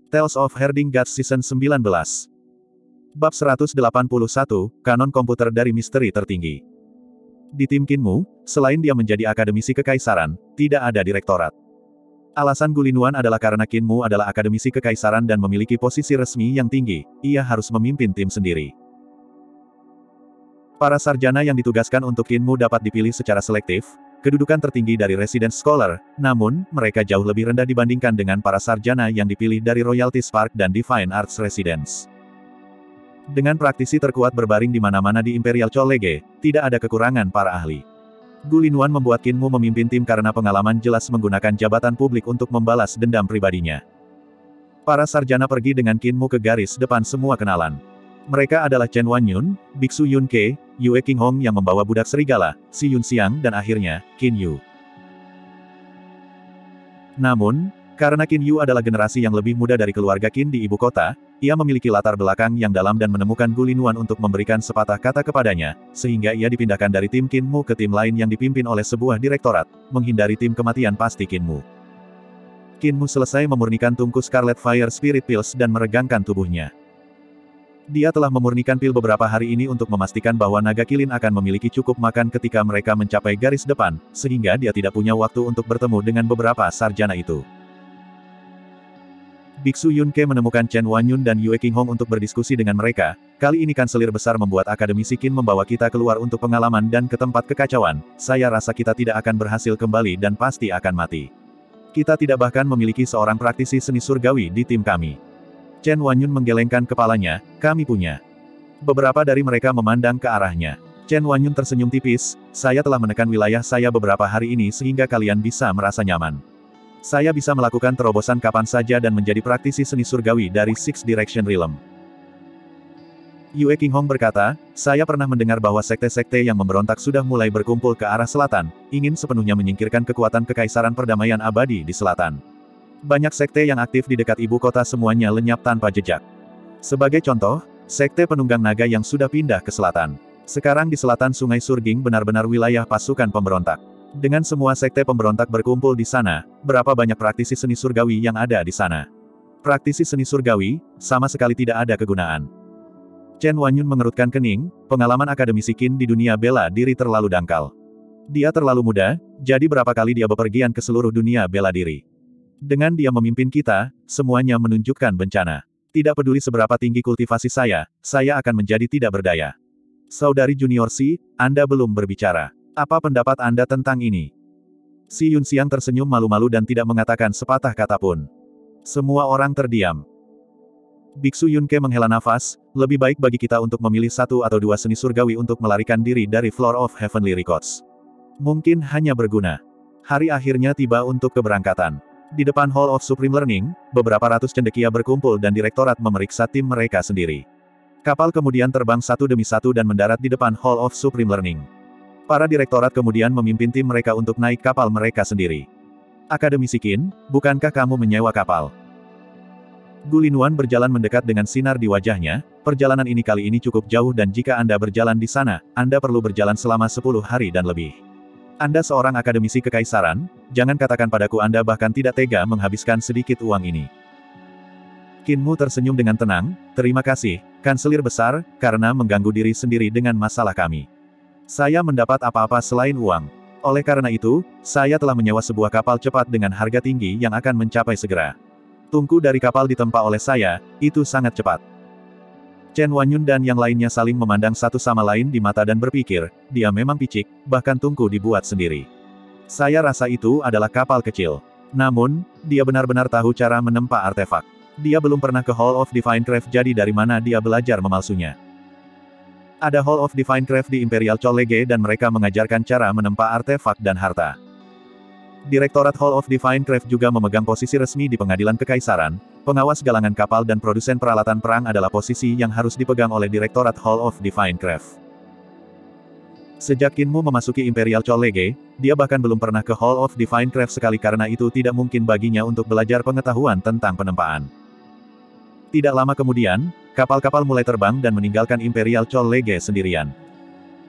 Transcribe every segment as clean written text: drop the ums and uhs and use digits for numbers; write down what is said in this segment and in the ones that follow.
Tales of Herding Gods Season 19. Bab 181, Kanon Komputer dari Misteri Tertinggi. Di tim Qinmu, selain dia menjadi akademisi kekaisaran, tidak ada direktorat. Alasan Gulinuan adalah karena Qinmu adalah akademisi kekaisaran dan memiliki posisi resmi yang tinggi, ia harus memimpin tim sendiri. Para sarjana yang ditugaskan untuk Qinmu dapat dipilih secara selektif, kedudukan tertinggi dari Residence Scholar, namun, mereka jauh lebih rendah dibandingkan dengan para sarjana yang dipilih dari Royalty Spark dan Divine Arts Residence. Dengan praktisi terkuat berbaring di mana-mana di Imperial College, tidak ada kekurangan para ahli. Gulinuan membuat Qinmu memimpin tim karena pengalaman jelas menggunakan jabatan publik untuk membalas dendam pribadinya. Para sarjana pergi dengan Qinmu ke garis depan semua kenalan. Mereka adalah Chen Wanyun, Biksu Yun Ke, Yue Qinghong yang membawa budak serigala, Si Yun Xiang dan akhirnya, Qin Yu. Namun, karena Qin Yu adalah generasi yang lebih muda dari keluarga Qin di ibu kota, ia memiliki latar belakang yang dalam dan menemukan Gulinuan untuk memberikan sepatah kata kepadanya, sehingga ia dipindahkan dari tim Qinmu ke tim lain yang dipimpin oleh sebuah direktorat, menghindari tim kematian pasti Qinmu. Qinmu selesai memurnikan tungku Scarlet Fire Spirit Pills dan meregangkan tubuhnya. Dia telah memurnikan pil beberapa hari ini untuk memastikan bahwa naga kilin akan memiliki cukup makan ketika mereka mencapai garis depan, sehingga dia tidak punya waktu untuk bertemu dengan beberapa sarjana itu. Biksu Yun Ke menemukan Chen Wanyun dan Yue Qinghong untuk berdiskusi dengan mereka. Kali ini kanselir besar membuat akademisi Qin membawa kita keluar untuk pengalaman dan ke tempat kekacauan. Saya rasa kita tidak akan berhasil kembali dan pasti akan mati. Kita tidak bahkan memiliki seorang praktisi seni surgawi di tim kami. Chen Wanyun menggelengkan kepalanya, kami punya. Beberapa dari mereka memandang ke arahnya. Chen Wanyun tersenyum tipis, saya telah menekan wilayah saya beberapa hari ini sehingga kalian bisa merasa nyaman. Saya bisa melakukan terobosan kapan saja dan menjadi praktisi seni surgawi dari Six Direction Realm. Yue Qinghong berkata, saya pernah mendengar bahwa sekte-sekte yang memberontak sudah mulai berkumpul ke arah selatan, ingin sepenuhnya menyingkirkan kekuatan kekaisaran perdamaian abadi di selatan. Banyak sekte yang aktif di dekat ibu kota semuanya lenyap tanpa jejak. Sebagai contoh, sekte penunggang naga yang sudah pindah ke selatan. Sekarang di selatan Sungai Surging benar-benar wilayah pasukan pemberontak. Dengan semua sekte pemberontak berkumpul di sana, berapa banyak praktisi seni surgawi yang ada di sana? Praktisi seni surgawi, sama sekali tidak ada kegunaan. Chen Wanyun mengerutkan kening, pengalaman akademisi Qin di dunia bela diri terlalu dangkal. Dia terlalu muda, jadi berapa kali dia bepergian ke seluruh dunia bela diri. Dengan dia memimpin kita, semuanya menunjukkan bencana. Tidak peduli seberapa tinggi kultivasi saya akan menjadi tidak berdaya. Saudari junior Si, Anda belum berbicara. Apa pendapat Anda tentang ini? Si Yun Xiang tersenyum malu-malu dan tidak mengatakan sepatah kata pun. Semua orang terdiam. Biksu Yun Ke menghela nafas, lebih baik bagi kita untuk memilih satu atau dua seni surgawi untuk melarikan diri dari Floor of Heavenly Records. Mungkin hanya berguna. Hari akhirnya tiba untuk keberangkatan. Di depan Hall of Supreme Learning, beberapa ratus cendekia berkumpul dan direktorat memeriksa tim mereka sendiri. Kapal kemudian terbang satu demi satu dan mendarat di depan Hall of Supreme Learning. Para direktorat kemudian memimpin tim mereka untuk naik kapal mereka sendiri. Akademisi Qin, bukankah kamu menyewa kapal? Gulinuan berjalan mendekat dengan sinar di wajahnya, perjalanan ini kali ini cukup jauh dan jika Anda berjalan di sana, Anda perlu berjalan selama 10 hari dan lebih. Anda seorang akademisi kekaisaran, jangan katakan padaku Anda bahkan tidak tega menghabiskan sedikit uang ini. Qinmu tersenyum dengan tenang, terima kasih, kanselir besar, karena mengganggu diri sendiri dengan masalah kami. Saya mendapat apa-apa selain uang. Oleh karena itu, saya telah menyewa sebuah kapal cepat dengan harga tinggi yang akan mencapai segera. Tungku dari kapal ditempa oleh saya, itu sangat cepat. Chen Wanyun dan yang lainnya saling memandang satu sama lain di mata dan berpikir, dia memang picik, bahkan tungku dibuat sendiri. Saya rasa itu adalah kapal kecil. Namun, dia benar-benar tahu cara menempa artefak. Dia belum pernah ke Hall of Divine Craft jadi dari mana dia belajar memalsunya. Ada Hall of Divine Craft di Imperial College dan mereka mengajarkan cara menempa artefak dan harta. Direktorat Hall of Divine Craft juga memegang posisi resmi di pengadilan kekaisaran, pengawas galangan kapal dan produsen peralatan perang adalah posisi yang harus dipegang oleh Direktorat Hall of Divine Craft. Sejak Qinmu memasuki Imperial College, dia bahkan belum pernah ke Hall of Divine Craft sekali karena itu tidak mungkin baginya untuk belajar pengetahuan tentang penempaan. Tidak lama kemudian, kapal-kapal mulai terbang dan meninggalkan Imperial College sendirian.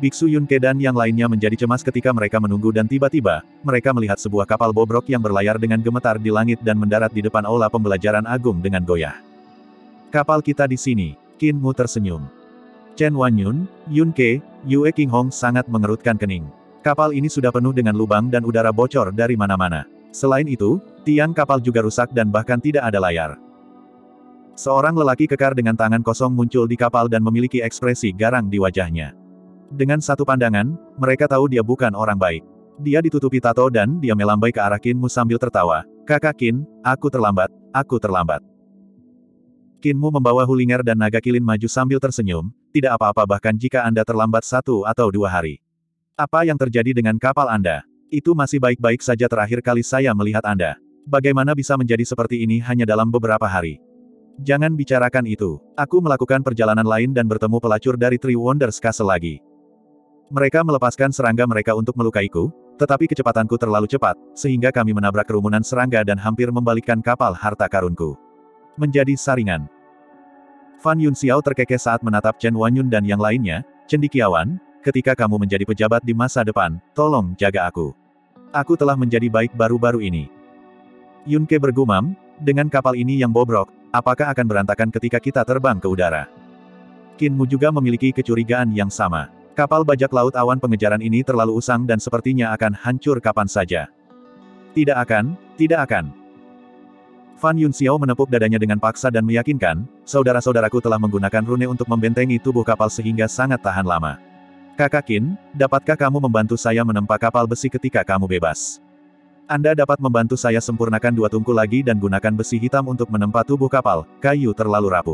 Biksu Yunke dan yang lainnya menjadi cemas ketika mereka menunggu dan tiba-tiba, mereka melihat sebuah kapal bobrok yang berlayar dengan gemetar di langit dan mendarat di depan aula pembelajaran agung dengan goyah. Kapal kita di sini, Qin Mu tersenyum. Chen Wanyun, Yunke, Yue Qinghong sangat mengerutkan kening. Kapal ini sudah penuh dengan lubang dan udara bocor dari mana-mana. Selain itu, tiang kapal juga rusak dan bahkan tidak ada layar. Seorang lelaki kekar dengan tangan kosong muncul di kapal dan memiliki ekspresi garang di wajahnya. Dengan satu pandangan, mereka tahu dia bukan orang baik. Dia ditutupi tato dan dia melambai ke arah Qin Mu sambil tertawa. Kakak Qin, aku terlambat, aku terlambat. Qin Mu membawa Hulinger dan naga kilin maju sambil tersenyum, tidak apa-apa bahkan jika Anda terlambat 1 atau 2 hari. Apa yang terjadi dengan kapal Anda? Itu masih baik-baik saja terakhir kali saya melihat Anda. Bagaimana bisa menjadi seperti ini hanya dalam beberapa hari? Jangan bicarakan itu. Aku melakukan perjalanan lain dan bertemu pelacur dari Three Wonders Castle lagi. Mereka melepaskan serangga mereka untuk melukaiku, tetapi kecepatanku terlalu cepat, sehingga kami menabrak kerumunan serangga dan hampir membalikkan kapal harta karunku. Menjadi saringan. Fan Yunxiao terkekeh saat menatap Chen Wanyun dan yang lainnya. Cendekiawan, ketika kamu menjadi pejabat di masa depan, tolong jaga aku. Aku telah menjadi baik baru-baru ini. Yunke bergumam, dengan kapal ini yang bobrok, apakah akan berantakan ketika kita terbang ke udara? Qin Mu juga memiliki kecurigaan yang sama. Kapal bajak laut awan pengejaran ini terlalu usang dan sepertinya akan hancur kapan saja. Tidak akan, tidak akan. Fan Yunxiao menepuk dadanya dengan paksa dan meyakinkan, saudara-saudaraku telah menggunakan rune untuk membentengi tubuh kapal sehingga sangat tahan lama. Kakak Qin, dapatkah kamu membantu saya menempa kapal besi ketika kamu bebas? Anda dapat membantu saya sempurnakan 2 tungku lagi dan gunakan besi hitam untuk menempa tubuh kapal, kayu terlalu rapuh.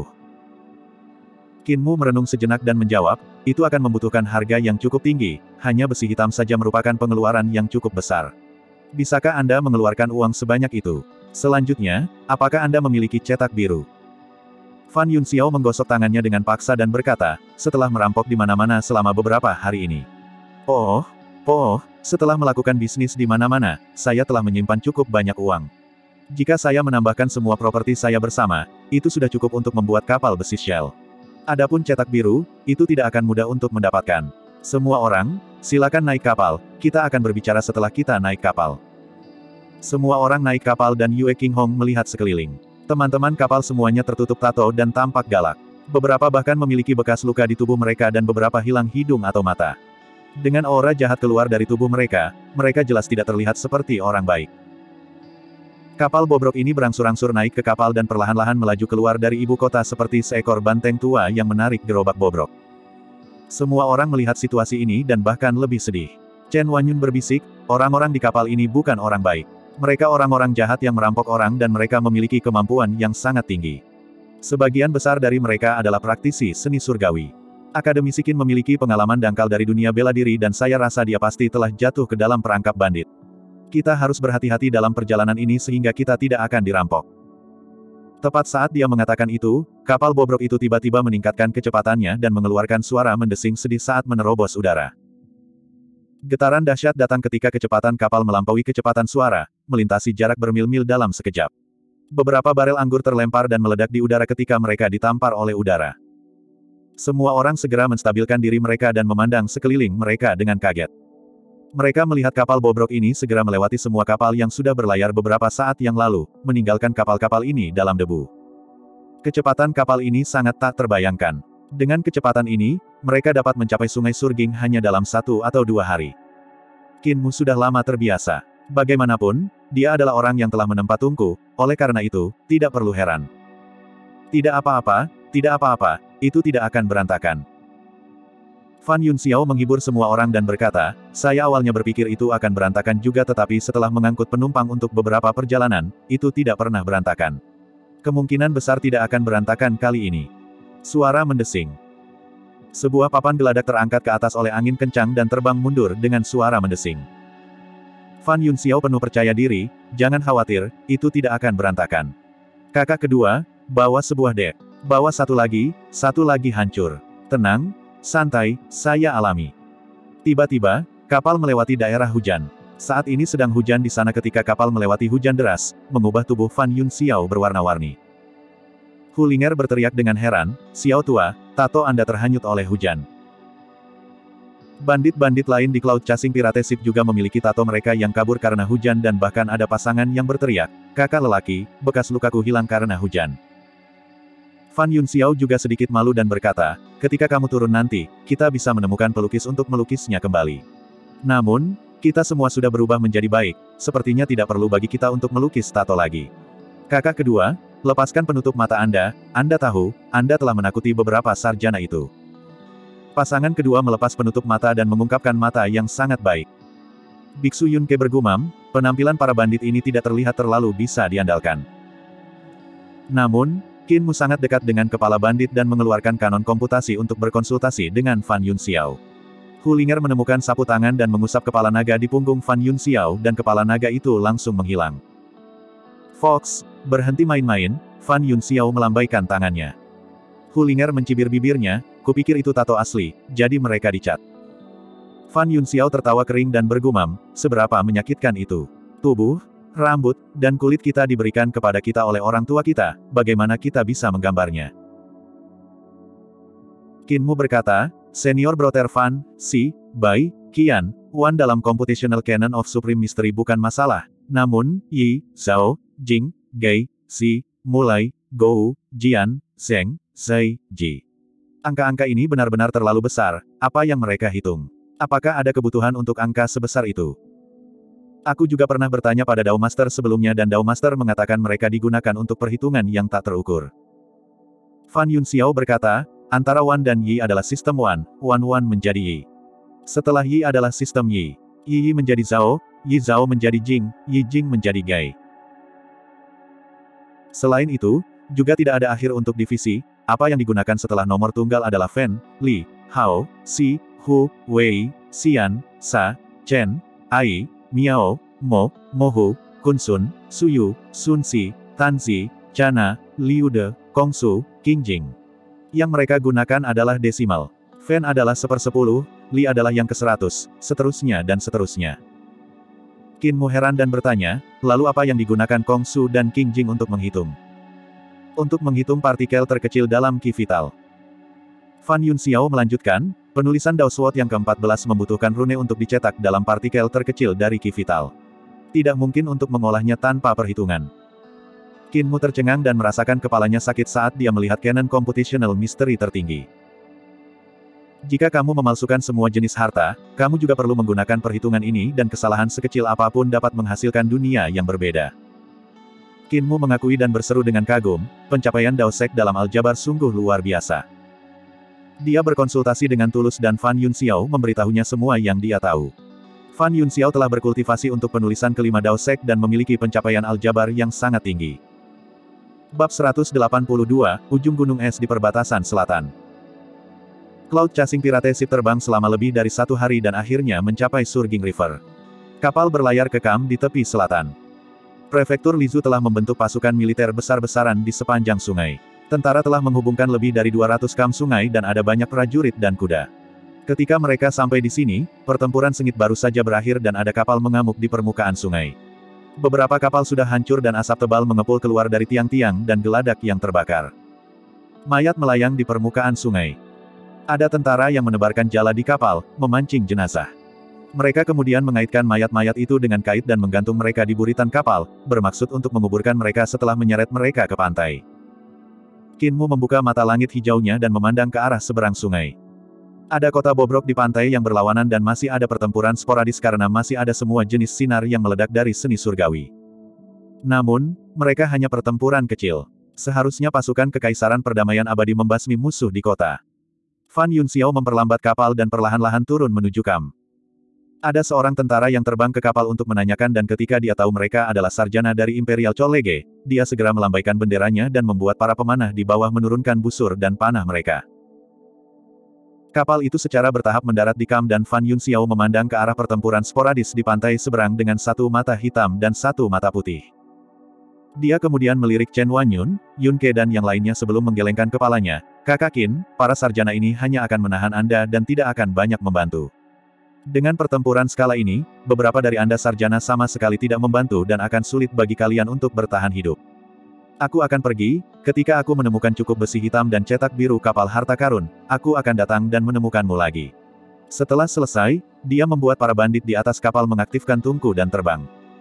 Qin Mu merenung sejenak dan menjawab, itu akan membutuhkan harga yang cukup tinggi, hanya besi hitam saja merupakan pengeluaran yang cukup besar. Bisakah Anda mengeluarkan uang sebanyak itu? Selanjutnya, apakah Anda memiliki cetak biru? Fan Yunxiao menggosok tangannya dengan paksa dan berkata, setelah merampok di mana-mana selama beberapa hari ini. Setelah melakukan bisnis di mana-mana, saya telah menyimpan cukup banyak uang. Jika saya menambahkan semua properti saya bersama, itu sudah cukup untuk membuat kapal besi Shell. Adapun cetak biru, itu tidak akan mudah untuk mendapatkan. Semua orang, silakan naik kapal, kita akan berbicara setelah kita naik kapal. Semua orang naik kapal dan Yue Qinghong melihat sekeliling. Teman-teman kapal semuanya tertutup tato dan tampak galak. Beberapa bahkan memiliki bekas luka di tubuh mereka dan beberapa hilang hidung atau mata. Dengan aura jahat keluar dari tubuh mereka, mereka jelas tidak terlihat seperti orang baik. Kapal bobrok ini berangsur-angsur naik ke kapal dan perlahan-lahan melaju keluar dari ibu kota seperti seekor banteng tua yang menarik gerobak bobrok. Semua orang melihat situasi ini dan bahkan lebih sedih. Chen Wanyun berbisik, orang-orang di kapal ini bukan orang baik. Mereka orang-orang jahat yang merampok orang dan mereka memiliki kemampuan yang sangat tinggi. Sebagian besar dari mereka adalah praktisi seni surgawi. Akademisi Qin memiliki pengalaman dangkal dari dunia bela diri dan saya rasa dia pasti telah jatuh ke dalam perangkap bandit. Kita harus berhati-hati dalam perjalanan ini sehingga kita tidak akan dirampok. Tepat saat dia mengatakan itu, kapal bobrok itu tiba-tiba meningkatkan kecepatannya dan mengeluarkan suara mendesing sedih saat menerobos udara. Getaran dahsyat datang ketika kecepatan kapal melampaui kecepatan suara, melintasi jarak bermil-mil dalam sekejap. Beberapa barel anggur terlempar dan meledak di udara ketika mereka ditampar oleh udara. Semua orang segera menstabilkan diri mereka dan memandang sekeliling mereka dengan kaget. Mereka melihat kapal bobrok ini segera melewati semua kapal yang sudah berlayar beberapa saat yang lalu, meninggalkan kapal-kapal ini dalam debu. Kecepatan kapal ini sangat tak terbayangkan. Dengan kecepatan ini, mereka dapat mencapai Sungai Surging hanya dalam 1 atau 2 hari. Qin Mu sudah lama terbiasa. Bagaimanapun, dia adalah orang yang telah menempa tungku, oleh karena itu, tidak perlu heran. Tidak apa-apa, itu tidak akan berantakan. Fan Yunxiao menghibur semua orang dan berkata, saya awalnya berpikir itu akan berantakan juga tetapi setelah mengangkut penumpang untuk beberapa perjalanan, itu tidak pernah berantakan. Kemungkinan besar tidak akan berantakan kali ini. Suara mendesing. Sebuah papan geladak terangkat ke atas oleh angin kencang dan terbang mundur dengan suara mendesing. Fan Yunxiao penuh percaya diri, jangan khawatir, itu tidak akan berantakan. Kakak kedua, bawa sebuah dek. Bawa satu lagi hancur. Tenang. Santai, saya alami. Tiba-tiba, kapal melewati daerah hujan. Saat ini sedang hujan di sana ketika kapal melewati hujan deras, mengubah tubuh Fan Yunxiao berwarna-warni. Hulinger berteriak dengan heran, Xiao tua, tato Anda terhanyut oleh hujan. Bandit-bandit lain di Cloud Chasing Pirate Ship juga memiliki tato mereka yang kabur karena hujan dan bahkan ada pasangan yang berteriak, "Kakak lelaki, bekas lukaku hilang karena hujan." Fan Yunxiao juga sedikit malu dan berkata, "Ketika kamu turun nanti, kita bisa menemukan pelukis untuk melukisnya kembali. Namun, kita semua sudah berubah menjadi baik, sepertinya tidak perlu bagi kita untuk melukis tato lagi. Kakak kedua, lepaskan penutup mata Anda tahu, Anda telah menakuti beberapa sarjana itu." Pasangan kedua melepas penutup mata dan mengungkapkan mata yang sangat baik. Biksu Yunke bergumam, penampilan para bandit ini tidak terlihat terlalu bisa diandalkan. Namun, Qin Mu sangat dekat dengan kepala bandit dan mengeluarkan kanon komputasi untuk berkonsultasi dengan Fan Yunxiao. Hu Linger menemukan sapu tangan dan mengusap kepala naga di punggung Fan Yunxiao dan kepala naga itu langsung menghilang. "Fox, berhenti main-main," Fan Yunxiao melambaikan tangannya. Hu Linger mencibir bibirnya, "Kupikir itu tato asli, jadi mereka dicat." Fan Yunxiao tertawa kering dan bergumam, "Seberapa menyakitkan itu? Tubuh, rambut, dan kulit kita diberikan kepada kita oleh orang tua kita, bagaimana kita bisa menggambarnya?" Qin Mu berkata, "Senior Brother Fan, Si, Bai, Qian, Wan dalam Computational Canon of Supreme Mystery bukan masalah, namun, Yi, Zhao, Jing, Gai, Si, Mulai, Gou, Jian, Zheng, Sei, Ji. Angka-angka ini benar-benar terlalu besar, apa yang mereka hitung? Apakah ada kebutuhan untuk angka sebesar itu? Aku juga pernah bertanya pada Dao Master sebelumnya dan Dao Master mengatakan mereka digunakan untuk perhitungan yang tak terukur." Fan Yunxiao berkata, "Antara Wan dan Yi adalah sistem Wan, Wan menjadi Yi. Setelah Yi adalah sistem Yi. Yi menjadi Zhao, Yi Zhao menjadi Jing, Yi Jing menjadi Gai. Selain itu, juga tidak ada akhir untuk divisi, apa yang digunakan setelah nomor tunggal adalah Fen, Li, Hao, Si, Hu, Wei, Xian, Sa, Chen, Ai, Miao, Mo, Mohu, Kunsun, Suyu, Sunsi, Tanzi, Chana, Liude, Kongsu, Qingjing. Yang mereka gunakan adalah desimal. Fen adalah 1/10, Li adalah yang ke-100, seterusnya dan seterusnya. Qin Mu heran dan bertanya, lalu apa yang digunakan Kongsu dan Qingjing untuk menghitung? Untuk menghitung partikel terkecil dalam Qi Vital. Fan Yunxiao melanjutkan, penulisan Dao Sword yang ke-14 membutuhkan rune untuk dicetak dalam partikel terkecil dari Qi Vital. Tidak mungkin untuk mengolahnya tanpa perhitungan. Qin Mu tercengang dan merasakan kepalanya sakit saat dia melihat canon computational mystery tertinggi. Jika kamu memalsukan semua jenis harta, kamu juga perlu menggunakan perhitungan ini dan kesalahan sekecil apapun dapat menghasilkan dunia yang berbeda. Qin Mu mengakui dan berseru dengan kagum, pencapaian Dao Sek dalam aljabar sungguh luar biasa. Dia berkonsultasi dengan tulus dan Fan Yunxiao memberitahunya semua yang dia tahu. Fan Yunxiao telah berkultivasi untuk penulisan kelima Dao Sek dan memiliki pencapaian aljabar yang sangat tinggi. Bab 182, Ujung Gunung Es di Perbatasan Selatan. Cloud Chasing Pirate Ship terbang selama lebih dari 1 hari dan akhirnya mencapai Surging River. Kapal berlayar ke Kam di tepi selatan. Prefektur Lizu telah membentuk pasukan militer besar-besaran di sepanjang sungai. Tentara telah menghubungkan lebih dari 200 kam sungai dan ada banyak prajurit dan kuda. Ketika mereka sampai di sini, pertempuran sengit baru saja berakhir dan ada kapal mengamuk di permukaan sungai. Beberapa kapal sudah hancur dan asap tebal mengepul keluar dari tiang-tiang dan geladak yang terbakar. Mayat melayang di permukaan sungai. Ada tentara yang menebarkan jala di kapal, memancing jenazah. Mereka kemudian mengaitkan mayat-mayat itu dengan kait dan menggantung mereka di buritan kapal, bermaksud untuk menguburkan mereka setelah menyeret mereka ke pantai. Qin Mu membuka mata langit hijaunya dan memandang ke arah seberang sungai. Ada kota bobrok di pantai yang berlawanan dan masih ada pertempuran sporadis karena masih ada semua jenis sinar yang meledak dari seni surgawi. Namun, mereka hanya pertempuran kecil. Seharusnya pasukan Kekaisaran Perdamaian Abadi membasmi musuh di kota. Fan Yunxiao memperlambat kapal dan perlahan-lahan turun menuju Kam. Ada seorang tentara yang terbang ke kapal untuk menanyakan dan ketika dia tahu mereka adalah sarjana dari Imperial Cholege, dia segera melambaikan benderanya dan membuat para pemanah di bawah menurunkan busur dan panah mereka. Kapal itu secara bertahap mendarat di Kam dan Fan Yunxiao memandang ke arah pertempuran sporadis di pantai seberang dengan satu mata hitam dan satu mata putih. Dia kemudian melirik Chen Wanyun, Yunke dan yang lainnya sebelum menggelengkan kepalanya, "Kakak Qin, para sarjana ini hanya akan menahan Anda dan tidak akan banyak membantu. Dengan pertempuran skala ini, beberapa dari Anda sarjana sama sekali tidak membantu dan akan sulit bagi kalian untuk bertahan hidup. Aku akan pergi, ketika aku menemukan cukup besi hitam dan cetak biru kapal harta karun, aku akan datang dan menemukanmu lagi." Setelah selesai, dia membuat para bandit di atas kapal mengaktifkan tungku dan terbang.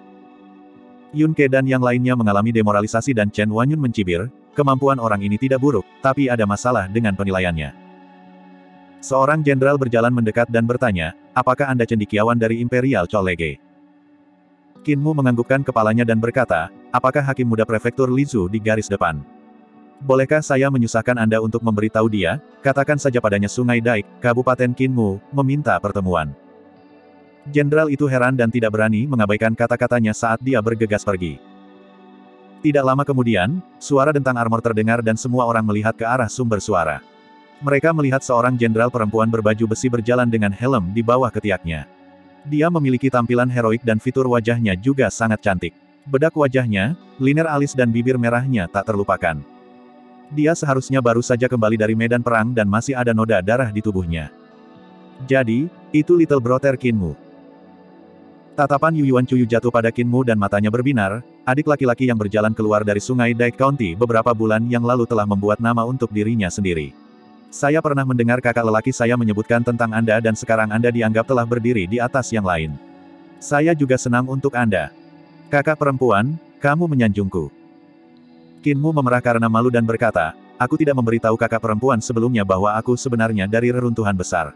Yun Ke dan yang lainnya mengalami demoralisasi dan Chen Wanyun mencibir, kemampuan orang ini tidak buruk, tapi ada masalah dengan penilaiannya. Seorang jenderal berjalan mendekat dan bertanya, apakah Anda cendekiawan dari Imperial College? Qin Mu menganggukkan kepalanya dan berkata, apakah Hakim Muda Prefektur Lizhu di garis depan? Bolehkah saya menyusahkan Anda untuk memberitahu dia, katakan saja padanya Sungai Daik, Kabupaten Qin Mu, meminta pertemuan. Jenderal itu heran dan tidak berani mengabaikan kata-katanya saat dia bergegas pergi. Tidak lama kemudian, suara dentang armor terdengar dan semua orang melihat ke arah sumber suara. Mereka melihat seorang jenderal perempuan berbaju besi berjalan dengan helm di bawah ketiaknya. Dia memiliki tampilan heroik dan fitur wajahnya juga sangat cantik. Bedak wajahnya, liner alis dan bibir merahnya tak terlupakan. Dia seharusnya baru saja kembali dari medan perang dan masih ada noda darah di tubuhnya. Jadi, itu Little Brother Qin Mu. Tatapan Yu Yuan Chuyu jatuh pada Qin Mu dan matanya berbinar, adik laki-laki yang berjalan keluar dari Sungai Daik County beberapa bulan yang lalu telah membuat nama untuk dirinya sendiri. Saya pernah mendengar kakak lelaki saya menyebutkan tentang Anda dan sekarang Anda dianggap telah berdiri di atas yang lain. Saya juga senang untuk Anda. Kakak perempuan, kamu menyanjungku. Qin Mu memerah karena malu dan berkata, aku tidak memberitahu kakak perempuan sebelumnya bahwa aku sebenarnya dari reruntuhan besar.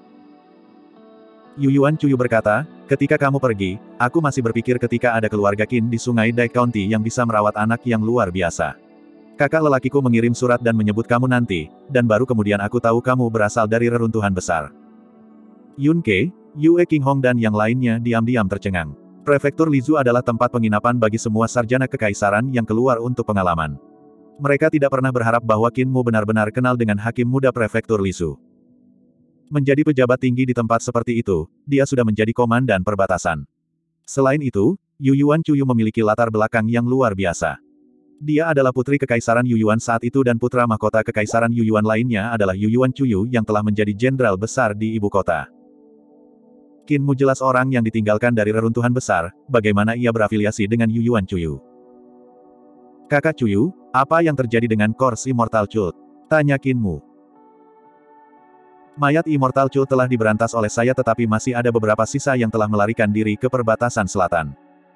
Yu Yuan Chuyu berkata, ketika kamu pergi, aku masih berpikir ketika ada keluarga Qin di Sungai Daik County yang bisa merawat anak yang luar biasa. Kakak lelakiku mengirim surat dan menyebut kamu nanti, dan baru kemudian aku tahu kamu berasal dari reruntuhan besar. Yun Ke, Yue Qinghong dan yang lainnya diam-diam tercengang. Prefektur Lizhu adalah tempat penginapan bagi semua sarjana kekaisaran yang keluar untuk pengalaman. Mereka tidak pernah berharap bahwa Qin Mu benar-benar kenal dengan Hakim Muda Prefektur Lizhu. Menjadi pejabat tinggi di tempat seperti itu, dia sudah menjadi komandan perbatasan. Selain itu, Yu Yuan Chuyu memiliki latar belakang yang luar biasa. Dia adalah putri Kekaisaran Yu Yuan saat itu dan putra mahkota Kekaisaran Yu Yuan lainnya adalah Yu Yuan Chuyu yang telah menjadi jenderal besar di ibu kota. Qin Mu jelas orang yang ditinggalkan dari reruntuhan besar, bagaimana ia berafiliasi dengan Yu Yuan Chuyu. Kakak Chuyu, apa yang terjadi dengan Kors Immortal Cult? Tanya Qin Mu. Mayat Immortal Cult telah diberantas oleh saya tetapi masih ada beberapa sisa yang telah melarikan diri ke perbatasan selatan.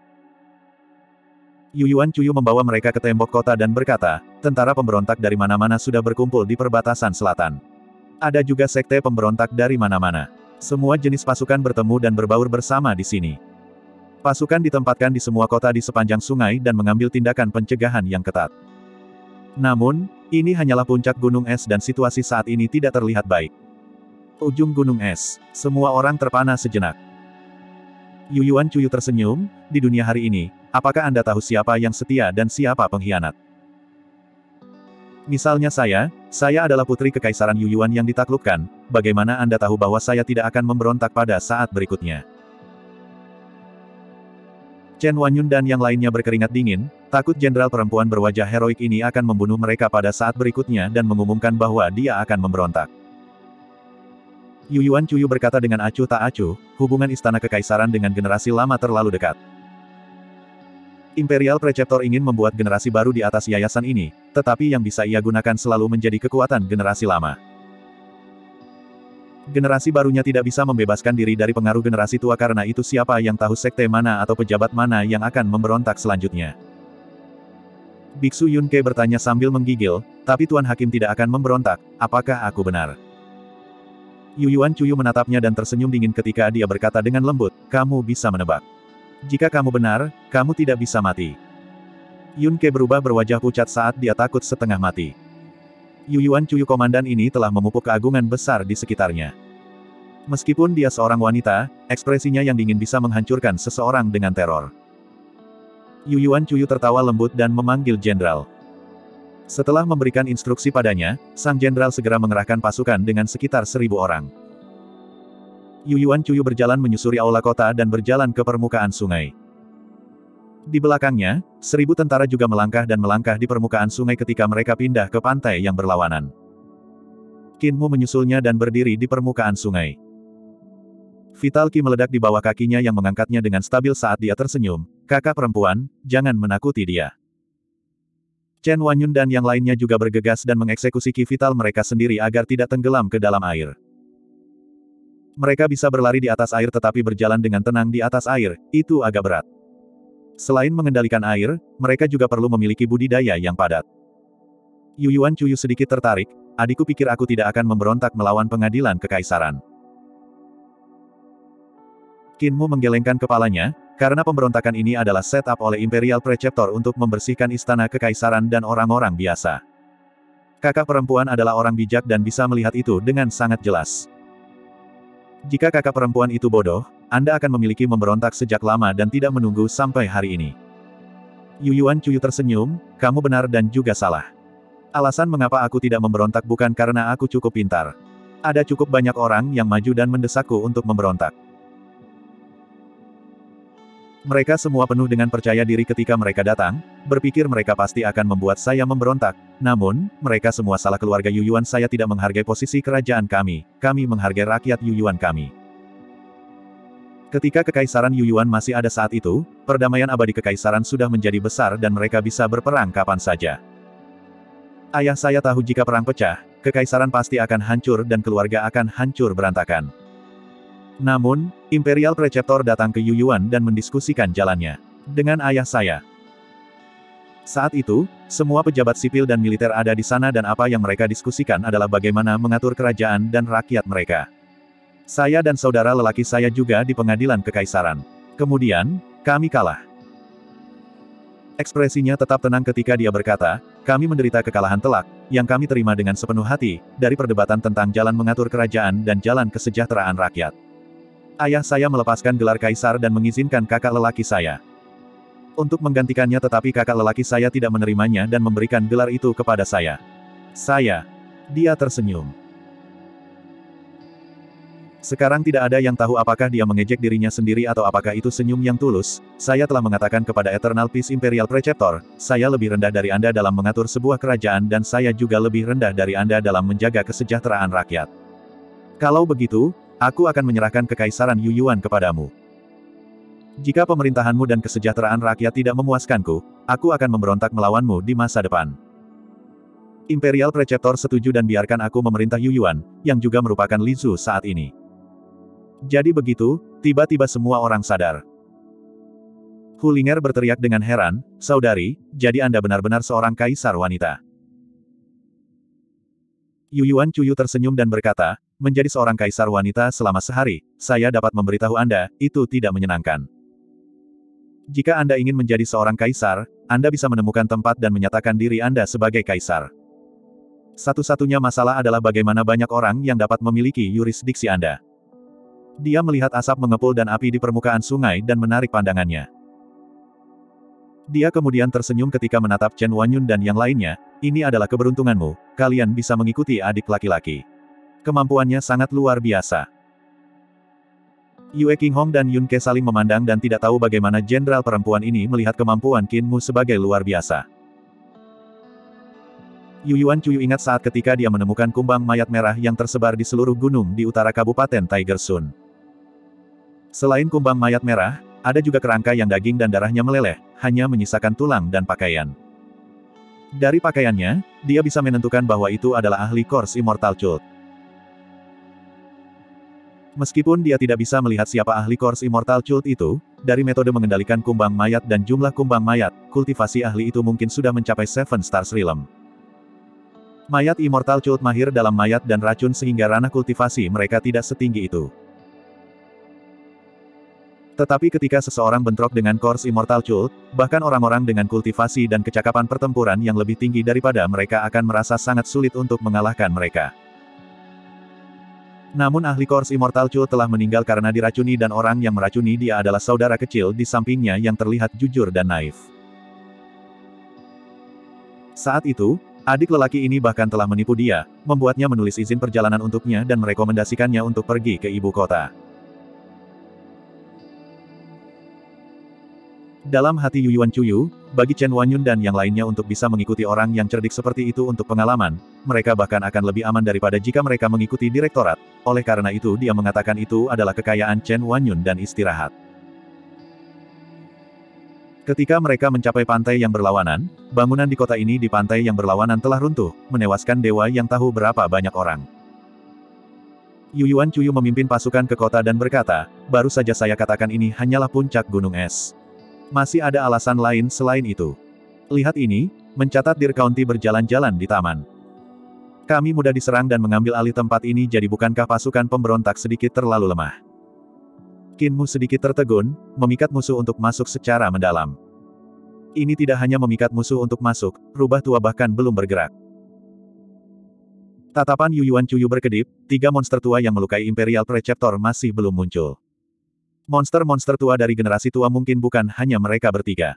Yu Yuan Chuyu membawa mereka ke tembok kota dan berkata, tentara pemberontak dari mana-mana sudah berkumpul di perbatasan selatan. Ada juga sekte pemberontak dari mana-mana. Semua jenis pasukan bertemu dan berbaur bersama di sini. Pasukan ditempatkan di semua kota di sepanjang sungai dan mengambil tindakan pencegahan yang ketat. Namun, ini hanyalah puncak gunung es dan situasi saat ini tidak terlihat baik. Ujung gunung es, semua orang terpana sejenak. Yu Yuan Chuyu tersenyum, di dunia hari ini, apakah Anda tahu siapa yang setia dan siapa pengkhianat? Misalnya saya adalah putri Kekaisaran Yu Yuan yang ditaklukkan, bagaimana Anda tahu bahwa saya tidak akan memberontak pada saat berikutnya? Chen Wanyun dan yang lainnya berkeringat dingin, takut jenderal perempuan berwajah heroik ini akan membunuh mereka pada saat berikutnya dan mengumumkan bahwa dia akan memberontak. Yu Yuan Chuyu berkata dengan acuh tak acuh, hubungan istana kekaisaran dengan generasi lama terlalu dekat. Imperial Preceptor ingin membuat generasi baru di atas yayasan ini, tetapi yang bisa ia gunakan selalu menjadi kekuatan generasi lama. Generasi barunya tidak bisa membebaskan diri dari pengaruh generasi tua karena itu siapa yang tahu sekte mana atau pejabat mana yang akan memberontak selanjutnya. Biksu Yun Ke bertanya sambil menggigil, tapi Tuan Hakim tidak akan memberontak, apakah aku benar? Yu Yuan Chuyu menatapnya dan tersenyum dingin ketika dia berkata dengan lembut, kamu bisa menebak. Jika kamu benar, kamu tidak bisa mati. Yun Ke berubah berwajah pucat saat dia takut setengah mati. Yu Yuan Chuyu komandan ini telah memupuk keagungan besar di sekitarnya. Meskipun dia seorang wanita, ekspresinya yang dingin bisa menghancurkan seseorang dengan teror. Yu Yuan Chuyu tertawa lembut dan memanggil jenderal. Setelah memberikan instruksi padanya, sang jenderal segera mengerahkan pasukan dengan sekitar 1.000 orang. Yu Yuan Chuyu berjalan menyusuri aula kota dan berjalan ke permukaan sungai. Di belakangnya, 1.000 tentara juga melangkah di permukaan sungai ketika mereka pindah ke pantai yang berlawanan. Qin Mu menyusulnya dan berdiri di permukaan sungai. Vital Qi meledak di bawah kakinya yang mengangkatnya dengan stabil saat dia tersenyum, kakak perempuan, jangan menakuti dia. Chen Wanyun dan yang lainnya juga bergegas dan mengeksekusi Qi vital mereka sendiri agar tidak tenggelam ke dalam air. Mereka bisa berlari di atas air tetapi berjalan dengan tenang di atas air, itu agak berat. Selain mengendalikan air, mereka juga perlu memiliki budidaya yang padat. Yu Yuan Chuyu sedikit tertarik, adikku pikir aku tidak akan memberontak melawan pengadilan kekaisaran. Qinmu menggelengkan kepalanya, karena pemberontakan ini adalah setup oleh Imperial Preceptor untuk membersihkan istana kekaisaran dan orang-orang biasa. Kakak perempuan adalah orang bijak dan bisa melihat itu dengan sangat jelas. Jika kakak perempuan itu bodoh, Anda akan memiliki memberontak sejak lama dan tidak menunggu sampai hari ini. Yu Yuan Chuyu tersenyum, kamu benar dan juga salah. Alasan mengapa aku tidak memberontak bukan karena aku cukup pintar. Ada cukup banyak orang yang maju dan mendesakku untuk memberontak. Mereka semua penuh dengan percaya diri ketika mereka datang, berpikir mereka pasti akan membuat saya memberontak. Namun, mereka semua salah. Keluarga Yu Yuan saya tidak menghargai posisi kerajaan kami menghargai rakyat Yu Yuan kami. Ketika kekaisaran Yu Yuan masih ada saat itu, perdamaian abadi kekaisaran sudah menjadi besar dan mereka bisa berperang kapan saja. Ayah saya tahu jika perang pecah, kekaisaran pasti akan hancur dan keluarga akan hancur berantakan. Namun, Imperial Preceptor datang ke Yu Yuan dan mendiskusikan jalannya dengan ayah saya. Saat itu, semua pejabat sipil dan militer ada di sana dan apa yang mereka diskusikan adalah bagaimana mengatur kerajaan dan rakyat mereka. Saya dan saudara lelaki saya juga di pengadilan kekaisaran. Kemudian, kami kalah. Ekspresinya tetap tenang ketika dia berkata, kami menderita kekalahan telak, yang kami terima dengan sepenuh hati, dari perdebatan tentang jalan mengatur kerajaan dan jalan kesejahteraan rakyat. Ayah saya melepaskan gelar kaisar dan mengizinkan kakak lelaki saya untuk menggantikannya, tetapi kakak lelaki saya tidak menerimanya dan memberikan gelar itu kepada saya. Dia tersenyum. Sekarang tidak ada yang tahu apakah dia mengejek dirinya sendiri atau apakah itu senyum yang tulus. Saya telah mengatakan kepada Eternal Peace Imperial Preceptor, saya lebih rendah dari Anda dalam mengatur sebuah kerajaan dan saya juga lebih rendah dari Anda dalam menjaga kesejahteraan rakyat. Kalau begitu, aku akan menyerahkan kekaisaran Yu Yuan kepadamu. Jika pemerintahanmu dan kesejahteraan rakyat tidak memuaskanku, aku akan memberontak melawanmu di masa depan. Imperial Preceptor setuju dan biarkan aku memerintah Yu Yuan, yang juga merupakan Li Zu saat ini. Jadi begitu, tiba-tiba semua orang sadar. Hu Linger berteriak dengan heran, saudari, jadi Anda benar-benar seorang kaisar wanita. Yu Yuan Chuyu tersenyum dan berkata, menjadi seorang kaisar wanita selama sehari, saya dapat memberitahu Anda, itu tidak menyenangkan. Jika Anda ingin menjadi seorang kaisar, Anda bisa menemukan tempat dan menyatakan diri Anda sebagai kaisar. Satu-satunya masalah adalah bagaimana banyak orang yang dapat memiliki yurisdiksi Anda. Dia melihat asap mengepul dan api di permukaan sungai dan menarik pandangannya. Dia kemudian tersenyum ketika menatap Chen Wanyun dan yang lainnya, ini adalah keberuntunganmu, kalian bisa mengikuti adik laki-laki. Kemampuannya sangat luar biasa. Yue Qinghong dan Yun Ke saling memandang dan tidak tahu bagaimana jenderal perempuan ini melihat kemampuan Qinmu sebagai luar biasa. Yu Yuan Chuyu ingat saat ketika dia menemukan kumbang mayat merah yang tersebar di seluruh gunung di utara Kabupaten Tiger Sun. Selain kumbang mayat merah, ada juga kerangka yang daging dan darahnya meleleh, hanya menyisakan tulang dan pakaian. Dari pakaiannya, dia bisa menentukan bahwa itu adalah ahli Kors Immortal Cult. Meskipun dia tidak bisa melihat siapa ahli Kors Immortal Cult itu, dari metode mengendalikan kumbang mayat dan jumlah kumbang mayat, kultivasi ahli itu mungkin sudah mencapai 7 Stars Realm. Mayat Immortal Cult mahir dalam mayat dan racun sehingga ranah kultivasi mereka tidak setinggi itu. Tetapi ketika seseorang bentrok dengan Kors Immortal Cult, bahkan orang-orang dengan kultivasi dan kecakapan pertempuran yang lebih tinggi daripada mereka akan merasa sangat sulit untuk mengalahkan mereka. Namun ahli Kors Immortal Cult telah meninggal karena diracuni dan orang yang meracuni dia adalah saudara kecil di sampingnya yang terlihat jujur dan naif. Saat itu, adik lelaki ini bahkan telah menipu dia, membuatnya menulis izin perjalanan untuknya dan merekomendasikannya untuk pergi ke ibu kota. Dalam hati Yu Yuan Chuyu, bagi Chen Wanyun dan yang lainnya untuk bisa mengikuti orang yang cerdik seperti itu untuk pengalaman, mereka bahkan akan lebih aman daripada jika mereka mengikuti direktorat. Oleh karena itu dia mengatakan itu adalah kekayaan Chen Wanyun dan istirahat. Ketika mereka mencapai pantai yang berlawanan, bangunan di kota ini di pantai yang berlawanan telah runtuh, menewaskan dewa yang tahu berapa banyak orang. Yu Yuan Chuyu memimpin pasukan ke kota dan berkata, baru saja saya katakan ini hanyalah puncak gunung es. Masih ada alasan lain selain itu. Lihat ini, mencatat Deer County berjalan-jalan di taman. Kami mudah diserang dan mengambil alih tempat ini, jadi bukankah pasukan pemberontak sedikit terlalu lemah? Qin Mu sedikit tertegun, memikat musuh untuk masuk secara mendalam. Ini tidak hanya memikat musuh untuk masuk, rubah tua bahkan belum bergerak. Tatapan Yu Yuan Chuyu berkedip, 3 monster tua yang melukai Imperial Preceptor masih belum muncul. Monster-monster tua dari generasi tua mungkin bukan hanya mereka bertiga.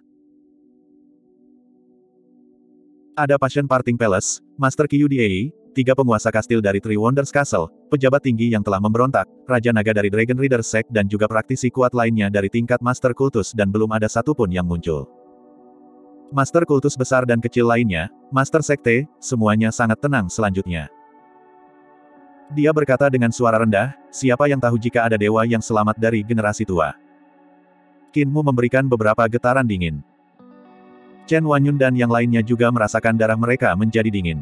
Ada Passion Parting Palace, Master Qiyu Diei, 3 penguasa kastil dari Three Wonders Castle, pejabat tinggi yang telah memberontak, Raja Naga dari Dragon Reader Sect dan juga praktisi kuat lainnya dari tingkat Master Kultus dan belum ada satupun yang muncul. Master Kultus besar dan kecil lainnya, Master Sekte, semuanya sangat tenang selanjutnya. Dia berkata dengan suara rendah, siapa yang tahu jika ada dewa yang selamat dari generasi tua? Qin Mu memberikan beberapa getaran dingin. Chen Wanyun dan yang lainnya juga merasakan darah mereka menjadi dingin.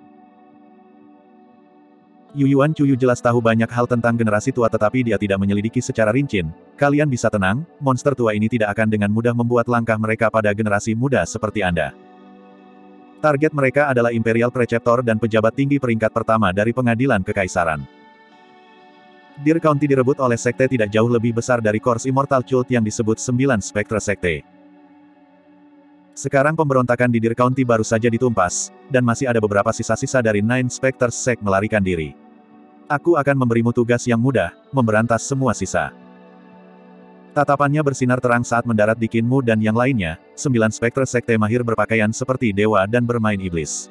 Yu Yuan Chuyu jelas tahu banyak hal tentang generasi tua tetapi dia tidak menyelidiki secara rinci. Kalian bisa tenang, monster tua ini tidak akan dengan mudah membuat langkah mereka pada generasi muda seperti Anda. Target mereka adalah Imperial Preceptor dan pejabat tinggi peringkat pertama dari pengadilan kekaisaran. Deer County direbut oleh sekte tidak jauh lebih besar dari Corps Immortal Cult yang disebut 9 Spectre Sekte. Sekarang pemberontakan di Deer County baru saja ditumpas, dan masih ada beberapa sisa-sisa dari Nine Spectre Sect melarikan diri. Aku akan memberimu tugas yang mudah, memberantas semua sisa. Tatapannya bersinar terang saat mendarat di Qin Mu dan yang lainnya, 9 Spectre Sekte mahir berpakaian seperti dewa dan bermain iblis.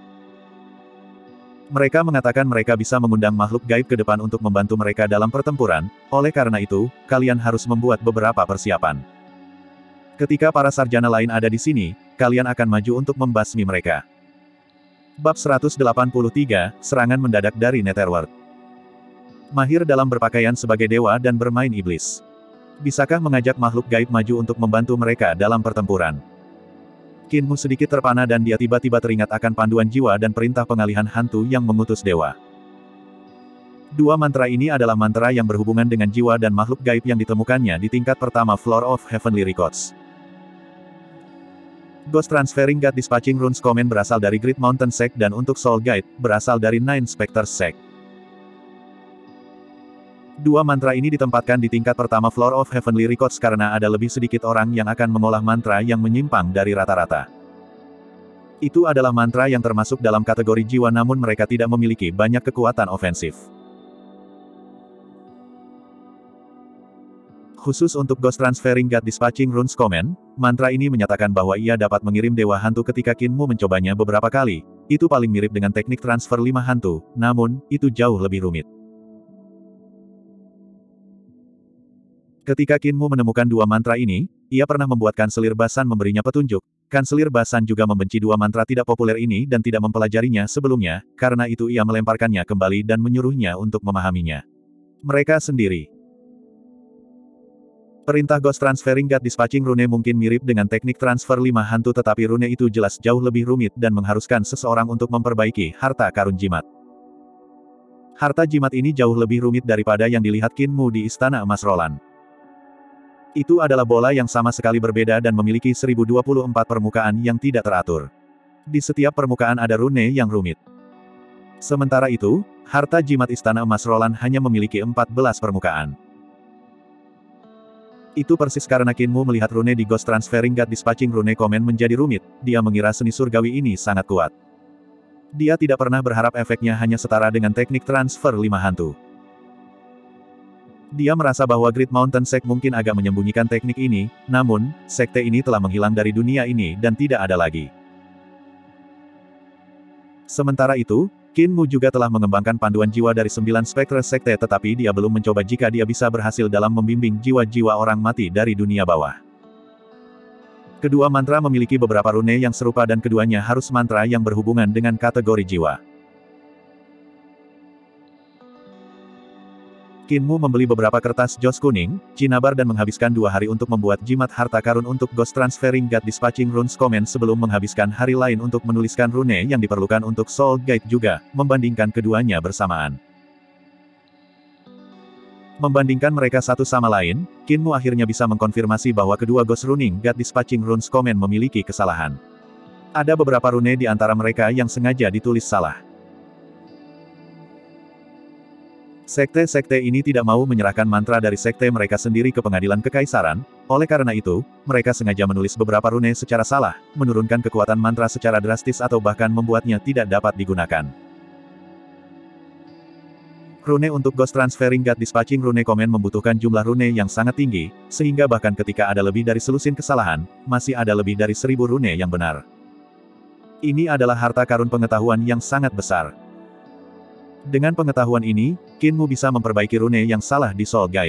Mereka mengatakan mereka bisa mengundang makhluk gaib ke depan untuk membantu mereka dalam pertempuran, oleh karena itu, kalian harus membuat beberapa persiapan. Ketika para sarjana lain ada di sini, kalian akan maju untuk membasmi mereka. Bab 183, Serangan Mendadak dari Netherworld. Mahir dalam berpakaian sebagai dewa dan bermain iblis. Bisakah mengajak makhluk gaib maju untuk membantu mereka dalam pertempuran? Qin Mu sedikit terpana dan dia tiba-tiba teringat akan panduan jiwa dan perintah pengalihan hantu yang mengutus dewa. Dua mantra ini adalah mantra yang berhubungan dengan jiwa dan makhluk gaib yang ditemukannya di tingkat pertama Floor of Heavenly Records. Ghost Transferring God Dispatching Runes Command berasal dari Great Mountain Sect dan untuk Soul Guide, berasal dari Nine Spectre Sect. Dua mantra ini ditempatkan di tingkat pertama Floor of Heavenly Records karena ada lebih sedikit orang yang akan mengolah mantra yang menyimpang dari rata-rata. Itu adalah mantra yang termasuk dalam kategori jiwa namun mereka tidak memiliki banyak kekuatan ofensif. Khusus untuk Ghost Transferring God Dispatching Runes Command, mantra ini menyatakan bahwa ia dapat mengirim dewa hantu ketika Qin Mu mencobanya beberapa kali. Itu paling mirip dengan teknik transfer 5 hantu, namun, itu jauh lebih rumit. Ketika Qin Mu menemukan dua mantra ini, ia pernah membuat Kanselir Basan memberinya petunjuk. Kanselir Basan juga membenci dua mantra tidak populer ini dan tidak mempelajarinya sebelumnya, karena itu ia melemparkannya kembali dan menyuruhnya untuk memahaminya. Mereka sendiri. Perintah Ghost Transferring God Dispatching Rune mungkin mirip dengan teknik transfer 5 hantu tetapi rune itu jelas jauh lebih rumit dan mengharuskan seseorang untuk memperbaiki harta karun jimat. Harta jimat ini jauh lebih rumit daripada yang dilihat Qin Mu di Istana Emas Roland. Itu adalah bola yang sama sekali berbeda dan memiliki 1024 permukaan yang tidak teratur. Di setiap permukaan ada rune yang rumit. Sementara itu, harta jimat Istana Emas Roland hanya memiliki 14 permukaan. Itu persis karena Qin Mu melihat rune di Ghost Transferring God Dispatching Rune Command menjadi rumit, dia mengira seni surgawi ini sangat kuat. Dia tidak pernah berharap efeknya hanya setara dengan teknik transfer 5 hantu. Dia merasa bahwa Great Mountain Sect mungkin agak menyembunyikan teknik ini, namun, sekte ini telah menghilang dari dunia ini dan tidak ada lagi. Sementara itu, Qin Mu juga telah mengembangkan panduan jiwa dari 9 Spectre Sekte tetapi dia belum mencoba jika dia bisa berhasil dalam membimbing jiwa-jiwa orang mati dari dunia bawah. Kedua mantra memiliki beberapa rune yang serupa dan keduanya harus mantra yang berhubungan dengan kategori jiwa. Qin Mu membeli beberapa kertas jos kuning, cinabar dan menghabiskan 2 hari untuk membuat jimat harta karun untuk Ghost Transferring God Dispatching Runes Command sebelum menghabiskan hari lain untuk menuliskan rune yang diperlukan untuk Soul Guide juga, membandingkan keduanya bersamaan. Membandingkan mereka satu sama lain, Qin Mu akhirnya bisa mengkonfirmasi bahwa kedua Ghost Running God Dispatching Runes Command memiliki kesalahan. Ada beberapa rune di antara mereka yang sengaja ditulis salah. Sekte-sekte ini tidak mau menyerahkan mantra dari sekte mereka sendiri ke pengadilan kekaisaran, oleh karena itu, mereka sengaja menulis beberapa rune secara salah, menurunkan kekuatan mantra secara drastis atau bahkan membuatnya tidak dapat digunakan. Rune untuk Ghost Transferring God Dispatching Rune Command membutuhkan jumlah rune yang sangat tinggi, sehingga bahkan ketika ada lebih dari selusin kesalahan, masih ada lebih dari 1000 rune yang benar. Ini adalah harta karun pengetahuan yang sangat besar. Dengan pengetahuan ini, Qin Mu bisa memperbaiki rune yang salah di Soul Guide.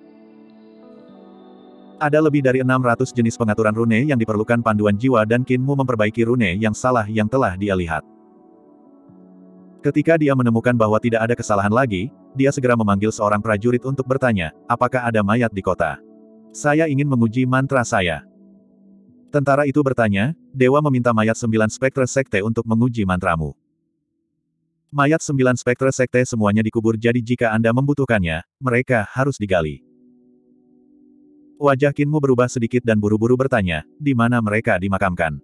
Ada lebih dari 600 jenis pengaturan rune yang diperlukan panduan jiwa dan Qin Mu memperbaiki rune yang salah yang telah dia lihat. Ketika dia menemukan bahwa tidak ada kesalahan lagi, dia segera memanggil seorang prajurit untuk bertanya, apakah ada mayat di kota? Saya ingin menguji mantra saya. Tentara itu bertanya, Dewa meminta mayat 9 spektre sekte untuk menguji mantramu. Mayat 9 spektre sekte semuanya dikubur jadi jika Anda membutuhkannya, mereka harus digali. Wajah Qin Mu berubah sedikit dan buru-buru bertanya, di mana mereka dimakamkan?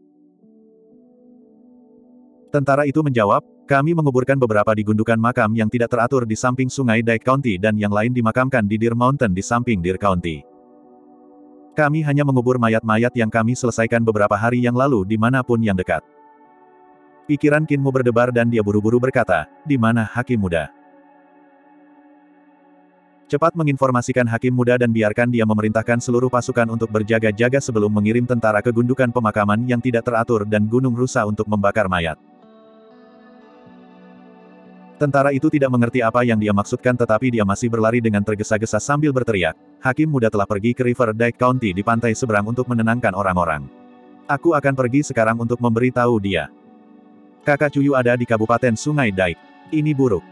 Tentara itu menjawab, kami menguburkan beberapa di gundukan makam yang tidak teratur di samping sungai Dike County dan yang lain dimakamkan di Deer Mountain di samping Deer County. Kami hanya mengubur mayat-mayat yang kami selesaikan beberapa hari yang lalu dimanapun yang dekat. Pikiran Qin Mu berdebar dan dia buru-buru berkata, di mana hakim muda? Cepat menginformasikan hakim muda dan biarkan dia memerintahkan seluruh pasukan untuk berjaga-jaga sebelum mengirim tentara ke gundukan pemakaman yang tidak teratur dan gunung rusa untuk membakar mayat. Tentara itu tidak mengerti apa yang dia maksudkan tetapi dia masih berlari dengan tergesa-gesa sambil berteriak, hakim muda telah pergi ke River Dike County di pantai seberang untuk menenangkan orang-orang. Aku akan pergi sekarang untuk memberitahu dia. Kakak Cuyu ada di Kabupaten Sungai Dike. Ini buruk.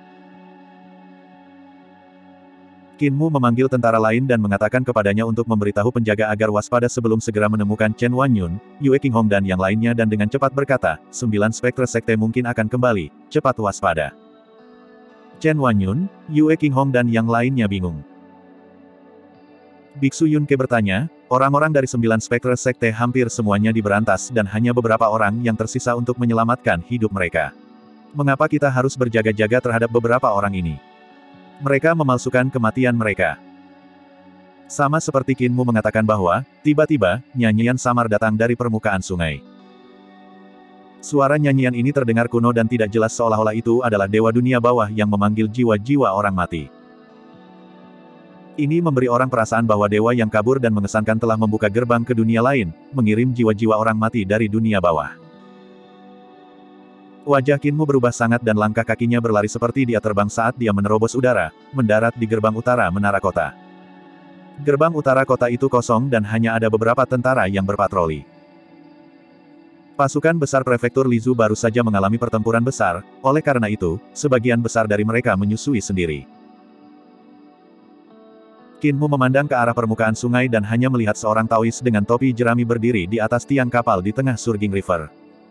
Qin Mu memanggil tentara lain dan mengatakan kepadanya untuk memberitahu penjaga agar waspada sebelum segera menemukan Chen Wanyun, Yue Qinghong dan yang lainnya dan dengan cepat berkata, 9 spektre sekte mungkin akan kembali, cepat waspada. Chen Wanyun, Yue Qinghong dan yang lainnya bingung. Biksu Yun Ke bertanya, orang-orang dari 9 spektre sekte hampir semuanya diberantas dan hanya beberapa orang yang tersisa untuk menyelamatkan hidup mereka. Mengapa kita harus berjaga-jaga terhadap beberapa orang ini? Mereka memalsukan kematian mereka. Sama seperti Qin Mu mengatakan bahwa, tiba-tiba, nyanyian samar datang dari permukaan sungai. Suara nyanyian ini terdengar kuno dan tidak jelas seolah-olah itu adalah dewa dunia bawah yang memanggil jiwa-jiwa orang mati. Ini memberi orang perasaan bahwa dewa yang kabur dan mengesankan telah membuka gerbang ke dunia lain, mengirim jiwa-jiwa orang mati dari dunia bawah. Wajah Qin Mu berubah sangat dan langkah kakinya berlari seperti dia terbang saat dia menerobos udara, mendarat di gerbang utara menara kota. Gerbang utara kota itu kosong dan hanya ada beberapa tentara yang berpatroli. Pasukan besar prefektur Lizu baru saja mengalami pertempuran besar, oleh karena itu, sebagian besar dari mereka menyusui sendiri. Qin Mu memandang ke arah permukaan sungai dan hanya melihat seorang Taois dengan topi jerami berdiri di atas tiang kapal di tengah Surging River.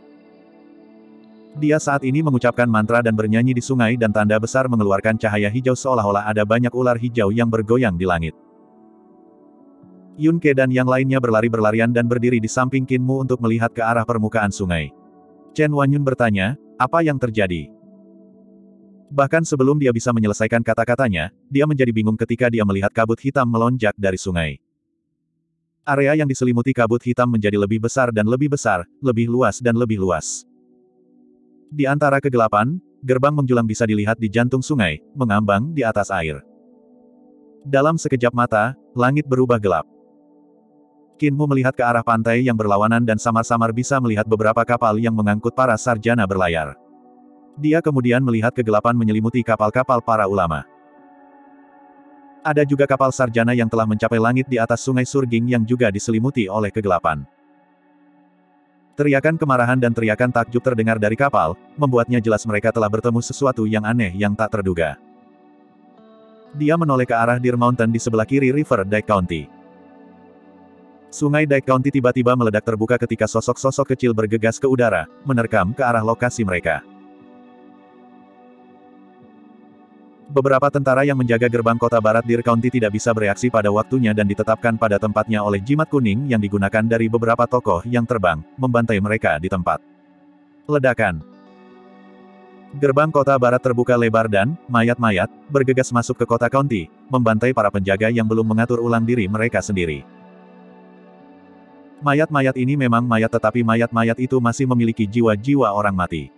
Dia saat ini mengucapkan mantra dan bernyanyi di sungai dan tanda besar mengeluarkan cahaya hijau seolah-olah ada banyak ular hijau yang bergoyang di langit. Yun Ke dan yang lainnya berlari-berlarian dan berdiri di samping Qin Mu untuk melihat ke arah permukaan sungai. Chen Wanyun bertanya, apa yang terjadi? Bahkan sebelum dia bisa menyelesaikan kata-katanya, dia menjadi bingung ketika dia melihat kabut hitam melonjak dari sungai. Area yang diselimuti kabut hitam menjadi lebih besar dan lebih besar, lebih luas dan lebih luas. Di antara kegelapan, gerbang menjulang bisa dilihat di jantung sungai, mengambang di atas air. Dalam sekejap mata, langit berubah gelap. Qin Mu melihat ke arah pantai yang berlawanan dan samar-samar bisa melihat beberapa kapal yang mengangkut para sarjana berlayar. Dia kemudian melihat kegelapan menyelimuti kapal-kapal para ulama. Ada juga kapal sarjana yang telah mencapai langit di atas sungai Surging yang juga diselimuti oleh kegelapan. Teriakan kemarahan dan teriakan takjub terdengar dari kapal, membuatnya jelas mereka telah bertemu sesuatu yang aneh yang tak terduga. Dia menoleh ke arah Deer Mountain di sebelah kiri River Dike County. Sungai Dike County tiba-tiba meledak terbuka ketika sosok-sosok kecil bergegas ke udara, menerkam ke arah lokasi mereka. Beberapa tentara yang menjaga gerbang kota barat Deer County tidak bisa bereaksi pada waktunya dan ditetapkan pada tempatnya oleh jimat kuning yang digunakan dari beberapa tokoh yang terbang, membantai mereka di tempat. Ledakan. Gerbang kota barat terbuka lebar dan, mayat-mayat, bergegas masuk ke kota county, membantai para penjaga yang belum mengatur ulang diri mereka sendiri. Mayat-mayat ini memang mayat tetapi mayat-mayat itu masih memiliki jiwa-jiwa orang mati.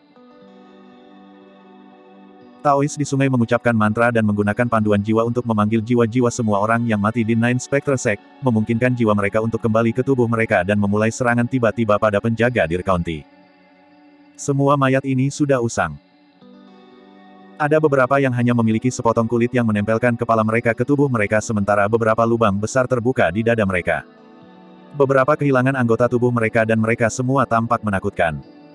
Taois di sungai mengucapkan mantra dan menggunakan panduan jiwa untuk memanggil jiwa-jiwa semua orang yang mati di Nine Spectre Sect, memungkinkan jiwa mereka untuk kembali ke tubuh mereka dan memulai serangan tiba-tiba pada penjaga Deer County. Semua mayat ini sudah usang. Ada beberapa yang hanya memiliki sepotong kulit yang menempelkan kepala mereka ke tubuh mereka sementara beberapa lubang besar terbuka di dada mereka. Beberapa kehilangan anggota tubuh mereka dan mereka semua tampak menakutkan.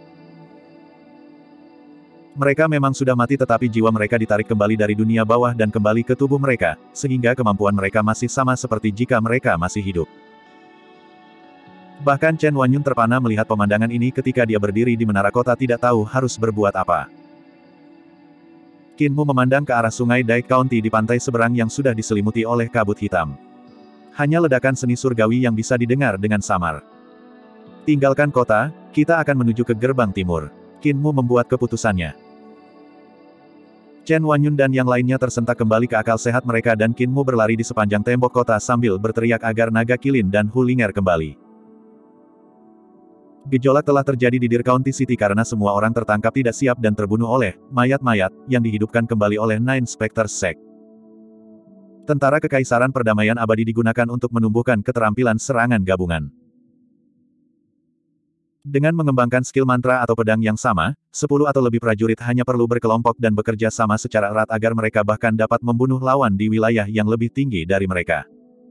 Mereka memang sudah mati tetapi jiwa mereka ditarik kembali dari dunia bawah dan kembali ke tubuh mereka, sehingga kemampuan mereka masih sama seperti jika mereka masih hidup. Bahkan Chen Wanyun terpana melihat pemandangan ini ketika dia berdiri di menara kota tidak tahu harus berbuat apa. Qin Mu memandang ke arah sungai Dai County di pantai seberang yang sudah diselimuti oleh kabut hitam. Hanya ledakan seni surgawi yang bisa didengar dengan samar. Tinggalkan kota, kita akan menuju ke gerbang timur. Qin Mu membuat keputusannya. Chen Wanyun dan yang lainnya tersentak kembali ke akal sehat mereka dan Qin Mu berlari di sepanjang tembok kota sambil berteriak agar naga kilin dan Hulinger kembali. Gejolak telah terjadi di Deer County City karena semua orang tertangkap tidak siap dan terbunuh oleh mayat-mayat yang dihidupkan kembali oleh Nine Spectre Sect. Tentara Kekaisaran Perdamaian Abadi digunakan untuk menumbuhkan keterampilan serangan gabungan. Dengan mengembangkan skill mantra atau pedang yang sama, 10 atau lebih prajurit hanya perlu berkelompok dan bekerja sama secara erat agar mereka bahkan dapat membunuh lawan di wilayah yang lebih tinggi dari mereka.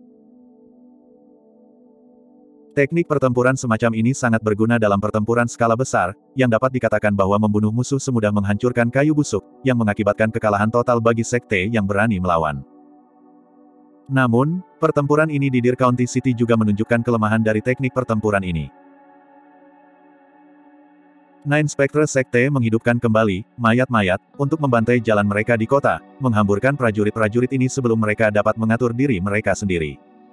Teknik pertempuran semacam ini sangat berguna dalam pertempuran skala besar, yang dapat dikatakan bahwa membunuh musuh semudah menghancurkan kayu busuk, yang mengakibatkan kekalahan total bagi sekte yang berani melawan. Namun, pertempuran ini di Deer County City juga menunjukkan kelemahan dari teknik pertempuran ini. Nine Spectre Sekte menghidupkan kembali mayat-mayat untuk membantai jalan mereka di kota, menghamburkan prajurit-prajurit ini sebelum mereka dapat mengatur diri mereka sendiri.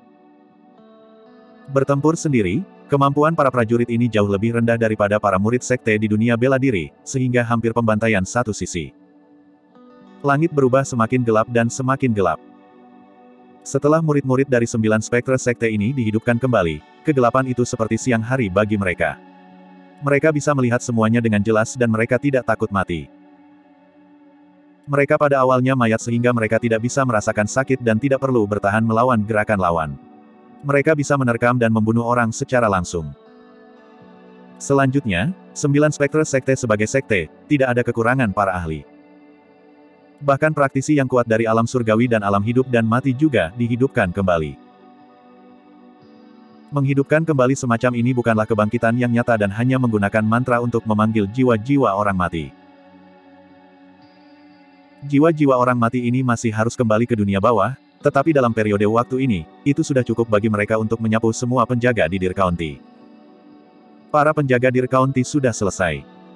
Bertempur sendiri, kemampuan para prajurit ini jauh lebih rendah daripada para murid sekte di dunia bela diri, sehingga hampir pembantaian satu sisi. Langit berubah semakin gelap dan semakin gelap. Setelah murid-murid dari 9 Spectre Sekte ini dihidupkan kembali, kegelapan itu seperti siang hari bagi mereka. Mereka bisa melihat semuanya dengan jelas dan mereka tidak takut mati. Mereka pada awalnya mayat sehingga mereka tidak bisa merasakan sakit dan tidak perlu bertahan melawan gerakan lawan. Mereka bisa menerkam dan membunuh orang secara langsung. Selanjutnya, 9 Spectre Sekte sebagai sekte, tidak ada kekurangan para ahli. Bahkan praktisi yang kuat dari alam surgawi dan alam hidup dan mati juga dihidupkan kembali. Menghidupkan kembali semacam ini bukanlah kebangkitan yang nyata dan hanya menggunakan mantra untuk memanggil jiwa-jiwa orang mati. Jiwa-jiwa orang mati ini masih harus kembali ke dunia bawah, tetapi dalam periode waktu ini, itu sudah cukup bagi mereka untuk menyapu semua penjaga di Deer County. Para penjaga Deer County sudah selesai.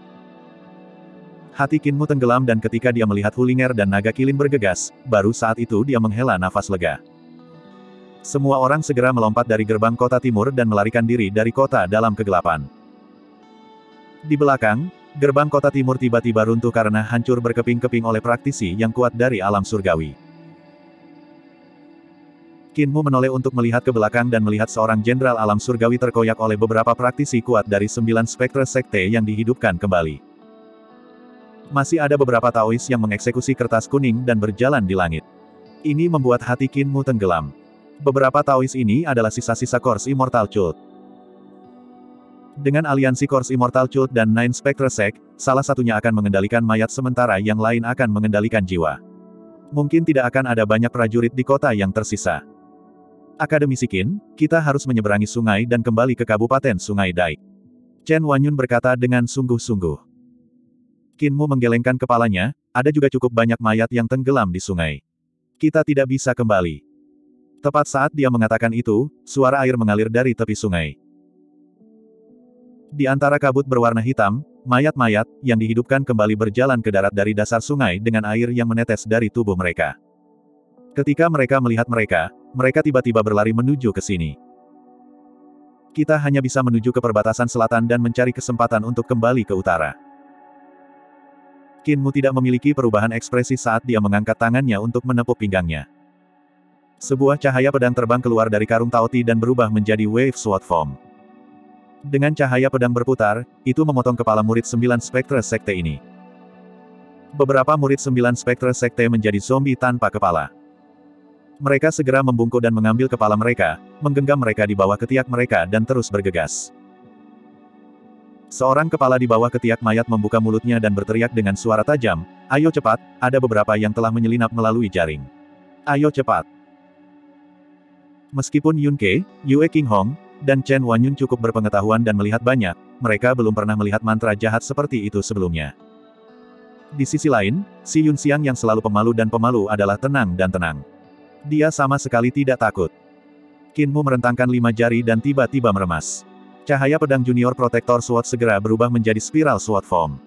Hati Qin Mu tenggelam dan ketika dia melihat Hulinger dan naga kilin bergegas, baru saat itu dia menghela nafas lega. Semua orang segera melompat dari gerbang kota timur dan melarikan diri dari kota dalam kegelapan. Di belakang, gerbang kota timur tiba-tiba runtuh karena hancur berkeping-keping oleh praktisi yang kuat dari alam surgawi. Qin Mu menoleh untuk melihat ke belakang dan melihat seorang jenderal alam surgawi terkoyak oleh beberapa praktisi kuat dari 9 Spectre Sekte yang dihidupkan kembali. Masih ada beberapa Taois yang mengeksekusi kertas kuning dan berjalan di langit. Ini membuat hati Qin Mu tenggelam. Beberapa Taois ini adalah sisa-sisa Kors Immortal Cult. Dengan aliansi Kors Immortal Cult dan Nine Spectre Sect, salah satunya akan mengendalikan mayat sementara yang lain akan mengendalikan jiwa. Mungkin tidak akan ada banyak prajurit di kota yang tersisa. Akademisi Qin, kita harus menyeberangi sungai dan kembali ke Kabupaten Sungai Dai. Chen Wanyun berkata dengan sungguh-sungguh. Qin Mu menggelengkan kepalanya, ada juga cukup banyak mayat yang tenggelam di sungai. Kita tidak bisa kembali. Tepat saat dia mengatakan itu, suara air mengalir dari tepi sungai. Di antara kabut berwarna hitam, mayat-mayat yang dihidupkan kembali berjalan ke darat dari dasar sungai dengan air yang menetes dari tubuh mereka. Ketika mereka melihat mereka, mereka tiba-tiba berlari menuju ke sini. Kita hanya bisa menuju ke perbatasan selatan dan mencari kesempatan untuk kembali ke utara. Qin Mu tidak memiliki perubahan ekspresi saat dia mengangkat tangannya untuk menepuk pinggangnya. Sebuah cahaya pedang terbang keluar dari karung Taoti dan berubah menjadi wave sword form. Dengan cahaya pedang berputar, itu memotong kepala murid 9 spektre sekte ini. Beberapa murid 9 spektre sekte menjadi zombie tanpa kepala. Mereka segera membungkuk dan mengambil kepala mereka, menggenggam mereka di bawah ketiak mereka dan terus bergegas. Seorang kepala di bawah ketiak mayat membuka mulutnya dan berteriak dengan suara tajam, "Ayo cepat, ada beberapa yang telah menyelinap melalui jaring. Ayo cepat." Meskipun Yun Ke, Yue Qinghong, dan Chen Wanyun cukup berpengetahuan dan melihat banyak, mereka belum pernah melihat mantra jahat seperti itu sebelumnya. Di sisi lain, si Yun Xiang yang selalu pemalu dan pemalu adalah tenang dan tenang. Dia sama sekali tidak takut. Qin Mu merentangkan 5 jari dan tiba-tiba meremas. Cahaya pedang Junior Protector Sword segera berubah menjadi spiral sword form.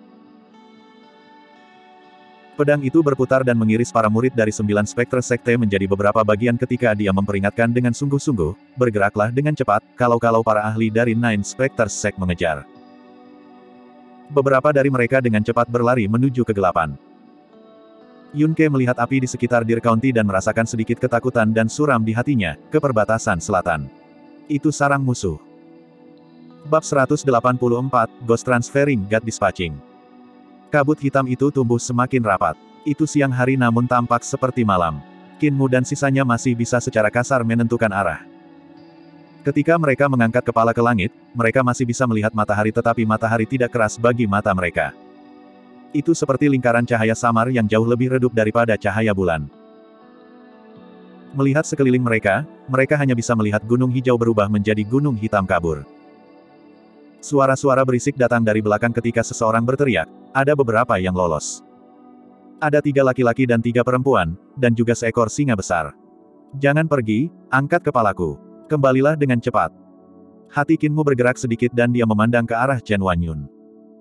Pedang itu berputar dan mengiris para murid dari 9 spektre sekte menjadi beberapa bagian ketika dia memperingatkan dengan sungguh-sungguh, bergeraklah dengan cepat, kalau-kalau para ahli dari Nine Spectre Sect mengejar. Beberapa dari mereka dengan cepat berlari menuju kegelapan. Yun Ke melihat api di sekitar Deer County dan merasakan sedikit ketakutan dan suram di hatinya, ke perbatasan selatan. Itu sarang musuh. Bab 184, Ghost Transferring God Dispatching. Kabut hitam itu tumbuh semakin rapat. Itu siang hari namun tampak seperti malam. Qin Mu dan sisanya masih bisa secara kasar menentukan arah. Ketika mereka mengangkat kepala ke langit, mereka masih bisa melihat matahari tetapi matahari tidak keras bagi mata mereka. Itu seperti lingkaran cahaya samar yang jauh lebih redup daripada cahaya bulan. Melihat sekeliling mereka, mereka hanya bisa melihat gunung hijau berubah menjadi gunung hitam kabur. Suara-suara berisik datang dari belakang ketika seseorang berteriak, ada beberapa yang lolos. Ada 3 laki-laki dan 3 perempuan, dan juga seekor singa besar. Jangan pergi, angkat kepalaku. Kembalilah dengan cepat. Hati Qin Mu bergerak sedikit dan dia memandang ke arah Chen Wanyun.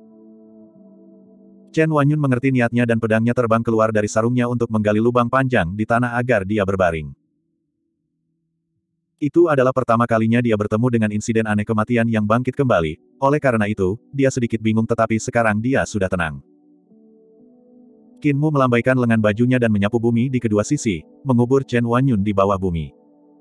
Chen Wanyun mengerti niatnya dan pedangnya terbang keluar dari sarungnya untuk menggali lubang panjang di tanah agar dia berbaring. Itu adalah pertama kalinya dia bertemu dengan insiden aneh kematian yang bangkit kembali, oleh karena itu, dia sedikit bingung tetapi sekarang dia sudah tenang. Qin Mu melambaikan lengan bajunya dan menyapu bumi di kedua sisi, mengubur Chen Wanyun di bawah bumi.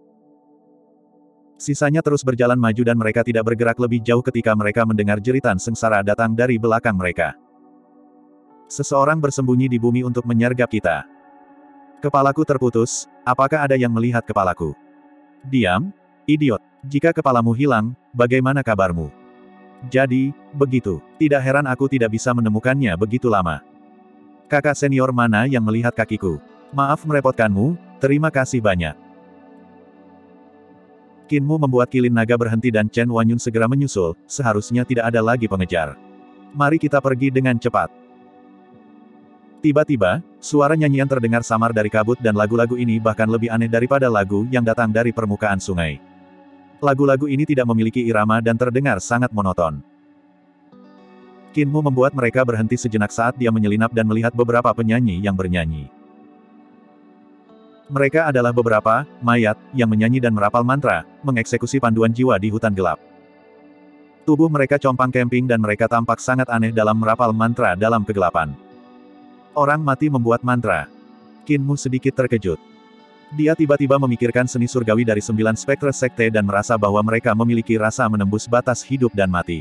Sisanya terus berjalan maju dan mereka tidak bergerak lebih jauh ketika mereka mendengar jeritan sengsara datang dari belakang mereka. Seseorang bersembunyi di bumi untuk menyergap kita. Kepalaku terputus, apakah ada yang melihat kepalaku? Diam, idiot. Jika kepalamu hilang, bagaimana kabarmu? Jadi, begitu. Tidak heran aku tidak bisa menemukannya begitu lama. Kakak senior mana yang melihat kakiku? Maaf merepotkanmu, terima kasih banyak. Qin Mu membuat kilin naga berhenti dan Chen Wanyun segera menyusul, seharusnya tidak ada lagi pengejar. Mari kita pergi dengan cepat. Tiba-tiba, suara nyanyian terdengar samar dari kabut dan lagu-lagu ini bahkan lebih aneh daripada lagu yang datang dari permukaan sungai. Lagu-lagu ini tidak memiliki irama dan terdengar sangat monoton. Qin Mu membuat mereka berhenti sejenak saat dia menyelinap dan melihat beberapa penyanyi yang bernyanyi. Mereka adalah beberapa mayat yang menyanyi dan merapal mantra, mengeksekusi panduan jiwa di hutan gelap. Tubuh mereka compang camping dan mereka tampak sangat aneh dalam merapal mantra dalam kegelapan. Orang mati membuat mantra. Qin Mu sedikit terkejut. Dia tiba-tiba memikirkan seni surgawi dari 9 spektre sekte dan merasa bahwa mereka memiliki rasa menembus batas hidup dan mati.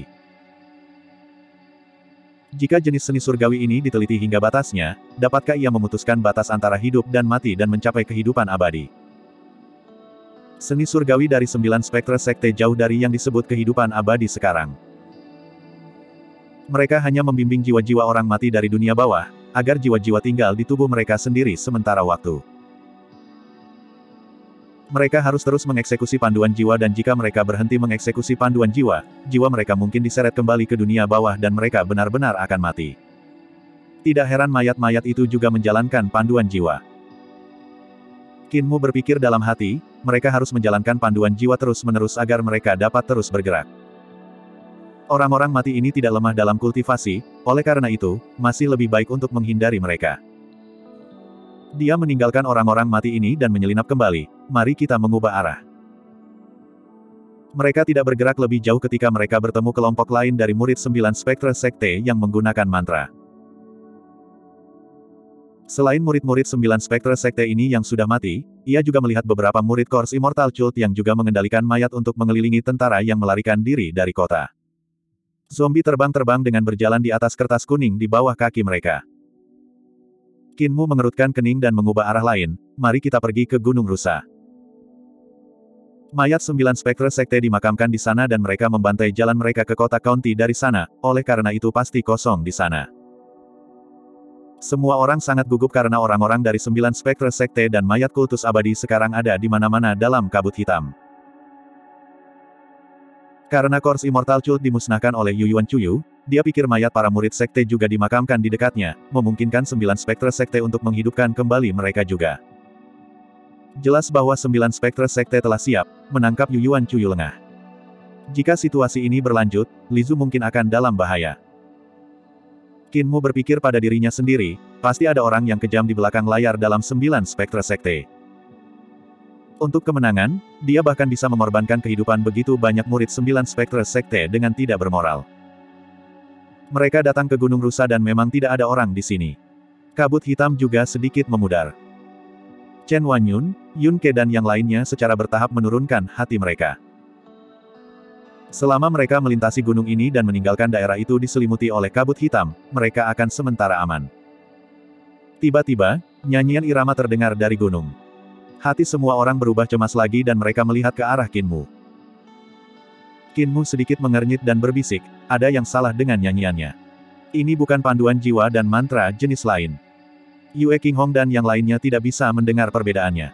Jika jenis seni surgawi ini diteliti hingga batasnya, dapatkah ia memutuskan batas antara hidup dan mati dan mencapai kehidupan abadi? Seni surgawi dari 9 spektre sekte jauh dari yang disebut kehidupan abadi sekarang. Mereka hanya membimbing jiwa-jiwa orang mati dari dunia bawah, agar jiwa-jiwa tinggal di tubuh mereka sendiri sementara waktu. Mereka harus terus mengeksekusi panduan jiwa dan jika mereka berhenti mengeksekusi panduan jiwa, jiwa mereka mungkin diseret kembali ke dunia bawah dan mereka benar-benar akan mati. Tidak heran mayat-mayat itu juga menjalankan panduan jiwa. Qin Mu berpikir dalam hati, mereka harus menjalankan panduan jiwa terus-menerus agar mereka dapat terus bergerak. Orang-orang mati ini tidak lemah dalam kultivasi, oleh karena itu, masih lebih baik untuk menghindari mereka. Dia meninggalkan orang-orang mati ini dan menyelinap kembali. Mari kita mengubah arah. Mereka tidak bergerak lebih jauh ketika mereka bertemu kelompok lain dari murid 9 spektre sekte yang menggunakan mantra. Selain murid-murid 9 spektre sekte ini yang sudah mati, ia juga melihat beberapa murid Kors Immortal Cult yang juga mengendalikan mayat untuk mengelilingi tentara yang melarikan diri dari kota. Zombie terbang-terbang dengan berjalan di atas kertas kuning di bawah kaki mereka. Kinmu mengerutkan kening dan mengubah arah lain. Mari kita pergi ke Gunung Rusa. Mayat 9 spektre sekte dimakamkan di sana dan mereka membantai jalan mereka ke kota county dari sana, oleh karena itu pasti kosong di sana. Semua orang sangat gugup karena orang-orang dari 9 spektre sekte dan mayat kultus abadi sekarang ada di mana-mana dalam kabut hitam. Karena Kors Immortal Cult dimusnahkan oleh Yu Yuan Chuyu, dia pikir mayat para murid sekte juga dimakamkan di dekatnya, memungkinkan 9 spektre sekte untuk menghidupkan kembali mereka juga. Jelas bahwa 9 spektre sekte telah siap, menangkap Yu Yuan Chuyu lengah. Jika situasi ini berlanjut, Li Zu mungkin akan dalam bahaya. Kinmu berpikir pada dirinya sendiri, pasti ada orang yang kejam di belakang layar dalam 9 spektre sekte. Untuk kemenangan, dia bahkan bisa mengorbankan kehidupan begitu banyak murid 9 spektre sekte dengan tidak bermoral. Mereka datang ke Gunung Rusa dan memang tidak ada orang di sini. Kabut hitam juga sedikit memudar. Chen Wanyun, Yun Ke dan yang lainnya secara bertahap menurunkan hati mereka. Selama mereka melintasi gunung ini dan meninggalkan daerah itu diselimuti oleh kabut hitam, mereka akan sementara aman. Tiba-tiba, nyanyian irama terdengar dari gunung. Hati semua orang berubah cemas lagi dan mereka melihat ke arah Kinmu. Kinmu sedikit mengernyit dan berbisik, ada yang salah dengan nyanyiannya. Ini bukan panduan jiwa dan mantra jenis lain. Yue Qinghong dan yang lainnya tidak bisa mendengar perbedaannya.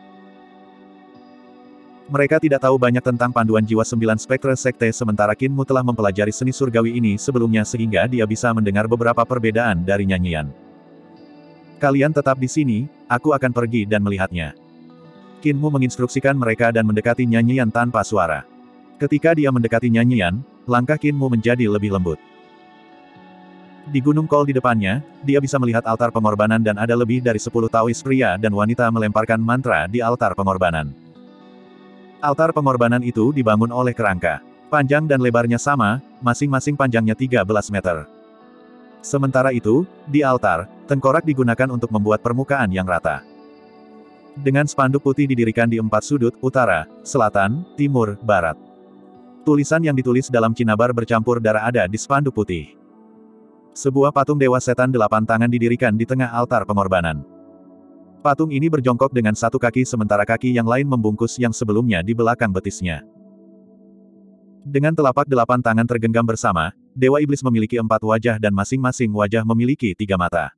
Mereka tidak tahu banyak tentang panduan jiwa 9 spektre sekte sementara Kinmu telah mempelajari seni surgawi ini sebelumnya sehingga dia bisa mendengar beberapa perbedaan dari nyanyian. Kalian tetap di sini, aku akan pergi dan melihatnya. Kinmu menginstruksikan mereka dan mendekati nyanyian tanpa suara. Ketika dia mendekati nyanyian, langkah Kinmu menjadi lebih lembut. Di gunung kol di depannya, dia bisa melihat altar pengorbanan dan ada lebih dari 10 Taois pria dan wanita melemparkan mantra di altar pengorbanan. Altar pengorbanan itu dibangun oleh kerangka. Panjang dan lebarnya sama, masing-masing panjangnya 13 meter. Sementara itu, di altar, tengkorak digunakan untuk membuat permukaan yang rata. Dengan spanduk putih didirikan di 4 sudut, utara, selatan, timur, barat. Tulisan yang ditulis dalam cinabar bercampur darah ada di spanduk putih. Sebuah patung Dewa Setan 8 tangan didirikan di tengah altar pengorbanan. Patung ini berjongkok dengan satu kaki sementara kaki yang lain membungkus yang sebelumnya di belakang betisnya. Dengan telapak 8 tangan tergenggam bersama, Dewa Iblis memiliki 4 wajah dan masing-masing wajah memiliki 3 mata.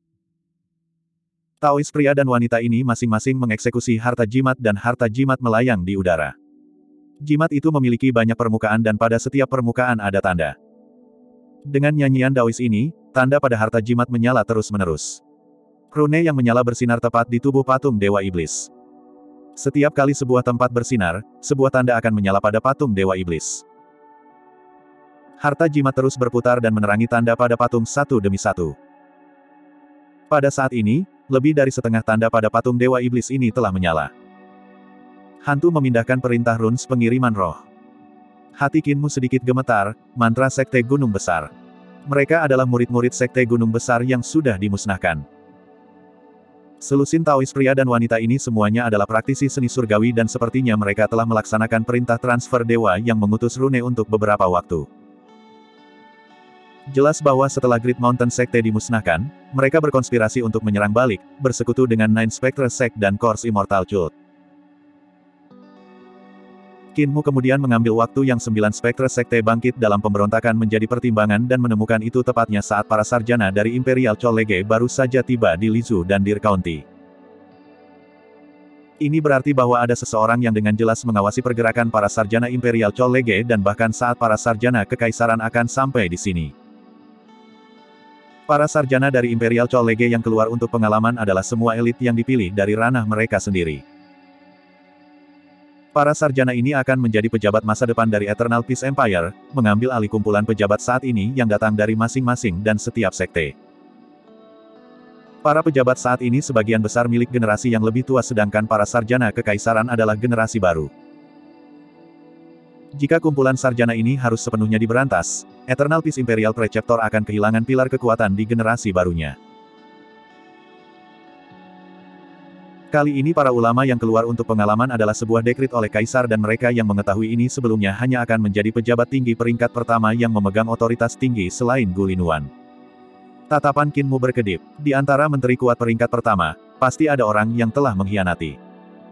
Taois pria dan wanita ini masing-masing mengeksekusi harta jimat dan harta jimat melayang di udara. Jimat itu memiliki banyak permukaan dan pada setiap permukaan ada tanda. Dengan nyanyian Daois ini, tanda pada harta jimat menyala terus-menerus. Rune yang menyala bersinar tepat di tubuh patung Dewa Iblis. Setiap kali sebuah tempat bersinar, sebuah tanda akan menyala pada patung Dewa Iblis. Harta jimat terus berputar dan menerangi tanda pada patung satu demi satu. Pada saat ini, lebih dari setengah tanda pada patung Dewa Iblis ini telah menyala. Hantu memindahkan perintah runes pengiriman roh. Hati Kinmu sedikit gemetar, mantra Sekte Gunung Besar. Mereka adalah murid-murid Sekte Gunung Besar yang sudah dimusnahkan. Selusin Taois pria dan wanita ini semuanya adalah praktisi seni surgawi dan sepertinya mereka telah melaksanakan perintah transfer dewa yang mengutus Rune untuk beberapa waktu. Jelas bahwa setelah Great Mountain Sekte dimusnahkan, mereka berkonspirasi untuk menyerang balik, bersekutu dengan Nine Spectre Sect dan Kors Immortal Cult. Kinmu kemudian mengambil waktu yang 9 Spectre Sekte bangkit dalam pemberontakan menjadi pertimbangan dan menemukan itu tepatnya saat para sarjana dari Imperial College baru saja tiba di Lizhu dan Deer County. Ini berarti bahwa ada seseorang yang dengan jelas mengawasi pergerakan para sarjana Imperial College dan bahkan saat para sarjana kekaisaran akan sampai di sini. Para sarjana dari Imperial College yang keluar untuk pengalaman adalah semua elit yang dipilih dari ranah mereka sendiri. Para sarjana ini akan menjadi pejabat masa depan dari Eternal Peace Empire, mengambil alih kumpulan pejabat saat ini yang datang dari masing-masing dan setiap sekte. Para pejabat saat ini sebagian besar milik generasi yang lebih tua sedangkan para sarjana kekaisaran adalah generasi baru. Jika kumpulan sarjana ini harus sepenuhnya diberantas, Eternal Peace Imperial Preceptor akan kehilangan pilar kekuatan di generasi barunya. Kali ini para ulama yang keluar untuk pengalaman adalah sebuah dekrit oleh kaisar dan mereka yang mengetahui ini sebelumnya hanya akan menjadi pejabat tinggi peringkat pertama yang memegang otoritas tinggi selain Gulinuan. Tatapan Qin Mu berkedip. Di antara menteri kuat peringkat pertama, pasti ada orang yang telah mengkhianati.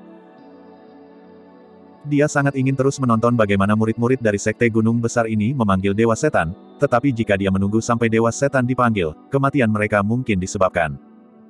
Dia sangat ingin terus menonton bagaimana murid-murid dari sekte gunung besar ini memanggil Dewa Setan, tetapi jika dia menunggu sampai Dewa Setan dipanggil, kematian mereka mungkin disebabkan.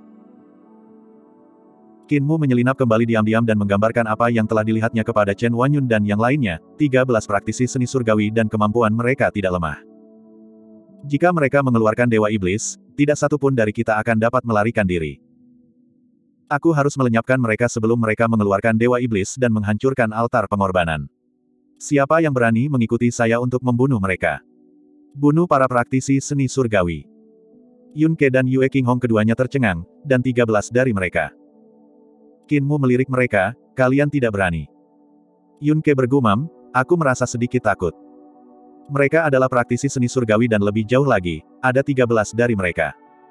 Qin Mu menyelinap kembali diam-diam dan menggambarkan apa yang telah dilihatnya kepada Chen Wanyun dan yang lainnya, 13 praktisi seni surgawi dan kemampuan mereka tidak lemah. Jika mereka mengeluarkan Dewa Iblis, tidak satu pun dari kita akan dapat melarikan diri. Aku harus melenyapkan mereka sebelum mereka mengeluarkan Dewa Iblis dan menghancurkan altar pengorbanan. Siapa yang berani mengikuti saya untuk membunuh mereka? Bunuh para praktisi seni surgawi. Yun Ke dan Yue Qinghong keduanya tercengang, dan 13 dari mereka. Qin Mu melirik mereka, kalian tidak berani. Yun Ke bergumam, aku merasa sedikit takut. Mereka adalah praktisi seni surgawi dan lebih jauh lagi, ada 13 dari mereka.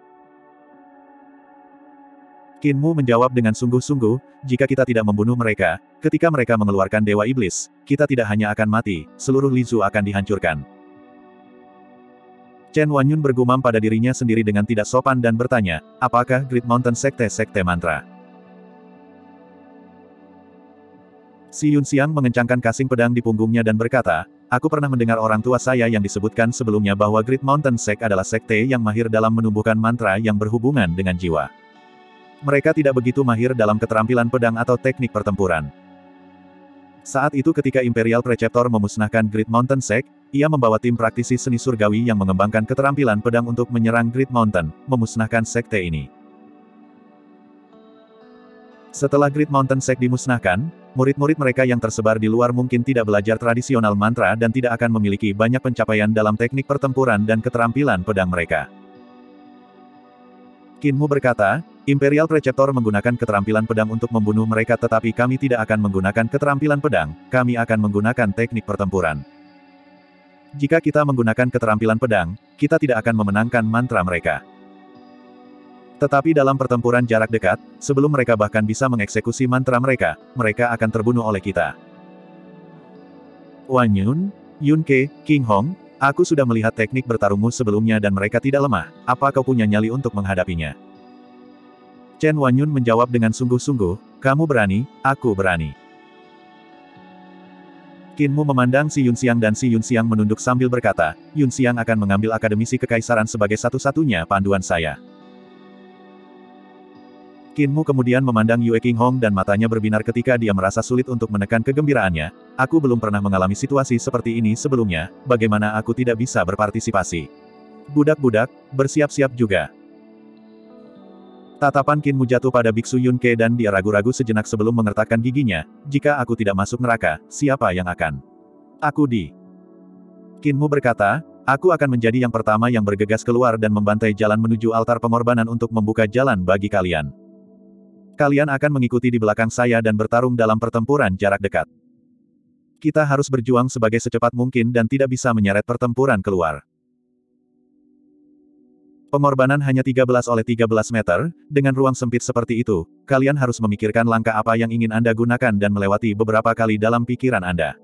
Qin Mu menjawab dengan sungguh-sungguh, jika kita tidak membunuh mereka, ketika mereka mengeluarkan Dewa Iblis, kita tidak hanya akan mati, seluruh Lizhu akan dihancurkan. Chen Wanyun bergumam pada dirinya sendiri dengan tidak sopan dan bertanya, apakah Great Mountain sekte-sekte mantra? Si Yun Xiang mengencangkan kasing pedang di punggungnya dan berkata, aku pernah mendengar orang tua saya yang disebutkan sebelumnya bahwa Great Mountain Sect adalah sekte yang mahir dalam menumbuhkan mantra yang berhubungan dengan jiwa. Mereka tidak begitu mahir dalam keterampilan pedang atau teknik pertempuran. Saat itu ketika Imperial Preceptor memusnahkan Great Mountain Sect, ia membawa tim praktisi seni surgawi yang mengembangkan keterampilan pedang untuk menyerang Great Mountain, memusnahkan sekte ini. Setelah Great Mountain Sect dimusnahkan, murid-murid mereka yang tersebar di luar mungkin tidak belajar tradisional mantra dan tidak akan memiliki banyak pencapaian dalam teknik pertempuran dan keterampilan pedang mereka. Qin Mu berkata, Imperial Preceptor menggunakan keterampilan pedang untuk membunuh mereka tetapi kami tidak akan menggunakan keterampilan pedang, kami akan menggunakan teknik pertempuran. Jika kita menggunakan keterampilan pedang, kita tidak akan memenangkan mantra mereka. Tetapi dalam pertempuran jarak dekat, sebelum mereka bahkan bisa mengeksekusi mantra mereka, mereka akan terbunuh oleh kita. Wanyun, Yun Ke, Qinghong, aku sudah melihat teknik bertarungmu sebelumnya dan mereka tidak lemah, apa kau punya nyali untuk menghadapinya? Chen Wanyun menjawab dengan sungguh-sungguh, kamu berani, aku berani. Qin Mu memandang si Yun Xiang dan si Yun Xiang menunduk sambil berkata, Yun Xiang akan mengambil akademisi kekaisaran sebagai satu-satunya panduan saya. Qin Mu kemudian memandang Yue Qinghong dan matanya berbinar ketika dia merasa sulit untuk menekan kegembiraannya. Aku belum pernah mengalami situasi seperti ini sebelumnya, bagaimana aku tidak bisa berpartisipasi? Budak-budak, bersiap-siap juga. Tatapan Qin Mu jatuh pada Biksu Yun Ke dan dia ragu-ragu sejenak sebelum mengertakkan giginya, jika aku tidak masuk neraka, siapa yang akan? Aku di. Qin Mu berkata, aku akan menjadi yang pertama yang bergegas keluar dan membantai jalan menuju altar pengorbanan untuk membuka jalan bagi kalian. Kalian akan mengikuti di belakang saya dan bertarung dalam pertempuran jarak dekat. Kita harus berjuang sebagai secepat mungkin dan tidak bisa menyeret pertempuran keluar. Pengorbanan hanya 13 oleh 13 meter, dengan ruang sempit seperti itu, kalian harus memikirkan langkah apa yang ingin Anda gunakan dan melewati beberapa kali dalam pikiran Anda.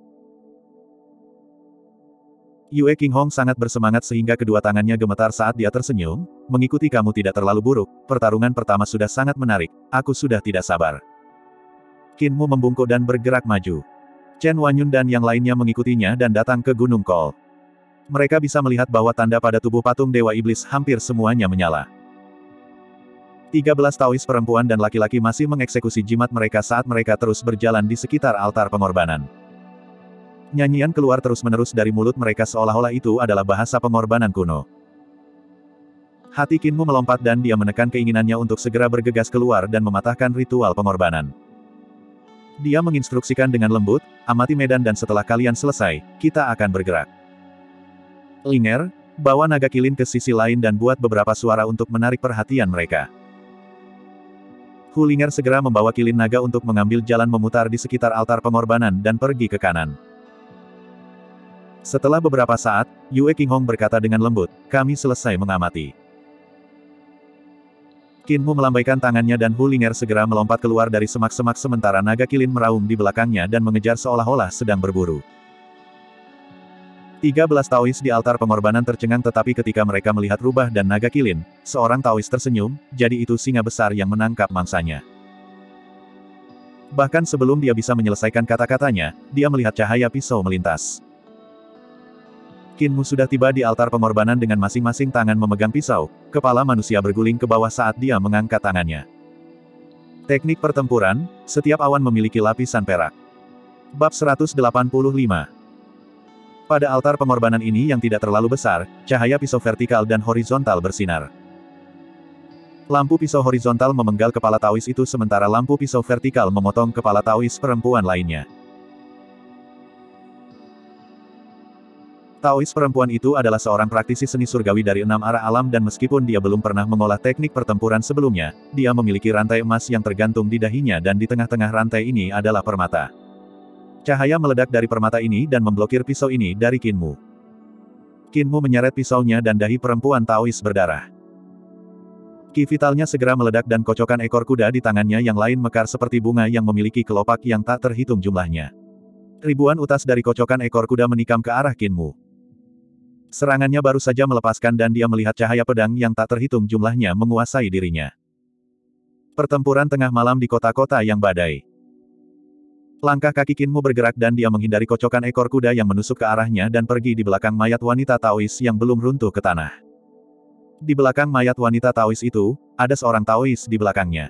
Yue Qinghong sangat bersemangat sehingga kedua tangannya gemetar saat dia tersenyum, mengikuti kamu tidak terlalu buruk, pertarungan pertama sudah sangat menarik, aku sudah tidak sabar. Qin Mu membungkuk dan bergerak maju. Chen Wanyun dan yang lainnya mengikutinya dan datang ke Gunung Kol. Mereka bisa melihat bahwa tanda pada tubuh patung Dewa Iblis hampir semuanya menyala. 13 Taois perempuan dan laki-laki masih mengeksekusi jimat mereka saat mereka terus berjalan di sekitar altar pengorbanan. Nyanyian keluar terus-menerus dari mulut mereka seolah-olah itu adalah bahasa pengorbanan kuno. Hati Qin Mu melompat dan dia menekan keinginannya untuk segera bergegas keluar dan mematahkan ritual pengorbanan. Dia menginstruksikan dengan lembut, amati medan dan setelah kalian selesai, kita akan bergerak. Linger, bawa naga kilin ke sisi lain dan buat beberapa suara untuk menarik perhatian mereka. Hu Linger segera membawa kilin naga untuk mengambil jalan memutar di sekitar altar pengorbanan dan pergi ke kanan. Setelah beberapa saat, Yue Qinghong berkata dengan lembut, kami selesai mengamati. Qin Mu melambaikan tangannya dan Hu Linger segera melompat keluar dari semak-semak sementara naga kilin meraung di belakangnya dan mengejar seolah-olah sedang berburu. 13 Taois di altar pengorbanan tercengang tetapi ketika mereka melihat rubah dan naga kilin, seorang Taois tersenyum, jadi itu singa besar yang menangkap mangsanya. Bahkan sebelum dia bisa menyelesaikan kata-katanya, dia melihat cahaya pisau melintas. Qin Mu sudah tiba di altar pengorbanan dengan masing-masing tangan memegang pisau, kepala manusia berguling ke bawah saat dia mengangkat tangannya. Teknik pertempuran, setiap awan memiliki lapisan perak. Bab 185. Pada altar pengorbanan ini yang tidak terlalu besar, cahaya pisau vertikal dan horizontal bersinar. Lampu pisau horizontal memenggal kepala Taois itu sementara lampu pisau vertikal memotong kepala Taois perempuan lainnya. Taois perempuan itu adalah seorang praktisi seni surgawi dari 6 arah alam dan meskipun dia belum pernah mengolah teknik pertempuran sebelumnya, dia memiliki rantai emas yang tergantung di dahinya dan di tengah-tengah rantai ini adalah permata. Cahaya meledak dari permata ini dan memblokir pisau ini dari Qin Mu. Qin Mu menyeret pisaunya dan dahi perempuan Taois berdarah. Ki vitalnya segera meledak dan kocokan ekor kuda di tangannya yang lain mekar seperti bunga yang memiliki kelopak yang tak terhitung jumlahnya. Ribuan utas dari kocokan ekor kuda menikam ke arah Qin Mu. Serangannya baru saja melepaskan dan dia melihat cahaya pedang yang tak terhitung jumlahnya menguasai dirinya. Pertempuran tengah malam di kota-kota yang badai. Langkah kaki Qin Mu bergerak dan dia menghindari kocokan ekor kuda yang menusuk ke arahnya dan pergi di belakang mayat wanita Taois yang belum runtuh ke tanah. Di belakang mayat wanita Taois itu, ada seorang Taois di belakangnya.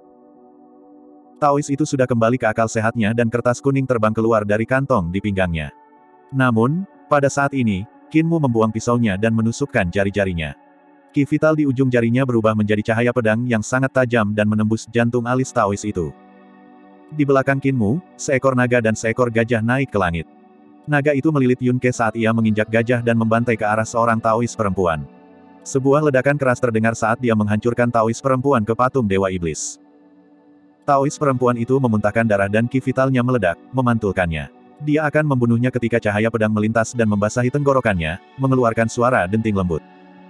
Taois itu sudah kembali ke akal sehatnya dan kertas kuning terbang keluar dari kantong di pinggangnya. Namun, pada saat ini, Qin Mu membuang pisaunya dan menusukkan jari-jarinya. Ki vital di ujung jarinya berubah menjadi cahaya pedang yang sangat tajam dan menembus jantung alis Taois itu. Di belakang Qin Mu, seekor naga dan seekor gajah naik ke langit. Naga itu melilit Yun Ke saat ia menginjak gajah dan membantai ke arah seorang Taois perempuan. Sebuah ledakan keras terdengar saat dia menghancurkan Taois perempuan ke patung Dewa Iblis. Taois perempuan itu memuntahkan darah dan ki vitalnya meledak, memantulkannya. Dia akan membunuhnya ketika cahaya pedang melintas dan membasahi tenggorokannya, mengeluarkan suara denting lembut.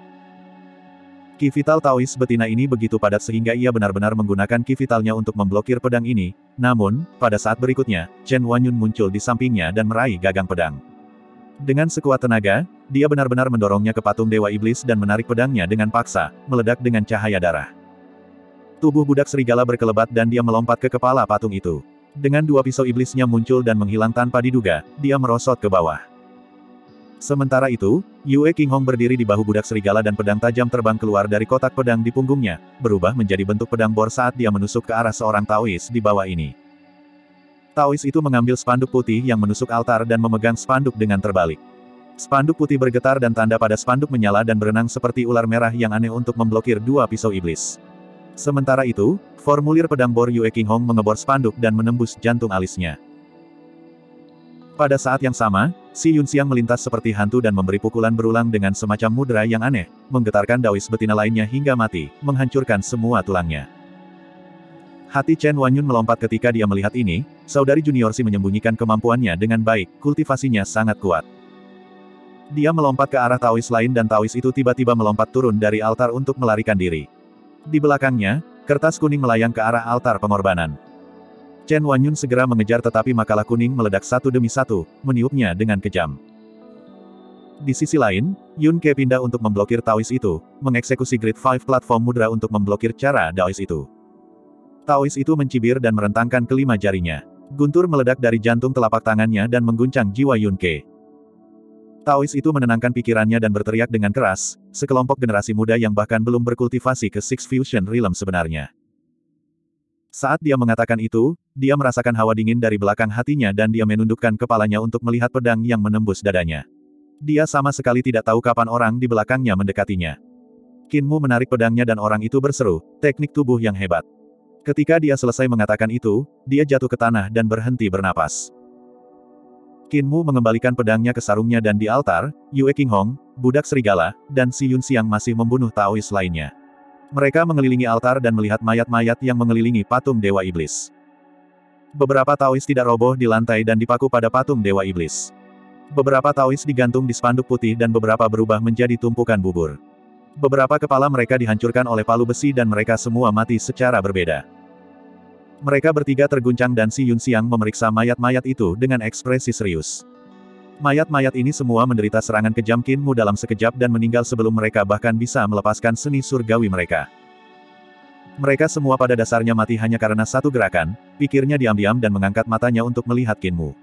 Ki vital Taois betina ini begitu padat sehingga ia benar-benar menggunakan ki vitalnya untuk memblokir pedang ini, namun, pada saat berikutnya, Chen Wanyun muncul di sampingnya dan meraih gagang pedang. Dengan sekuat tenaga, dia benar-benar mendorongnya ke patung Dewa Iblis dan menarik pedangnya dengan paksa, meledak dengan cahaya darah. Tubuh budak serigala berkelebat dan dia melompat ke kepala patung itu. Dengan dua pisau iblisnya muncul dan menghilang tanpa diduga, dia merosot ke bawah. Sementara itu, Yue Qinghong berdiri di bahu budak serigala dan pedang tajam terbang keluar dari kotak pedang di punggungnya, berubah menjadi bentuk pedang bor saat dia menusuk ke arah seorang Taois di bawah ini. Taois itu mengambil spanduk putih yang menusuk altar dan memegang spanduk dengan terbalik. Spanduk putih bergetar dan tanda pada spanduk menyala dan berenang seperti ular merah yang aneh untuk memblokir dua pisau iblis. Sementara itu, formulir pedang bor Yue Qinghong mengebor spanduk dan menembus jantung alisnya. Pada saat yang sama, Si Yunxiang melintas seperti hantu dan memberi pukulan berulang dengan semacam mudra yang aneh, menggetarkan Daois betina lainnya hingga mati, menghancurkan semua tulangnya. Hati Chen Wanyun melompat ketika dia melihat ini, saudari junior Si menyembunyikan kemampuannya dengan baik, kultivasinya sangat kuat. Dia melompat ke arah Taois lain dan Taois itu tiba-tiba melompat turun dari altar untuk melarikan diri. Di belakangnya, kertas kuning melayang ke arah altar pengorbanan. Chen Wanyun segera mengejar tetapi makalah kuning meledak satu demi satu, meniupnya dengan kejam. Di sisi lain, Yun Ke pindah untuk memblokir Taois itu, mengeksekusi Grid 5 platform mudra untuk memblokir cara Daois itu. Taois itu mencibir dan merentangkan kelima jarinya. Guntur meledak dari jantung telapak tangannya dan mengguncang jiwa Yun Ke. Taois itu menenangkan pikirannya dan berteriak dengan keras, sekelompok generasi muda yang bahkan belum berkultivasi ke Six Fusion Realm sebenarnya. Saat dia mengatakan itu, dia merasakan hawa dingin dari belakang hatinya dan dia menundukkan kepalanya untuk melihat pedang yang menembus dadanya. Dia sama sekali tidak tahu kapan orang di belakangnya mendekatinya. Qin Mu menarik pedangnya dan orang itu berseru, teknik tubuh yang hebat. Ketika dia selesai mengatakan itu, dia jatuh ke tanah dan berhenti bernapas. Qin Mu mengembalikan pedangnya ke sarungnya dan di altar, Yue Qinghong, budak serigala, dan Si Yunxiang masih membunuh Taois lainnya. Mereka mengelilingi altar dan melihat mayat-mayat yang mengelilingi patung Dewa Iblis. Beberapa Taois tidak roboh di lantai dan dipaku pada patung Dewa Iblis. Beberapa Taois digantung di spanduk putih dan beberapa berubah menjadi tumpukan bubur. Beberapa kepala mereka dihancurkan oleh palu besi dan mereka semua mati secara berbeda. Mereka bertiga terguncang dan Si Yunxiang memeriksa mayat-mayat itu dengan ekspresi serius. Mayat-mayat ini semua menderita serangan kejam Qin Mu dalam sekejap dan meninggal sebelum mereka bahkan bisa melepaskan seni surgawi mereka. Mereka semua pada dasarnya mati hanya karena satu gerakan, pikirnya diam-diam dan mengangkat matanya untuk melihat Qin Mu.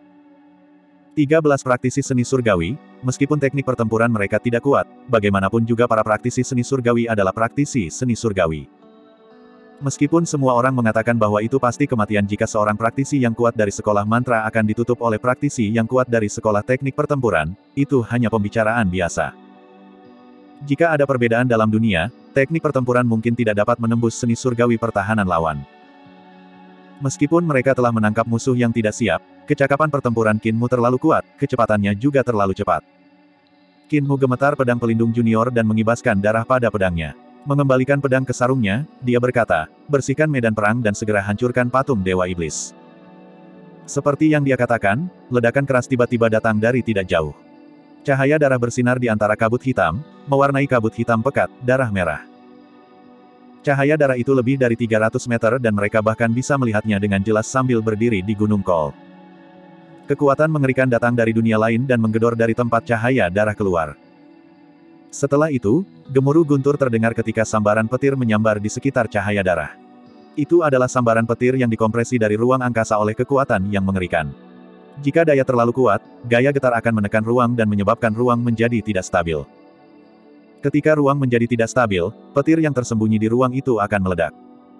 13 praktisi seni surgawi, meskipun teknik pertempuran mereka tidak kuat, bagaimanapun juga para praktisi seni surgawi adalah praktisi seni surgawi. Meskipun semua orang mengatakan bahwa itu pasti kematian jika seorang praktisi yang kuat dari sekolah mantra akan ditutup oleh praktisi yang kuat dari sekolah teknik pertempuran, itu hanya pembicaraan biasa. Jika ada perbedaan dalam dunia, teknik pertempuran mungkin tidak dapat menembus seni surgawi pertahanan lawan. Meskipun mereka telah menangkap musuh yang tidak siap, kecakapan pertempuran Qin Mu terlalu kuat, kecepatannya juga terlalu cepat. Qin Mu gemetar pedang pelindung junior dan mengibaskan darah pada pedangnya. Mengembalikan pedang ke sarungnya, dia berkata, bersihkan medan perang dan segera hancurkan patung Dewa Iblis. Seperti yang dia katakan, ledakan keras tiba-tiba datang dari tidak jauh. Cahaya darah bersinar di antara kabut hitam, mewarnai kabut hitam pekat, darah merah. Cahaya darah itu lebih dari 300 meter dan mereka bahkan bisa melihatnya dengan jelas sambil berdiri di Gunung Kol. Kekuatan mengerikan datang dari dunia lain dan menggedor dari tempat cahaya darah keluar. Setelah itu, gemuruh guntur terdengar ketika sambaran petir menyambar di sekitar cahaya darah. Itu adalah sambaran petir yang dikompresi dari ruang angkasa oleh kekuatan yang mengerikan. Jika daya terlalu kuat, gaya getar akan menekan ruang dan menyebabkan ruang menjadi tidak stabil. Ketika ruang menjadi tidak stabil, petir yang tersembunyi di ruang itu akan meledak.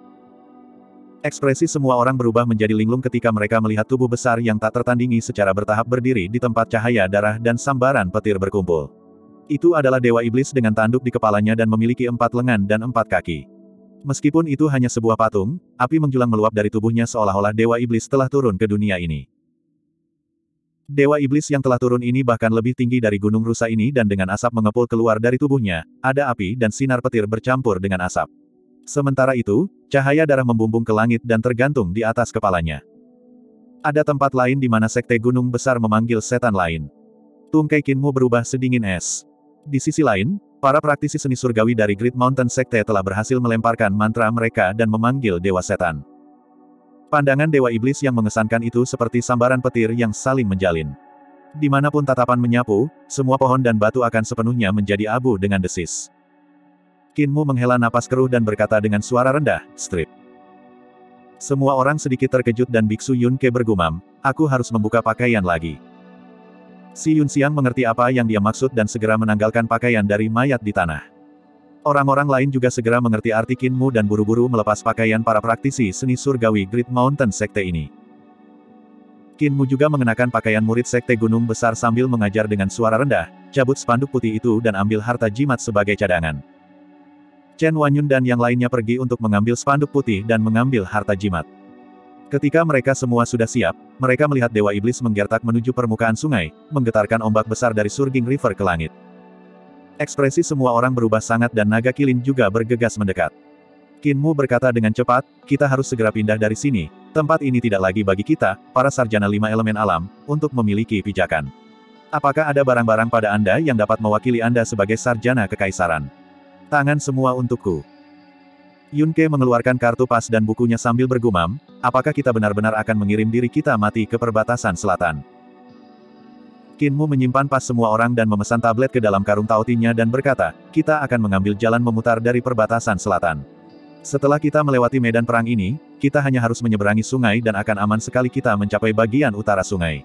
Ekspresi semua orang berubah menjadi linglung ketika mereka melihat tubuh besar yang tak tertandingi secara bertahap berdiri di tempat cahaya darah dan sambaran petir berkumpul. Itu adalah Dewa Iblis dengan tanduk di kepalanya dan memiliki 4 lengan dan 4 kaki. Meskipun itu hanya sebuah patung, api menjulang meluap dari tubuhnya seolah-olah Dewa Iblis telah turun ke dunia ini. Dewa Iblis yang telah turun ini bahkan lebih tinggi dari gunung rusa ini dan dengan asap mengepul keluar dari tubuhnya, ada api dan sinar petir bercampur dengan asap. Sementara itu, cahaya darah membumbung ke langit dan tergantung di atas kepalanya. Ada tempat lain di mana sekte gunung besar memanggil setan lain. Tungkai Qin Mu berubah sedingin es. Di sisi lain, para praktisi seni surgawi dari Great Mountain Sekte telah berhasil melemparkan mantra mereka dan memanggil Dewa Setan. Pandangan Dewa Iblis yang mengesankan itu seperti sambaran petir yang saling menjalin. Dimanapun tatapan menyapu, semua pohon dan batu akan sepenuhnya menjadi abu dengan desis. Qin Mu menghela napas keruh dan berkata dengan suara rendah, "Strip." Semua orang sedikit terkejut dan Biksu Yun Ke bergumam, "Aku harus membuka pakaian lagi." Si Yunxiang mengerti apa yang dia maksud dan segera menanggalkan pakaian dari mayat di tanah. Orang-orang lain juga segera mengerti arti Qin Mu dan buru-buru melepas pakaian para praktisi seni surgawi Great Mountain Sekte ini. Qin Mu juga mengenakan pakaian murid Sekte Gunung Besar sambil mengajar dengan suara rendah, cabut spanduk putih itu dan ambil harta jimat sebagai cadangan. Chen Wanyun dan yang lainnya pergi untuk mengambil spanduk putih dan mengambil harta jimat. Ketika mereka semua sudah siap, mereka melihat Dewa Iblis menggertak menuju permukaan sungai, menggetarkan ombak besar dari Surging River ke langit. Ekspresi semua orang berubah sangat dan naga kilin juga bergegas mendekat. Qin Mu berkata dengan cepat, "Kita harus segera pindah dari sini. Tempat ini tidak lagi bagi kita, para sarjana 5 elemen alam, untuk memiliki pijakan. Apakah ada barang-barang pada Anda yang dapat mewakili Anda sebagai sarjana kekaisaran? Tangan semua untukku." Yun Ke mengeluarkan kartu pas dan bukunya sambil bergumam, "Apakah kita benar-benar akan mengirim diri kita mati ke perbatasan selatan?" Qin Mu menyimpan pas semua orang dan memesan tablet ke dalam karung taotinya dan berkata, "Kita akan mengambil jalan memutar dari perbatasan selatan. Setelah kita melewati medan perang ini, kita hanya harus menyeberangi sungai dan akan aman sekali kita mencapai bagian utara sungai."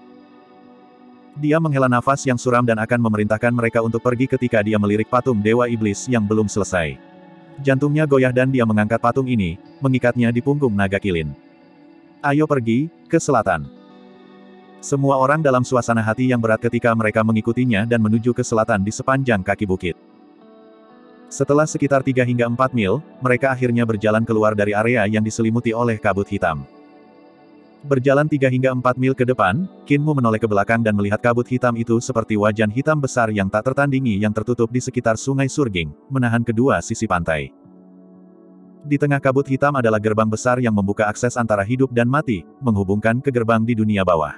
Dia menghela nafas yang suram dan akan memerintahkan mereka untuk pergi ketika dia melirik patung Dewa Iblis yang belum selesai. Jantungnya goyah dan dia mengangkat patung ini, mengikatnya di punggung naga kilin. "Ayo pergi, ke selatan." Semua orang dalam suasana hati yang berat ketika mereka mengikutinya dan menuju ke selatan di sepanjang kaki bukit. Setelah sekitar 3 hingga 4 mil, mereka akhirnya berjalan keluar dari area yang diselimuti oleh kabut hitam. Berjalan 3 hingga 4 mil ke depan, Kinmu menoleh ke belakang dan melihat kabut hitam itu seperti wajan hitam besar yang tak tertandingi yang tertutup di sekitar sungai Surging, menahan kedua sisi pantai. Di tengah kabut hitam adalah gerbang besar yang membuka akses antara hidup dan mati, menghubungkan ke gerbang di dunia bawah.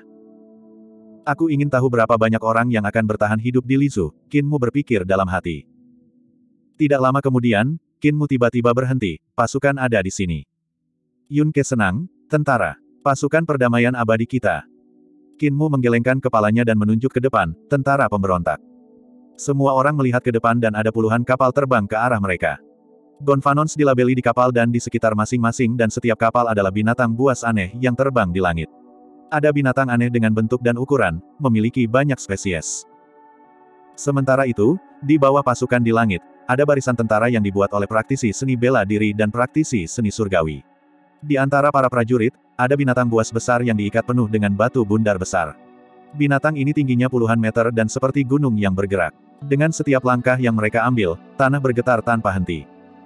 Aku ingin tahu berapa banyak orang yang akan bertahan hidup di Lizu, Kinmu berpikir dalam hati. Tidak lama kemudian, Kinmu tiba-tiba berhenti, pasukan ada di sini. Yunke senang, tentara. Pasukan perdamaian abadi kita. Kinmu menggelengkan kepalanya dan menunjuk ke depan, tentara pemberontak. Semua orang melihat ke depan dan ada puluhan kapal terbang ke arah mereka. Gonfanons dilabeli di kapal dan di sekitar masing-masing dan setiap kapal adalah binatang buas aneh yang terbang di langit. Ada binatang aneh dengan bentuk dan ukuran, memiliki banyak spesies. Sementara itu, di bawah pasukan di langit, ada barisan tentara yang dibuat oleh praktisi seni bela diri dan praktisi seni surgawi. Di antara para prajurit, ada binatang buas besar yang diikat penuh dengan batu bundar besar. Binatang ini tingginya puluhan meter dan seperti gunung yang bergerak. Dengan setiap langkah yang mereka ambil, tanah bergetar tanpa henti.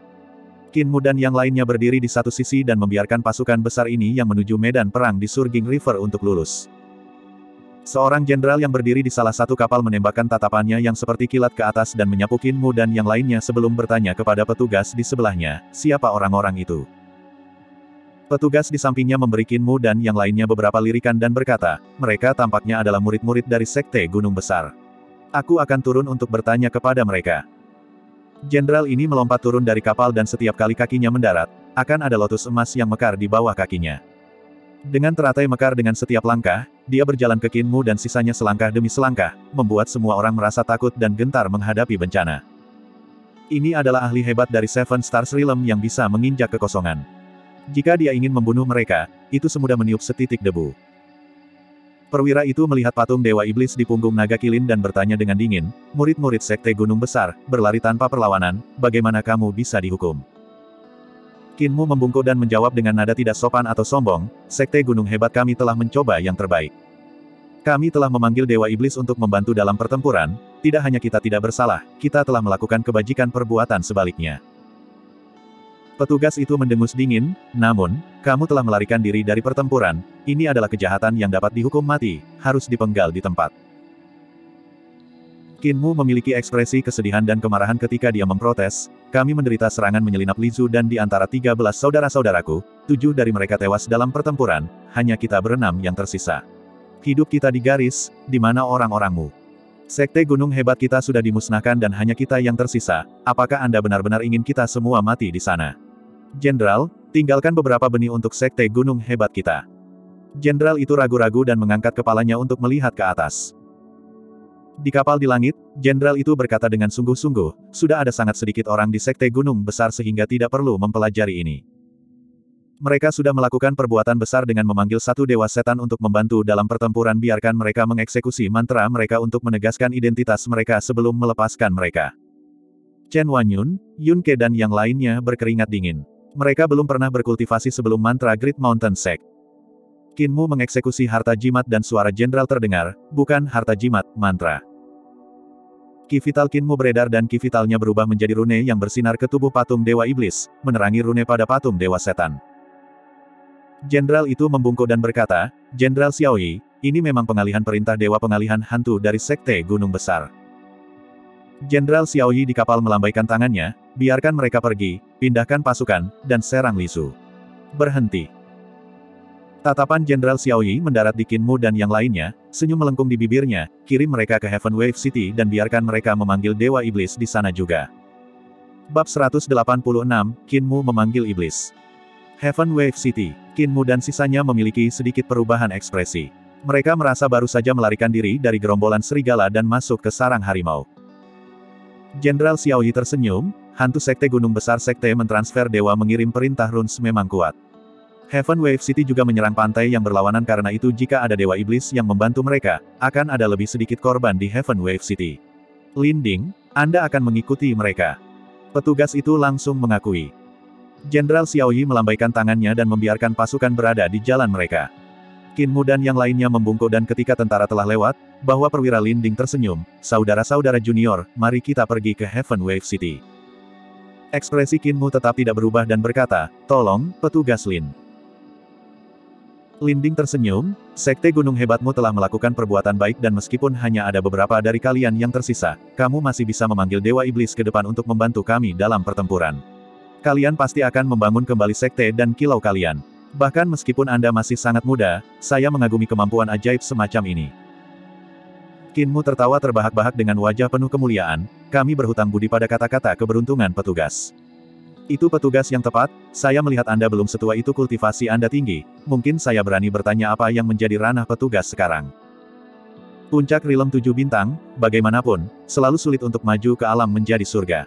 Kinmu dan yang lainnya berdiri di satu sisi dan membiarkan pasukan besar ini yang menuju medan perang di Surging River untuk lulus. Seorang jenderal yang berdiri di salah satu kapal menembakkan tatapannya yang seperti kilat ke atas dan menyapu Kinmu dan yang lainnya sebelum bertanya kepada petugas di sebelahnya, siapa orang-orang itu. Petugas di sampingnya memberi Kinmu dan yang lainnya beberapa lirikan dan berkata, mereka tampaknya adalah murid-murid dari Sekte Gunung Besar. Aku akan turun untuk bertanya kepada mereka. Jenderal ini melompat turun dari kapal dan setiap kali kakinya mendarat, akan ada lotus emas yang mekar di bawah kakinya. Dengan teratai mekar dengan setiap langkah, dia berjalan ke Kinmu dan sisanya selangkah demi selangkah, membuat semua orang merasa takut dan gentar menghadapi bencana. Ini adalah ahli hebat dari Seven Stars Realm yang bisa menginjak kekosongan. Jika dia ingin membunuh mereka, itu semudah meniup setitik debu. Perwira itu melihat patung Dewa Iblis di punggung naga kilin dan bertanya dengan dingin, murid-murid Sekte Gunung Besar, berlari tanpa perlawanan, bagaimana kamu bisa dihukum? Kinmu membungkuk dan menjawab dengan nada tidak sopan atau sombong, Sekte Gunung Hebat kami telah mencoba yang terbaik. Kami telah memanggil Dewa Iblis untuk membantu dalam pertempuran, tidak hanya kita tidak bersalah, kita telah melakukan kebajikan perbuatan sebaliknya. Petugas itu mendengus dingin, namun, kamu telah melarikan diri dari pertempuran, ini adalah kejahatan yang dapat dihukum mati, harus dipenggal di tempat. Kinmu memiliki ekspresi kesedihan dan kemarahan ketika dia memprotes, kami menderita serangan menyelinap Lizu dan di antara 13 saudara-saudaraku, 7 dari mereka tewas dalam pertempuran, hanya kita berenam yang tersisa. Hidup kita di garis, di mana orang-orangmu? Sekte Gunung Hebat kita sudah dimusnahkan dan hanya kita yang tersisa, apakah Anda benar-benar ingin kita semua mati di sana? Jenderal, tinggalkan beberapa benih untuk Sekte Gunung Hebat kita. Jenderal itu ragu-ragu dan mengangkat kepalanya untuk melihat ke atas. Di kapal di langit, jenderal itu berkata dengan sungguh-sungguh, sudah ada sangat sedikit orang di Sekte Gunung Besar sehingga tidak perlu mempelajari ini. Mereka sudah melakukan perbuatan besar dengan memanggil satu dewa setan untuk membantu dalam pertempuran, biarkan mereka mengeksekusi mantra mereka untuk menegaskan identitas mereka sebelum melepaskan mereka. Chen Wanyun, Yunke dan yang lainnya berkeringat dingin. Mereka belum pernah berkultivasi sebelum mantra Great Mountain Sect. Kinmu mengeksekusi harta jimat dan suara jenderal terdengar, bukan harta jimat, mantra. Ki vital Kinmu beredar dan ki vitalnya berubah menjadi rune yang bersinar ke tubuh patung Dewa Iblis, menerangi rune pada patung Dewa Setan. Jenderal itu membungkuk dan berkata, Jenderal Xiaoyi, ini memang pengalihan perintah Dewa Pengalihan Hantu dari Sekte Gunung Besar. Jenderal Xiaoyi di kapal melambaikan tangannya, biarkan mereka pergi, pindahkan pasukan, dan serang Lisu. Berhenti. Tatapan Jenderal Xiaoyi mendarat di Kinmu dan yang lainnya, senyum melengkung di bibirnya, kirim mereka ke Heaven Wave City dan biarkan mereka memanggil Dewa Iblis di sana juga. Bab 186, Kinmu memanggil Iblis. Heaven Wave City, Kinmu dan sisanya memiliki sedikit perubahan ekspresi. Mereka merasa baru saja melarikan diri dari gerombolan serigala dan masuk ke sarang harimau. Jenderal Xiaoyi tersenyum, hantu Sekte Gunung Besar Sekte mentransfer dewa mengirim perintah runes memang kuat. Heaven Wave City juga menyerang pantai yang berlawanan karena itu jika ada Dewa Iblis yang membantu mereka, akan ada lebih sedikit korban di Heaven Wave City. Linding, Anda akan mengikuti mereka. Petugas itu langsung mengakui. Jenderal Xiaoyi melambaikan tangannya dan membiarkan pasukan berada di jalan mereka. Kinmu dan yang lainnya membungkuk dan ketika tentara telah lewat, bahwa perwira Linding tersenyum, saudara-saudara junior, mari kita pergi ke Heaven Wave City. Ekspresi Qinmu tetap tidak berubah dan berkata, tolong, petugas Lin. Linding tersenyum, sekte gunung hebatmu telah melakukan perbuatan baik dan meskipun hanya ada beberapa dari kalian yang tersisa, kamu masih bisa memanggil Dewa Iblis ke depan untuk membantu kami dalam pertempuran. Kalian pasti akan membangun kembali sekte dan kilau kalian. Bahkan meskipun Anda masih sangat muda, saya mengagumi kemampuan ajaib semacam ini. Qinmu tertawa terbahak-bahak dengan wajah penuh kemuliaan, kami berhutang budi pada kata-kata keberuntungan petugas. Itu petugas yang tepat, saya melihat Anda belum setua itu kultivasi Anda tinggi, mungkin saya berani bertanya apa yang menjadi ranah petugas sekarang. Puncak Rilem 7 bintang, bagaimanapun, selalu sulit untuk maju ke alam menjadi surga.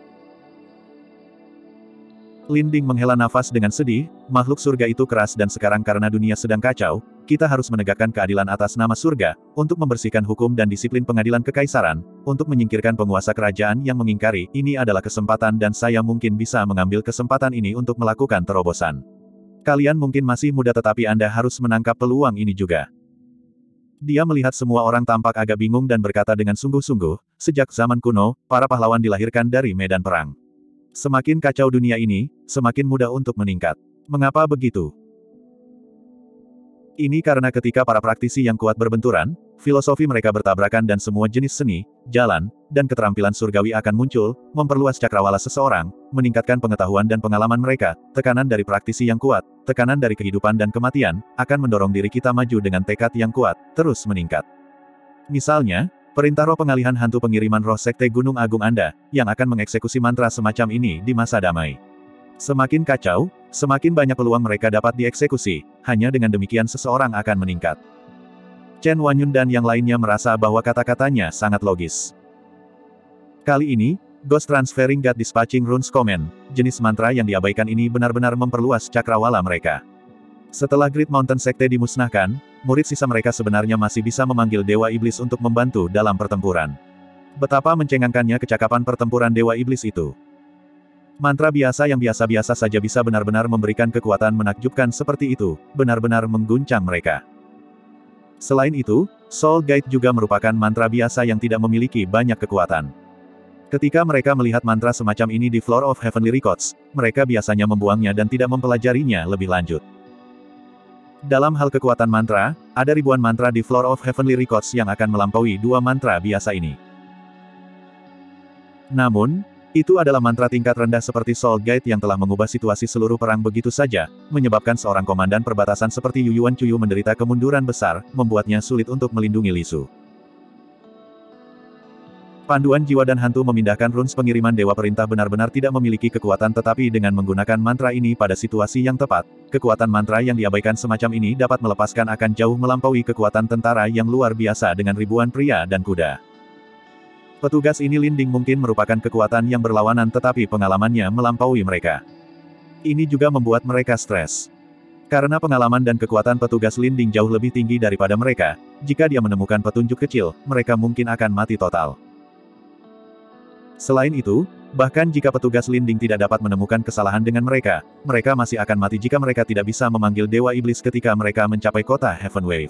Linding menghela nafas dengan sedih, makhluk surga itu keras dan sekarang karena dunia sedang kacau, kita harus menegakkan keadilan atas nama surga, untuk membersihkan hukum dan disiplin pengadilan kekaisaran, untuk menyingkirkan penguasa kerajaan yang mengingkari, ini adalah kesempatan dan saya mungkin bisa mengambil kesempatan ini untuk melakukan terobosan. Kalian mungkin masih muda tetapi Anda harus menangkap peluang ini juga. Dia melihat semua orang tampak agak bingung dan berkata dengan sungguh-sungguh, sejak zaman kuno, para pahlawan dilahirkan dari medan perang. Semakin kacau dunia ini, semakin mudah untuk meningkat. Mengapa begitu? Ini karena ketika para praktisi yang kuat berbenturan, filosofi mereka bertabrakan dan semua jenis seni, jalan, dan keterampilan surgawi akan muncul, memperluas cakrawala seseorang, meningkatkan pengetahuan dan pengalaman mereka, tekanan dari praktisi yang kuat, tekanan dari kehidupan dan kematian, akan mendorong diri kita maju dengan tekad yang kuat, terus meningkat. Misalnya, perintah roh pengalihan hantu pengiriman roh sekte Gunung Agung Anda, yang akan mengeksekusi mantra semacam ini di masa damai. Semakin kacau, semakin banyak peluang mereka dapat dieksekusi, hanya dengan demikian seseorang akan meningkat. Chen Wanyun dan yang lainnya merasa bahwa kata-katanya sangat logis. Kali ini, Ghost Transferring God Dispatching Runes Command, jenis mantra yang diabaikan ini benar-benar memperluas cakrawala mereka. Setelah Great Mountain Sekte dimusnahkan, murid sisa mereka sebenarnya masih bisa memanggil Dewa Iblis untuk membantu dalam pertempuran. Betapa mencengangkannya kecakapan pertempuran Dewa Iblis itu. Mantra biasa yang biasa-biasa saja bisa benar-benar memberikan kekuatan menakjubkan seperti itu, benar-benar mengguncang mereka. Selain itu, Soul Guide juga merupakan mantra biasa yang tidak memiliki banyak kekuatan. Ketika mereka melihat mantra semacam ini di Floor of Heavenly Records, mereka biasanya membuangnya dan tidak mempelajarinya lebih lanjut. Dalam hal kekuatan mantra, ada ribuan mantra di Floor of Heavenly Records yang akan melampaui dua mantra biasa ini. Namun, itu adalah mantra tingkat rendah seperti Soul Guide yang telah mengubah situasi seluruh perang begitu saja, menyebabkan seorang komandan perbatasan seperti Yu Yuan Chuyu menderita kemunduran besar, membuatnya sulit untuk melindungi Li Su. Panduan jiwa dan hantu memindahkan runes pengiriman dewa perintah benar-benar tidak memiliki kekuatan tetapi dengan menggunakan mantra ini pada situasi yang tepat, kekuatan mantra yang diabaikan semacam ini dapat melepaskan akan jauh melampaui kekuatan tentara yang luar biasa dengan ribuan pria dan kuda. Petugas ini Linding mungkin merupakan kekuatan yang berlawanan tetapi pengalamannya melampaui mereka. Ini juga membuat mereka stres. Karena pengalaman dan kekuatan petugas Linding jauh lebih tinggi daripada mereka, jika dia menemukan petunjuk kecil, mereka mungkin akan mati total. Selain itu, bahkan jika petugas Linding tidak dapat menemukan kesalahan dengan mereka, mereka masih akan mati jika mereka tidak bisa memanggil Dewa Iblis ketika mereka mencapai kota Heaven Wave.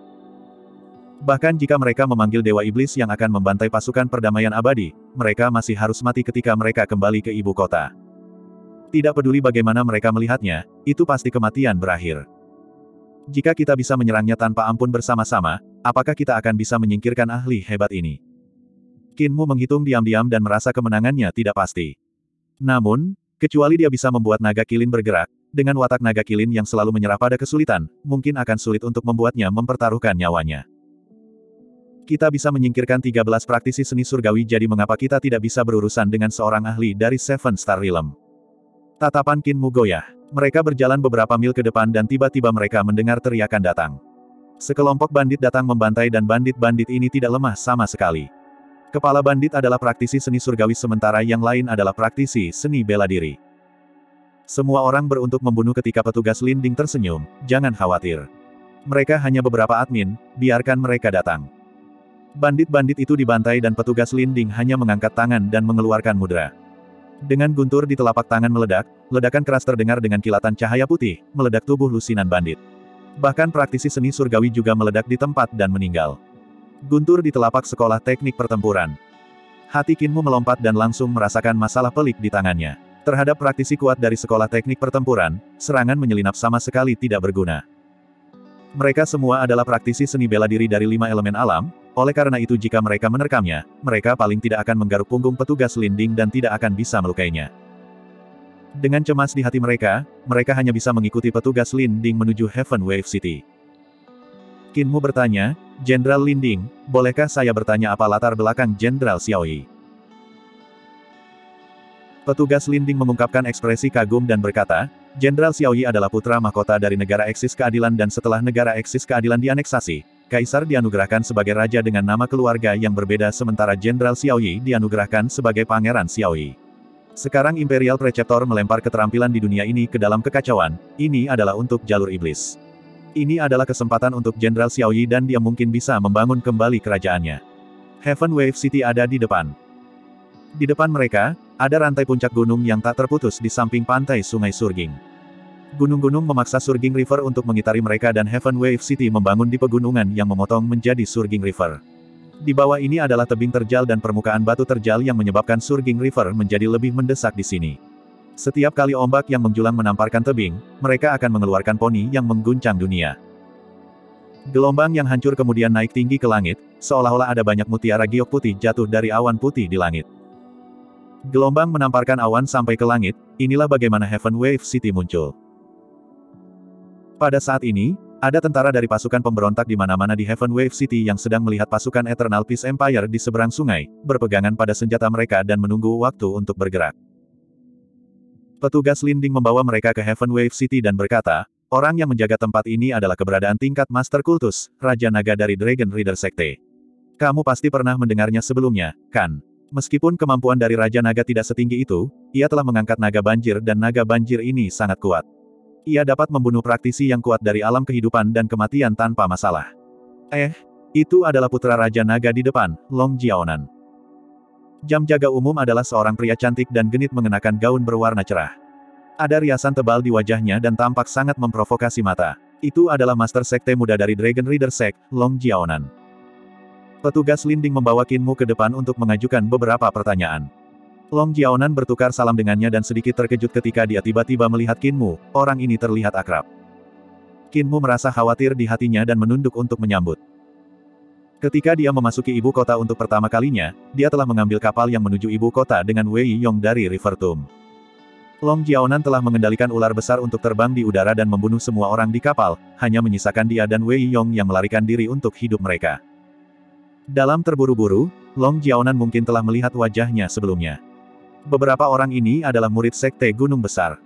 Bahkan jika mereka memanggil Dewa Iblis yang akan membantai pasukan perdamaian abadi, mereka masih harus mati ketika mereka kembali ke ibu kota. Tidak peduli bagaimana mereka melihatnya, itu pasti kematian berakhir. Jika kita bisa menyerangnya tanpa ampun bersama-sama, apakah kita akan bisa menyingkirkan ahli hebat ini? Qinmu menghitung diam-diam dan merasa kemenangannya tidak pasti. Namun, kecuali dia bisa membuat naga kilin bergerak, dengan watak naga kilin yang selalu menyerah pada kesulitan, mungkin akan sulit untuk membuatnya mempertaruhkan nyawanya. Kita bisa menyingkirkan 13 praktisi seni surgawi jadi mengapa kita tidak bisa berurusan dengan seorang ahli dari Seven Star Realm? Tatapan Qinmu goyah. Mereka berjalan beberapa mil ke depan dan tiba-tiba mereka mendengar teriakan datang. Sekelompok bandit datang membantai dan bandit-bandit ini tidak lemah sama sekali. Kepala bandit adalah praktisi seni surgawi sementara yang lain adalah praktisi seni bela diri. Semua orang beruntuk membunuh ketika petugas Linding tersenyum, jangan khawatir. Mereka hanya beberapa admin, biarkan mereka datang. Bandit-bandit itu dibantai dan petugas Linding hanya mengangkat tangan dan mengeluarkan mudra. Dengan guntur di telapak tangan meledak, ledakan keras terdengar dengan kilatan cahaya putih, meledak tubuh lusinan bandit. Bahkan praktisi seni surgawi juga meledak di tempat dan meninggal. Guntur di telapak sekolah teknik pertempuran. Hati Qinmu melompat dan langsung merasakan masalah pelik di tangannya. Terhadap praktisi kuat dari sekolah teknik pertempuran, serangan menyelinap sama sekali tidak berguna. Mereka semua adalah praktisi seni bela diri dari 5 elemen alam, oleh karena itu jika mereka menerkamnya, mereka paling tidak akan menggaruk punggung petugas linding dan tidak akan bisa melukainya. Dengan cemas di hati mereka hanya bisa mengikuti petugas linding menuju Heaven Wave City. Qinmu bertanya, Jenderal Linding, bolehkah saya bertanya apa latar belakang Jenderal Xiaoyi? Petugas linding mengungkapkan ekspresi kagum dan berkata, Jenderal Xiaoyi adalah putra mahkota dari negara eksis keadilan dan setelah negara eksis keadilan dianeksasi, Kaisar dianugerahkan sebagai raja dengan nama keluarga yang berbeda sementara Jenderal Xiaoyi dianugerahkan sebagai Pangeran Xiaoyi. Sekarang Imperial Preceptor melempar keterampilan di dunia ini ke dalam kekacauan, ini adalah untuk jalur iblis. Ini adalah kesempatan untuk Jenderal Xiaoyi dan dia mungkin bisa membangun kembali kerajaannya. Heaven Wave City ada di depan. Di depan mereka, ada rantai puncak gunung yang tak terputus di samping pantai Sungai Surging. Gunung-gunung memaksa Surging River untuk mengitari mereka dan Heaven Wave City membangun di pegunungan yang memotong menjadi Surging River. Di bawah ini adalah tebing terjal dan permukaan batu terjal yang menyebabkan Surging River menjadi lebih mendesak di sini. Setiap kali ombak yang menjulang menamparkan tebing, mereka akan mengeluarkan poni yang mengguncang dunia. Gelombang yang hancur kemudian naik tinggi ke langit, seolah-olah ada banyak mutiara giok putih jatuh dari awan putih di langit. Gelombang menamparkan awan sampai ke langit, inilah bagaimana Heaven Wave City muncul. Pada saat ini, ada tentara dari pasukan pemberontak di mana-mana di Heaven Wave City yang sedang melihat pasukan Eternal Peace Empire di seberang sungai, berpegangan pada senjata mereka dan menunggu waktu untuk bergerak. Petugas linding membawa mereka ke Heaven Wave City dan berkata, orang yang menjaga tempat ini adalah keberadaan tingkat Master Kultus, Raja Naga dari Dragon Reader Sekte. Kamu pasti pernah mendengarnya sebelumnya, kan? Meskipun kemampuan dari Raja Naga tidak setinggi itu, ia telah mengangkat naga banjir dan naga banjir ini sangat kuat. Ia dapat membunuh praktisi yang kuat dari alam kehidupan dan kematian tanpa masalah. Itu adalah putra Raja Naga di depan, Long Jiaonan. Jam jaga umum adalah seorang pria cantik dan genit mengenakan gaun berwarna cerah. Ada riasan tebal di wajahnya dan tampak sangat memprovokasi mata. Itu adalah Master Sekte muda dari Dragon Reader Sect, Long Jiaonan. Petugas linding membawa Qinmu ke depan untuk mengajukan beberapa pertanyaan. Long Jiaonan bertukar salam dengannya dan sedikit terkejut ketika dia tiba-tiba melihat Qinmu, orang ini terlihat akrab. Qinmu merasa khawatir di hatinya dan menunduk untuk menyambut. Ketika dia memasuki ibu kota untuk pertama kalinya, dia telah mengambil kapal yang menuju ibu kota dengan Wei Yong dari River Tomb. Long Jiaonan telah mengendalikan ular besar untuk terbang di udara dan membunuh semua orang di kapal, hanya menyisakan dia dan Wei Yong yang melarikan diri untuk hidup mereka. Dalam terburu-buru, Long Jiaonan mungkin telah melihat wajahnya sebelumnya. Beberapa orang ini adalah murid Sekte Gunung Besar.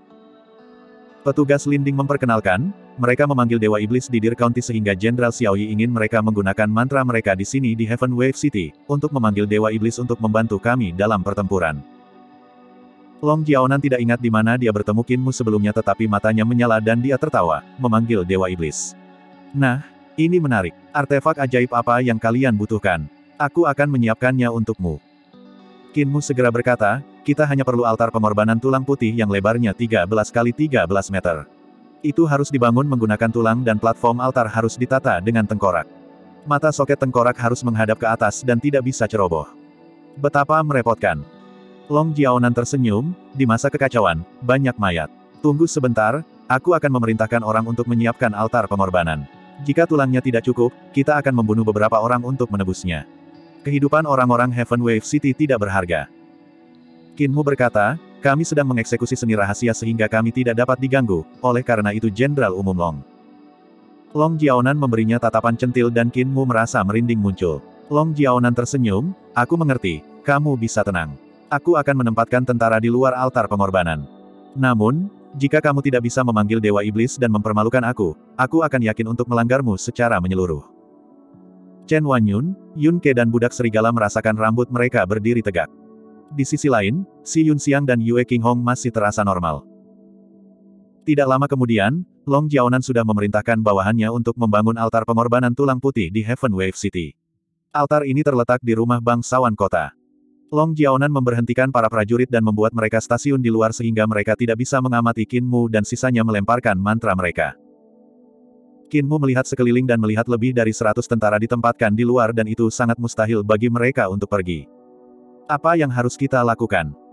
Petugas linding memperkenalkan, mereka memanggil Dewa Iblis di Deer County sehingga Jenderal Xiaoyi ingin mereka menggunakan mantra mereka di sini di Heaven Wave City, untuk memanggil Dewa Iblis untuk membantu kami dalam pertempuran. Long Jiaonan tidak ingat di mana dia bertemu Qinmu sebelumnya tetapi matanya menyala dan dia tertawa, memanggil Dewa Iblis. Nah, ini menarik. Artefak ajaib apa yang kalian butuhkan? Aku akan menyiapkannya untukmu. Qinmu segera berkata, kita hanya perlu altar pengorbanan tulang putih yang lebarnya 13 kali 13 meter. Itu harus dibangun menggunakan tulang dan platform altar harus ditata dengan tengkorak. Mata soket tengkorak harus menghadap ke atas dan tidak bisa ceroboh. Betapa merepotkan. Long Jiaonan tersenyum, di masa kekacauan, banyak mayat. Tunggu sebentar, aku akan memerintahkan orang untuk menyiapkan altar pengorbanan. Jika tulangnya tidak cukup, kita akan membunuh beberapa orang untuk menebusnya. Kehidupan orang-orang Heaven Wave City tidak berharga. Qinmu berkata, kami sedang mengeksekusi seni rahasia sehingga kami tidak dapat diganggu, oleh karena itu Jenderal Umum Long. Long Jiaonan memberinya tatapan centil dan Qinmu merasa merinding muncul. Long Jiaonan tersenyum, aku mengerti, kamu bisa tenang. Aku akan menempatkan tentara di luar altar pengorbanan. Namun, jika kamu tidak bisa memanggil Dewa Iblis dan mempermalukan aku akan yakin untuk melanggarmu secara menyeluruh. Chen Wanyun, Yun Ke dan budak serigala merasakan rambut mereka berdiri tegak. Di sisi lain, Si Yunxiang dan Yue Qinghong masih terasa normal. Tidak lama kemudian, Long Jiaonan sudah memerintahkan bawahannya untuk membangun altar pengorbanan tulang putih di Heaven Wave City. Altar ini terletak di rumah bangsawan kota. Long Jiaonan memberhentikan para prajurit dan membuat mereka stasiun di luar sehingga mereka tidak bisa mengamati Qinmu dan sisanya melemparkan mantra mereka. Qinmu melihat sekeliling dan melihat lebih dari 100 tentara ditempatkan di luar dan itu sangat mustahil bagi mereka untuk pergi. Apa yang harus kita lakukan?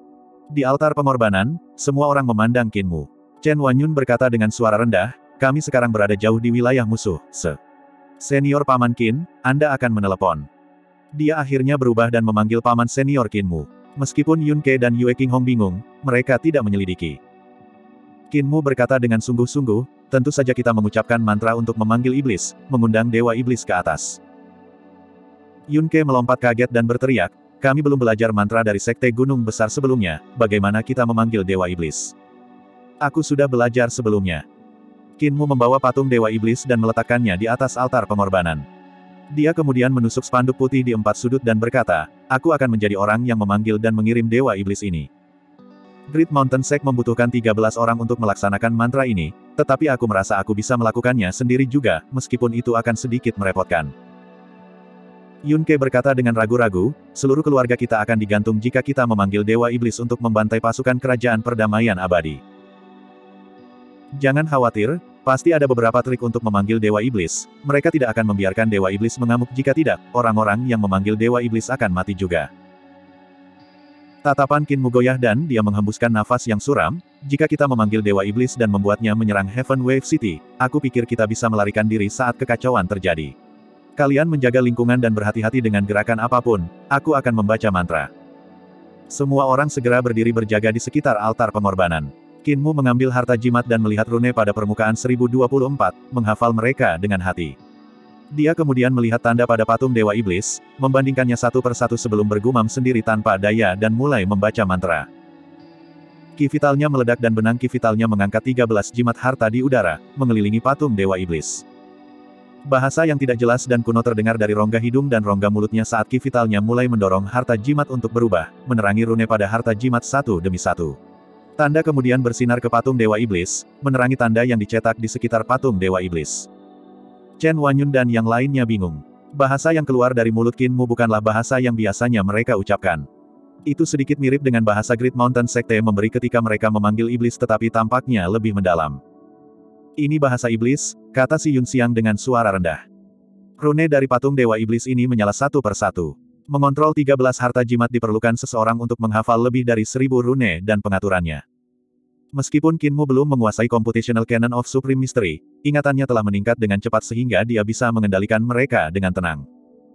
Di altar pengorbanan, semua orang memandang Qin Mu. Chen Wanyun berkata dengan suara rendah, kami sekarang berada jauh di wilayah musuh, Senior Paman Qin, Anda akan menelepon. Dia akhirnya berubah dan memanggil Paman Senior Qin Mu. Meskipun Yun Ke dan Yue Qinghong bingung, mereka tidak menyelidiki. Qin Mu berkata dengan sungguh-sungguh, tentu saja kita mengucapkan mantra untuk memanggil iblis, mengundang Dewa Iblis ke atas. Yun Ke melompat kaget dan berteriak, kami belum belajar mantra dari Sekte Gunung Besar sebelumnya, bagaimana kita memanggil Dewa Iblis? Aku sudah belajar sebelumnya. Qin Mu membawa patung Dewa Iblis dan meletakkannya di atas altar pengorbanan. Dia kemudian menusuk spanduk putih di 4 sudut dan berkata, aku akan menjadi orang yang memanggil dan mengirim Dewa Iblis ini. Great Mountain Sect membutuhkan 13 orang untuk melaksanakan mantra ini, tetapi aku merasa aku bisa melakukannya sendiri juga, meskipun itu akan sedikit merepotkan. Yun Ke berkata dengan ragu-ragu, seluruh keluarga kita akan digantung jika kita memanggil Dewa Iblis untuk membantai pasukan kerajaan perdamaian abadi. Jangan khawatir, pasti ada beberapa trik untuk memanggil Dewa Iblis, mereka tidak akan membiarkan Dewa Iblis mengamuk jika tidak, orang-orang yang memanggil Dewa Iblis akan mati juga. Tatapan Qin Mu goyah dan dia menghembuskan nafas yang suram, jika kita memanggil Dewa Iblis dan membuatnya menyerang Heaven Wave City, aku pikir kita bisa melarikan diri saat kekacauan terjadi. Kalian menjaga lingkungan dan berhati-hati dengan gerakan apapun, aku akan membaca mantra. Semua orang segera berdiri berjaga di sekitar altar pengorbanan. Qin Mu mengambil harta jimat dan melihat rune pada permukaan 1024, menghafal mereka dengan hati. Dia kemudian melihat tanda pada patung Dewa Iblis, membandingkannya satu persatu sebelum bergumam sendiri tanpa daya dan mulai membaca mantra. Ki vitalnya meledak dan benang ki vitalnya mengangkat 13 jimat harta di udara, mengelilingi patung Dewa Iblis. Bahasa yang tidak jelas dan kuno terdengar dari rongga hidung dan rongga mulutnya saat ki vitalnya mulai mendorong harta jimat untuk berubah, menerangi rune pada harta jimat satu demi satu. Tanda kemudian bersinar ke patung Dewa Iblis, menerangi tanda yang dicetak di sekitar patung Dewa Iblis. Chen Wanyun dan yang lainnya bingung. Bahasa yang keluar dari mulut Qin Mu bukanlah bahasa yang biasanya mereka ucapkan. Itu sedikit mirip dengan bahasa Great Mountain Sekte memberi ketika mereka memanggil iblis tetapi tampaknya lebih mendalam. Ini bahasa iblis, kata si Yun Xiang dengan suara rendah. Rune dari patung Dewa Iblis ini menyala satu persatu. Mengontrol 13 harta jimat diperlukan seseorang untuk menghafal lebih dari 1000 rune dan pengaturannya. Meskipun Qin Mu belum menguasai Computational Canon of Supreme Mystery, ingatannya telah meningkat dengan cepat sehingga dia bisa mengendalikan mereka dengan tenang.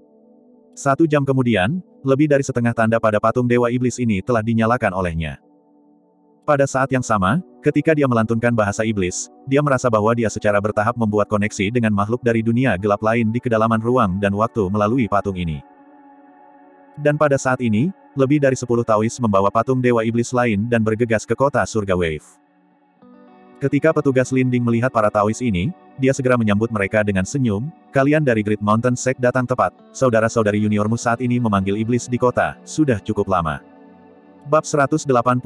1 jam kemudian, lebih dari setengah tanda pada patung Dewa Iblis ini telah dinyalakan olehnya. Pada saat yang sama, ketika dia melantunkan bahasa iblis, dia merasa bahwa dia secara bertahap membuat koneksi dengan makhluk dari dunia gelap lain di kedalaman ruang dan waktu melalui patung ini. Dan pada saat ini, lebih dari 10 Taois membawa patung Dewa Iblis lain dan bergegas ke kota surga Wave. Ketika petugas Linding melihat para Taois ini, dia segera menyambut mereka dengan senyum, kalian dari Great Mountain Sect datang tepat, saudara-saudari juniormu saat ini memanggil iblis di kota, sudah cukup lama. Bab 187.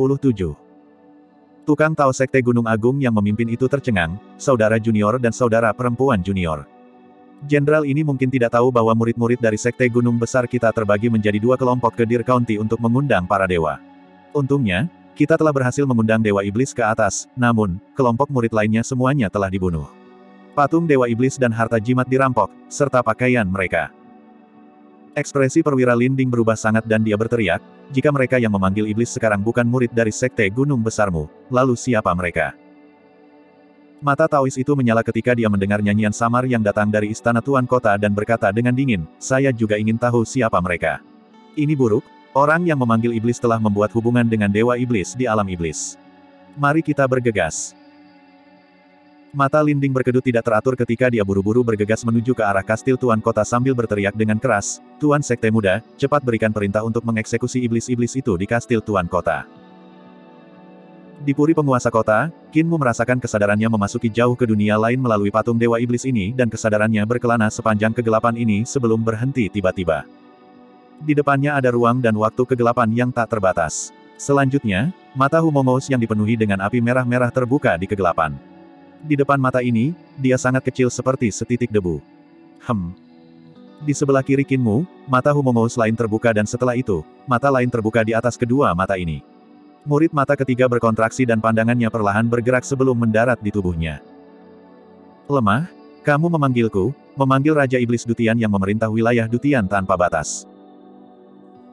Tukang Tao Sekte Gunung Agung yang memimpin itu tercengang, saudara junior dan saudara perempuan junior. Jenderal ini mungkin tidak tahu bahwa murid-murid dari Sekte Gunung Besar kita terbagi menjadi 2 kelompok ke Deer County untuk mengundang para dewa. Untungnya, kita telah berhasil mengundang Dewa Iblis ke atas, namun, kelompok murid lainnya semuanya telah dibunuh. Patung Dewa Iblis dan harta jimat dirampok, serta pakaian mereka. Ekspresi perwira Linding berubah sangat dan dia berteriak, jika mereka yang memanggil iblis sekarang bukan murid dari Sekte Gunung Besarmu, lalu siapa mereka? Mata Taois itu menyala ketika dia mendengar nyanyian samar yang datang dari istana Tuan Kota dan berkata dengan dingin, saya juga ingin tahu siapa mereka. Ini buruk, orang yang memanggil iblis telah membuat hubungan dengan Dewa Iblis di alam iblis. Mari kita bergegas. Mata Linding berkedut tidak teratur ketika dia buru-buru bergegas menuju ke arah kastil Tuan Kota sambil berteriak dengan keras, Tuan Sekte Muda, cepat berikan perintah untuk mengeksekusi iblis-iblis itu di kastil Tuan Kota. Di puri penguasa kota, Qin Mu merasakan kesadarannya memasuki jauh ke dunia lain melalui patung Dewa Iblis ini dan kesadarannya berkelana sepanjang kegelapan ini sebelum berhenti tiba-tiba. Di depannya ada ruang dan waktu kegelapan yang tak terbatas. Selanjutnya, mata Humongous yang dipenuhi dengan api merah-merah terbuka di kegelapan. Di depan mata ini, dia sangat kecil seperti setitik debu. Di sebelah kiri Qin Mu, mata Humongous lain terbuka dan setelah itu, mata lain terbuka di atas kedua mata ini. Murid mata ketiga berkontraksi dan pandangannya perlahan bergerak sebelum mendarat di tubuhnya. Lemah, kamu memanggilku, memanggil Raja Iblis Dutian yang memerintah wilayah Dutian tanpa batas.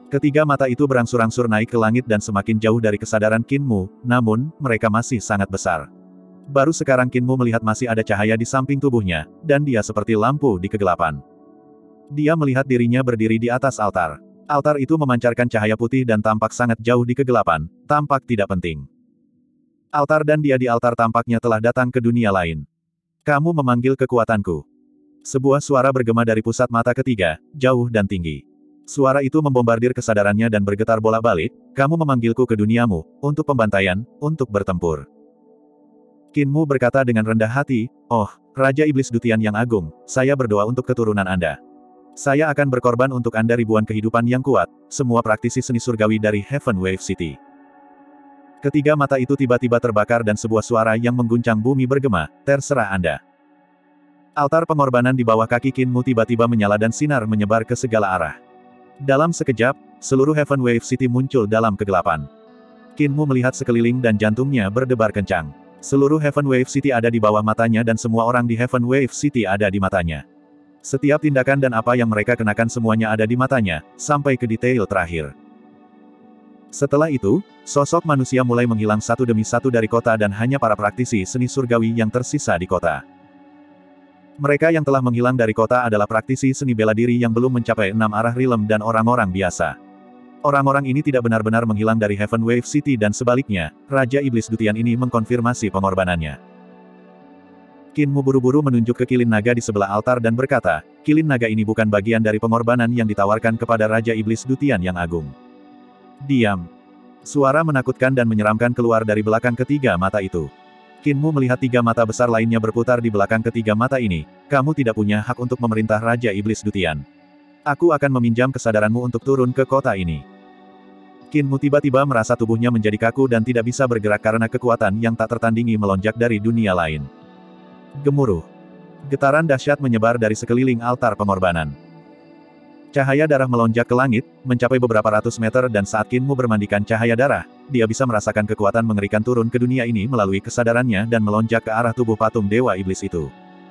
Ketiga mata itu berangsur-angsur naik ke langit dan semakin jauh dari kesadaran Kinmu, namun, mereka masih sangat besar. Baru sekarang Kinmu melihat masih ada cahaya di samping tubuhnya, dan dia seperti lampu di kegelapan. Dia melihat dirinya berdiri di atas altar. Altar itu memancarkan cahaya putih dan tampak sangat jauh di kegelapan, tampak tidak penting. Altar dan dia di altar tampaknya telah datang ke dunia lain. Kamu memanggil kekuatanku. Sebuah suara bergema dari pusat mata ketiga, jauh dan tinggi. Suara itu membombardir kesadarannya dan bergetar bolak-balik, kamu memanggilku ke duniamu, untuk pembantaian, untuk bertempur. Kinmu berkata dengan rendah hati, oh, Raja Iblis Dutian yang agung, saya berdoa untuk keturunan Anda. Saya akan berkorban untuk Anda ribuan kehidupan yang kuat, semua praktisi seni surgawi dari Heaven Wave City. Ketiga mata itu tiba-tiba terbakar dan sebuah suara yang mengguncang bumi bergema, terserah Anda. Altar pengorbanan di bawah kaki Kinmu tiba-tiba menyala dan sinar menyebar ke segala arah. Dalam sekejap, seluruh Heaven Wave City muncul dalam kegelapan. Kinmu melihat sekeliling dan jantungnya berdebar kencang. Seluruh Heaven Wave City ada di bawah matanya dan semua orang di Heaven Wave City ada di matanya. Setiap tindakan dan apa yang mereka kenakan semuanya ada di matanya, sampai ke detail terakhir. Setelah itu, sosok manusia mulai menghilang satu demi satu dari kota dan hanya para praktisi seni surgawi yang tersisa di kota. Mereka yang telah menghilang dari kota adalah praktisi seni bela diri yang belum mencapai 6 arah rilem dan orang-orang biasa. Orang-orang ini tidak benar-benar menghilang dari Heaven Wave City dan sebaliknya, Raja Iblis Dutian ini mengkonfirmasi pengorbanannya. Kinmu buru-buru menunjuk ke kilin naga di sebelah altar dan berkata, kilin naga ini bukan bagian dari pengorbanan yang ditawarkan kepada Raja Iblis Dutian yang agung. Diam. Suara menakutkan dan menyeramkan keluar dari belakang ketiga mata itu. Kinmu melihat tiga mata besar lainnya berputar di belakang ketiga mata ini, kamu tidak punya hak untuk memerintah Raja Iblis Dutian. Aku akan meminjam kesadaranmu untuk turun ke kota ini. Kinmu tiba-tiba merasa tubuhnya menjadi kaku dan tidak bisa bergerak karena kekuatan yang tak tertandingi melonjak dari dunia lain. Gemuruh. Getaran dahsyat menyebar dari sekeliling altar pengorbanan. Cahaya darah melonjak ke langit, mencapai beberapa ratus meter dan saat Kinmu bermandikan cahaya darah, dia bisa merasakan kekuatan mengerikan turun ke dunia ini melalui kesadarannya dan melonjak ke arah tubuh patung Dewa Iblis itu.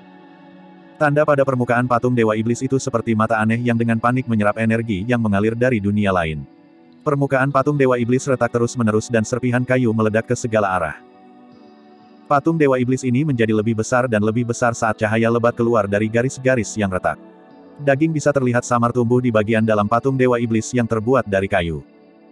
Tanda pada permukaan patung Dewa Iblis itu seperti mata aneh yang dengan panik menyerap energi yang mengalir dari dunia lain. Permukaan patung Dewa Iblis retak terus-menerus dan serpihan kayu meledak ke segala arah. Patung Dewa Iblis ini menjadi lebih besar dan lebih besar saat cahaya lebat keluar dari garis-garis yang retak. Daging bisa terlihat samar tumbuh di bagian dalam patung Dewa Iblis yang terbuat dari kayu.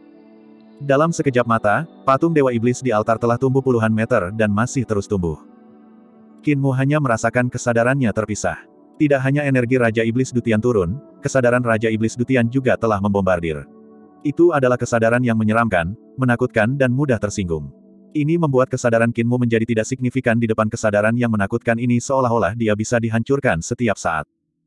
Dalam sekejap mata, patung Dewa Iblis di altar telah tumbuh puluhan meter dan masih terus tumbuh. Kinmu hanya merasakan kesadarannya terpisah. Tidak hanya energi Raja Iblis Dutian turun, kesadaran Raja Iblis Dutian juga telah membombardir. Itu adalah kesadaran yang menyeramkan, menakutkan dan mudah tersinggung. Ini membuat kesadaran Kinmu menjadi tidak signifikan di depan kesadaran yang menakutkan ini seolah-olah dia bisa dihancurkan setiap saat.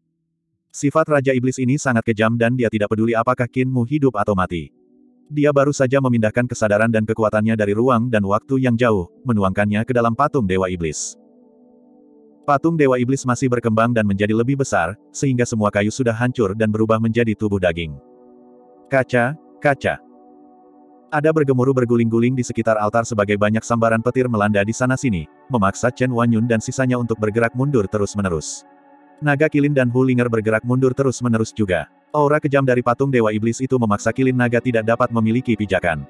Sifat Raja Iblis ini sangat kejam dan dia tidak peduli apakah Kinmu hidup atau mati. Dia baru saja memindahkan kesadaran dan kekuatannya dari ruang dan waktu yang jauh, menuangkannya ke dalam patung Dewa Iblis. Patung Dewa Iblis masih berkembang dan menjadi lebih besar, sehingga semua kayu sudah hancur dan berubah menjadi tubuh daging. Kaca, kaca. Ada bergemuruh berguling-guling di sekitar altar sebagai banyak sambaran petir melanda di sana-sini, memaksa Chen Wanyun dan sisanya untuk bergerak mundur terus-menerus. Naga Kilin dan Hulinger bergerak mundur terus-menerus juga. Aura kejam dari patung Dewa Iblis itu memaksa Kilin Naga tidak dapat memiliki pijakan.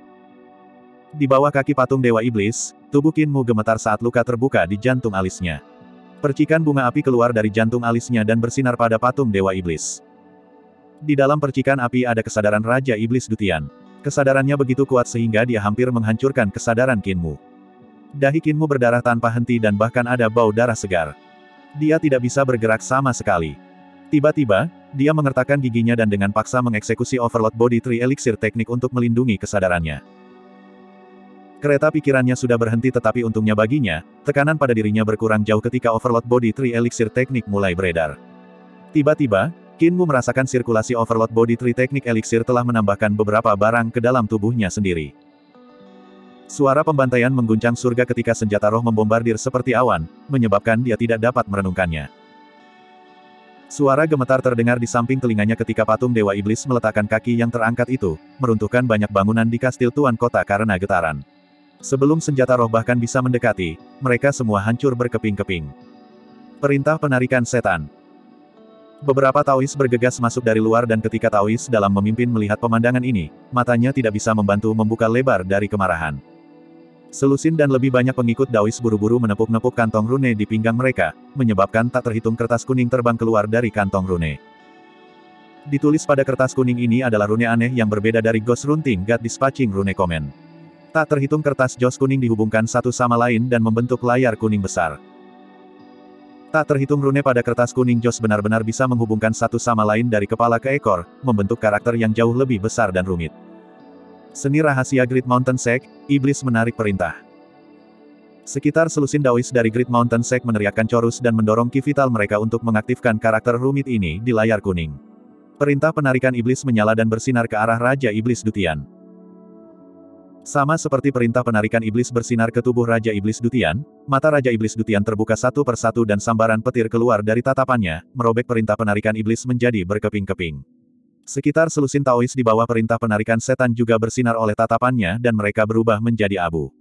Di bawah kaki patung Dewa Iblis, tubuh Kinmu gemetar saat luka terbuka di jantung alisnya. Percikan bunga api keluar dari jantung alisnya dan bersinar pada patung Dewa Iblis. Di dalam percikan api ada kesadaran Raja Iblis Dutian. Kesadarannya begitu kuat sehingga dia hampir menghancurkan kesadaran Kinmu. Dahi Kinmu berdarah tanpa henti dan bahkan ada bau darah segar. Dia tidak bisa bergerak sama sekali. Tiba-tiba, dia mengertakkan giginya dan dengan paksa mengeksekusi Overload Body Tree Elixir teknik untuk melindungi kesadarannya. Kereta pikirannya sudah berhenti tetapi untungnya baginya, tekanan pada dirinya berkurang jauh ketika Overload Body Tree Elixir teknik mulai beredar. Tiba-tiba, Kinmu merasakan sirkulasi Overload Body Tree teknik elixir telah menambahkan beberapa barang ke dalam tubuhnya sendiri. Suara pembantaian mengguncang surga ketika senjata roh membombardir seperti awan, menyebabkan dia tidak dapat merenungkannya. Suara gemetar terdengar di samping telinganya ketika patung Dewa Iblis meletakkan kaki yang terangkat itu, meruntuhkan banyak bangunan di kastil Tuan Kota karena getaran. Sebelum senjata roh bahkan bisa mendekati, mereka semua hancur berkeping-keping. Perintah penarikan setan. Beberapa Taois bergegas masuk dari luar dan ketika Taois dalam memimpin melihat pemandangan ini, matanya tidak bisa membantu membuka lebar dari kemarahan. Selusin dan lebih banyak pengikut Daois buru-buru menepuk-nepuk kantong rune di pinggang mereka, menyebabkan tak terhitung kertas kuning terbang keluar dari kantong rune. Ditulis pada kertas kuning ini adalah rune aneh yang berbeda dari Ghost Runting God Dispatching Rune Comment. Tak terhitung kertas jos kuning dihubungkan satu sama lain dan membentuk layar kuning besar. Tak terhitung rune pada kertas kuning jos benar-benar bisa menghubungkan satu sama lain dari kepala ke ekor, membentuk karakter yang jauh lebih besar dan rumit. Seni rahasia Great Mountain Sect, iblis menarik perintah. Sekitar selusin Daois dari Great Mountain Sect meneriakkan chorus dan mendorong ki vital mereka untuk mengaktifkan karakter rumit ini di layar kuning. Perintah penarikan iblis menyala dan bersinar ke arah Raja Iblis Dutian. Sama seperti perintah penarikan iblis bersinar ke tubuh Raja Iblis Dutian, mata Raja Iblis Dutian terbuka satu persatu dan sambaran petir keluar dari tatapannya, merobek perintah penarikan iblis menjadi berkeping-keping. Sekitar selusin Taois di bawah perintah penarikan setan juga bersinar oleh tatapannya dan mereka berubah menjadi abu.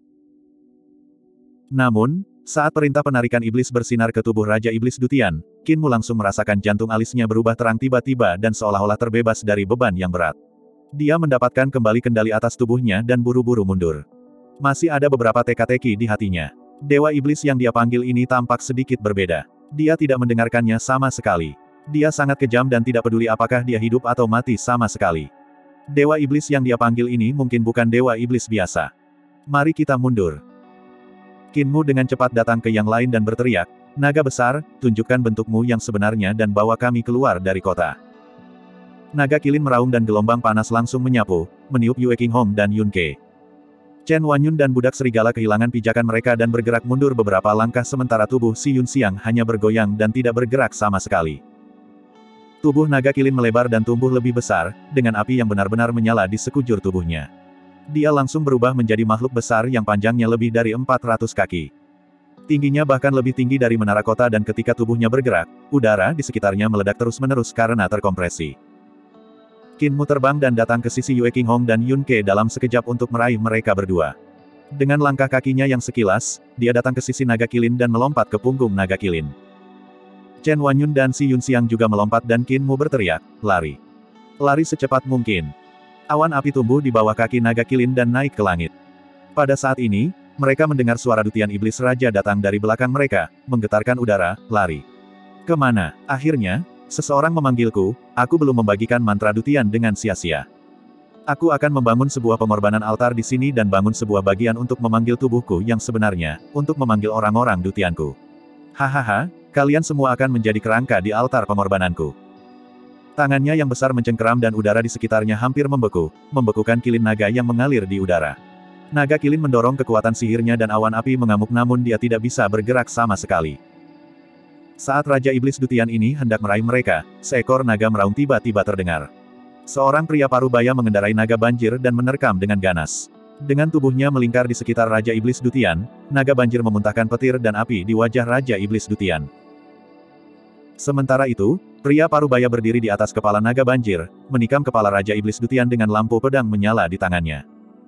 Namun, saat perintah penarikan iblis bersinar ke tubuh Raja Iblis Dutian, Qin Mu langsung merasakan jantung alisnya berubah terang tiba-tiba dan seolah-olah terbebas dari beban yang berat. Dia mendapatkan kembali kendali atas tubuhnya dan buru-buru mundur. Masih ada beberapa teka-teki di hatinya. Dewa Iblis yang dia panggil ini tampak sedikit berbeda. Dia tidak mendengarkannya sama sekali. Dia sangat kejam dan tidak peduli apakah dia hidup atau mati sama sekali. Dewa Iblis yang dia panggil ini mungkin bukan Dewa Iblis biasa. Mari kita mundur. Qin Mu dengan cepat datang ke yang lain dan berteriak, "Naga besar, tunjukkan bentukmu yang sebenarnya dan bawa kami keluar dari kota." Naga kilin meraung dan gelombang panas langsung menyapu, meniup Yue Qinghong dan Yun Ke. Chen Wanyun dan budak serigala kehilangan pijakan mereka dan bergerak mundur beberapa langkah sementara tubuh si Yun Xiang hanya bergoyang dan tidak bergerak sama sekali. Tubuh naga kilin melebar dan tumbuh lebih besar, dengan api yang benar-benar menyala di sekujur tubuhnya. Dia langsung berubah menjadi makhluk besar yang panjangnya lebih dari 400 kaki. Tingginya bahkan lebih tinggi dari menara kota dan ketika tubuhnya bergerak, udara di sekitarnya meledak terus-menerus karena terkompresi. Qin Mu terbang dan datang ke sisi Yue Qinghong dan Yun Ke dalam sekejap untuk meraih mereka berdua. Dengan langkah kakinya yang sekilas, dia datang ke sisi naga kilin dan melompat ke punggung naga kilin. Chen Wanyun dan si Yun Xiang juga melompat dan Qin Mu berteriak, "Lari! Lari secepat mungkin!" Awan api tumbuh di bawah kaki naga kilin dan naik ke langit. Pada saat ini, mereka mendengar suara dutian iblis raja datang dari belakang mereka, menggetarkan udara, "Lari! Kemana?" Akhirnya, seseorang memanggilku, aku belum membagikan mantra dutian dengan sia-sia. Aku akan membangun sebuah pengorbanan altar di sini dan bangun sebuah bagian untuk memanggil tubuhku yang sebenarnya, untuk memanggil orang-orang dutianku. Hahaha, kalian semua akan menjadi kerangka di altar pengorbananku. Tangannya yang besar mencengkeram dan udara di sekitarnya hampir membeku, membekukan kilin naga yang mengalir di udara. Naga kilin mendorong kekuatan sihirnya dan awan api mengamuk namun dia tidak bisa bergerak sama sekali. Saat Raja Iblis Dutian ini hendak meraih mereka, seekor naga meraung tiba-tiba terdengar. Seorang pria parubaya mengendarai naga banjir dan menerkam dengan ganas. Dengan tubuhnya melingkar di sekitar Raja Iblis Dutian, naga banjir memuntahkan petir dan api di wajah Raja Iblis Dutian. Sementara itu, pria parubaya berdiri di atas kepala naga banjir, menikam kepala Raja Iblis Dutian dengan lampu pedang menyala di tangannya.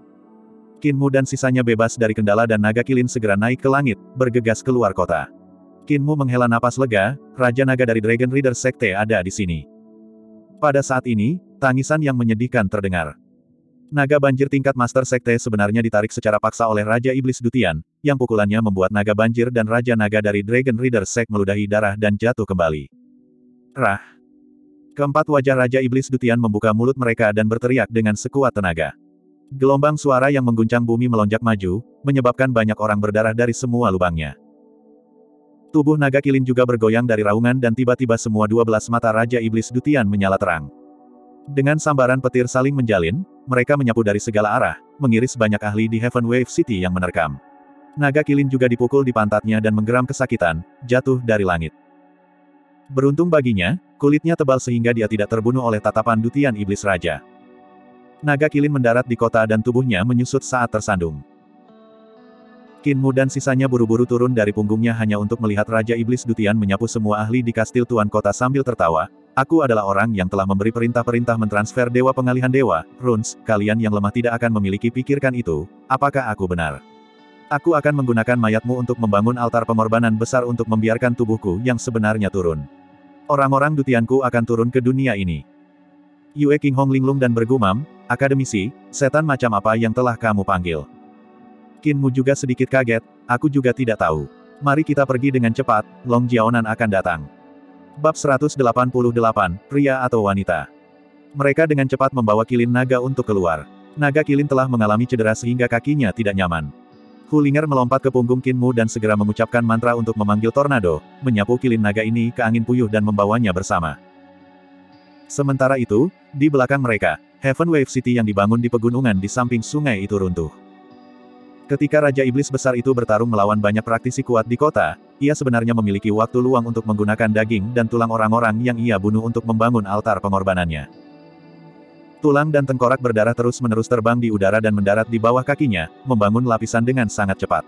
Qin Mu dan sisanya bebas dari kendala dan naga kilin segera naik ke langit, bergegas keluar kota. Qin Mu menghela napas lega, Raja Naga dari Dragon Reader Sekte ada di sini. Pada saat ini, tangisan yang menyedihkan terdengar. Naga banjir tingkat Master Sekte sebenarnya ditarik secara paksa oleh Raja Iblis Dutian, yang pukulannya membuat naga banjir dan Raja Naga dari Dragon Reader Sect meludahi darah dan jatuh kembali. Rah! Keempat wajah Raja Iblis Dutian membuka mulut mereka dan berteriak dengan sekuat tenaga. Gelombang suara yang mengguncang bumi melonjak maju, menyebabkan banyak orang berdarah dari semua lubangnya. Tubuh naga kilin juga bergoyang dari raungan dan tiba-tiba semua 12 mata Raja Iblis Dutian menyala terang. Dengan sambaran petir saling menjalin, mereka menyapu dari segala arah, mengiris banyak ahli di Heaven Wave City yang menerkam. Naga kilin juga dipukul di pantatnya dan menggeram kesakitan, jatuh dari langit. Beruntung baginya, kulitnya tebal sehingga dia tidak terbunuh oleh tatapan dutian Iblis Raja. Naga kilin mendarat di kota dan tubuhnya menyusut saat tersandung. Qin Mu dan sisanya buru-buru turun dari punggungnya hanya untuk melihat Raja Iblis Dutian menyapu semua ahli di kastil Tuan Kota sambil tertawa. Aku adalah orang yang telah memberi perintah-perintah mentransfer Dewa Pengalihan Dewa, Runs, kalian yang lemah tidak akan memiliki pikirkan itu, apakah aku benar? Aku akan menggunakan mayatmu untuk membangun altar pengorbanan besar untuk membiarkan tubuhku yang sebenarnya turun. Orang-orang dutianku akan turun ke dunia ini. Yue Qinghong linglung dan bergumam, akademisi, setan macam apa yang telah kamu panggil? Qin Mu juga sedikit kaget, aku juga tidak tahu. Mari kita pergi dengan cepat, Long Jiaonan akan datang. Bab 188, pria atau wanita. Mereka dengan cepat membawa kilin naga untuk keluar. Naga kilin telah mengalami cedera sehingga kakinya tidak nyaman. Hu Linger melompat ke punggung Qin Mu dan segera mengucapkan mantra untuk memanggil tornado, menyapu kilin naga ini ke angin puyuh dan membawanya bersama. Sementara itu, di belakang mereka, Heaven Wave City yang dibangun di pegunungan di samping sungai itu runtuh. Ketika Raja Iblis Besar itu bertarung melawan banyak praktisi kuat di kota, ia sebenarnya memiliki waktu luang untuk menggunakan daging dan tulang orang-orang yang ia bunuh untuk membangun altar pengorbanannya. Tulang dan tengkorak berdarah terus-menerus terbang di udara dan mendarat di bawah kakinya, membangun lapisan dengan sangat cepat.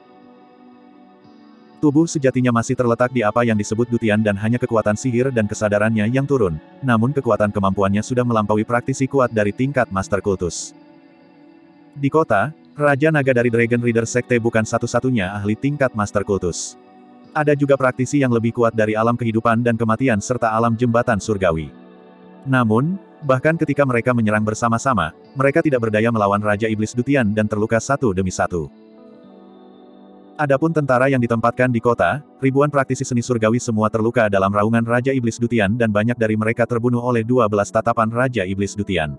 Tubuh sejatinya masih terletak di apa yang disebut dutian dan hanya kekuatan sihir dan kesadarannya yang turun, namun kekuatan kemampuannya sudah melampaui praktisi kuat dari tingkat Master Kultus. Di kota, Raja Naga dari Dragon Reader Sekte bukan satu-satunya ahli tingkat Master Kultus. Ada juga praktisi yang lebih kuat dari alam kehidupan dan kematian serta alam jembatan surgawi. Namun, bahkan ketika mereka menyerang bersama-sama, mereka tidak berdaya melawan Raja Iblis Dutian dan terluka satu demi satu. Adapun tentara yang ditempatkan di kota, ribuan praktisi seni surgawi semua terluka dalam raungan Raja Iblis Dutian dan banyak dari mereka terbunuh oleh 12 tatapan Raja Iblis Dutian.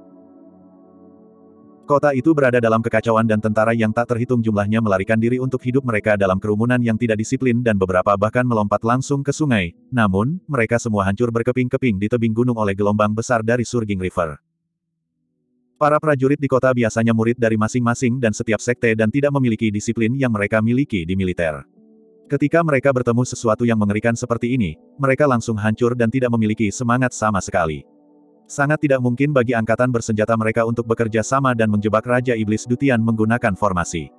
Kota itu berada dalam kekacauan dan tentara yang tak terhitung jumlahnya melarikan diri untuk hidup mereka dalam kerumunan yang tidak disiplin dan beberapa bahkan melompat langsung ke sungai, namun, mereka semua hancur berkeping-keping di tebing gunung oleh gelombang besar dari Surging River. Para prajurit di kota biasanya murid dari masing-masing dan setiap sekte dan tidak memiliki disiplin yang mereka miliki di militer. Ketika mereka bertemu sesuatu yang mengerikan seperti ini, mereka langsung hancur dan tidak memiliki semangat sama sekali. Sangat tidak mungkin bagi angkatan bersenjata mereka untuk bekerja sama dan menjebak Raja Iblis Dutian menggunakan formasi.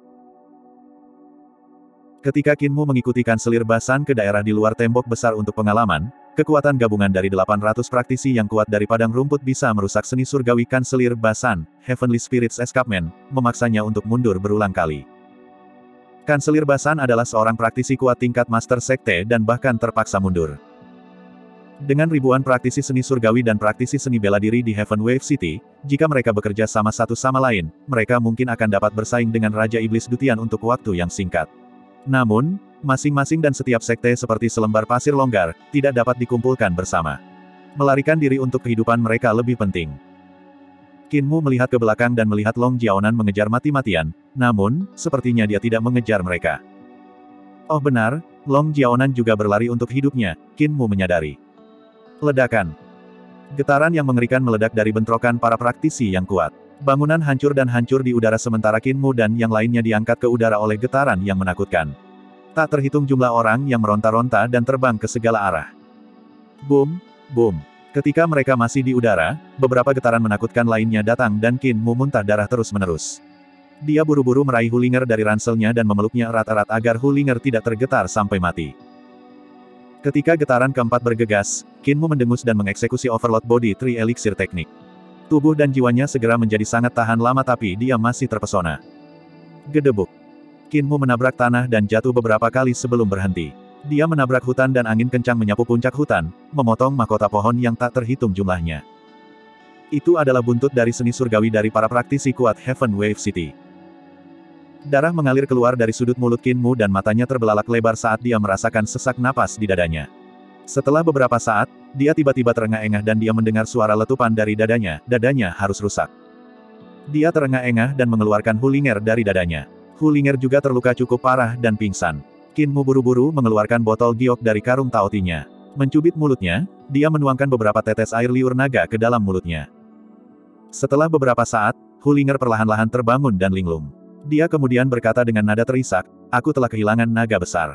Ketika Qin Mu mengikuti kanselir Basan ke daerah di luar tembok besar untuk pengalaman, kekuatan gabungan dari 800 praktisi yang kuat dari padang rumput bisa merusak seni surgawi kanselir Basan, Heavenly Spirits Escapement, memaksanya untuk mundur berulang kali. Kanselir Basan adalah seorang praktisi kuat tingkat Master Sekte dan bahkan terpaksa mundur. Dengan ribuan praktisi seni surgawi dan praktisi seni bela diri di Heaven Wave City, jika mereka bekerja sama satu sama lain, mereka mungkin akan dapat bersaing dengan Raja Iblis Dutian untuk waktu yang singkat. Namun, masing-masing dan setiap sekte seperti selembar pasir longgar, tidak dapat dikumpulkan bersama. Melarikan diri untuk kehidupan mereka lebih penting. Qin Mu melihat ke belakang dan melihat Long Jiaonan mengejar mati-matian, namun, sepertinya dia tidak mengejar mereka. Oh benar, Long Jiaonan juga berlari untuk hidupnya, Qin Mu menyadari. Ledakan. Getaran yang mengerikan meledak dari bentrokan para praktisi yang kuat. Bangunan hancur dan hancur di udara sementara Qin Mu dan yang lainnya diangkat ke udara oleh getaran yang menakutkan. Tak terhitung jumlah orang yang meronta-ronta dan terbang ke segala arah. Boom, boom. Ketika mereka masih di udara, beberapa getaran menakutkan lainnya datang dan Qin Mu muntah darah terus-menerus. Dia buru-buru meraih Hu Linger dari ranselnya dan memeluknya erat-erat agar Hu Linger tidak tergetar sampai mati. Ketika getaran keempat bergegas, Qin Mu mendengus dan mengeksekusi Overload Body Tree Elixir Teknik. Tubuh dan jiwanya segera menjadi sangat tahan lama tapi dia masih terpesona. Gedebuk. Qin Mu menabrak tanah dan jatuh beberapa kali sebelum berhenti. Dia menabrak hutan dan angin kencang menyapu puncak hutan, memotong mahkota pohon yang tak terhitung jumlahnya. Itu adalah buntut dari seni surgawi dari para praktisi kuat Heaven Wave City. Darah mengalir keluar dari sudut mulut Qin Mu dan matanya terbelalak lebar saat dia merasakan sesak napas di dadanya. Setelah beberapa saat, dia tiba-tiba terengah-engah dan dia mendengar suara letupan dari dadanya harus rusak. Dia terengah-engah dan mengeluarkan Hu Linger dari dadanya. Hu Linger juga terluka cukup parah dan pingsan. Qin Mu buru-buru mengeluarkan botol giok dari karung taotinya. Mencubit mulutnya, dia menuangkan beberapa tetes air liur naga ke dalam mulutnya. Setelah beberapa saat, Hu Linger perlahan-lahan terbangun dan linglung. Dia kemudian berkata dengan nada terisak, aku telah kehilangan naga besar.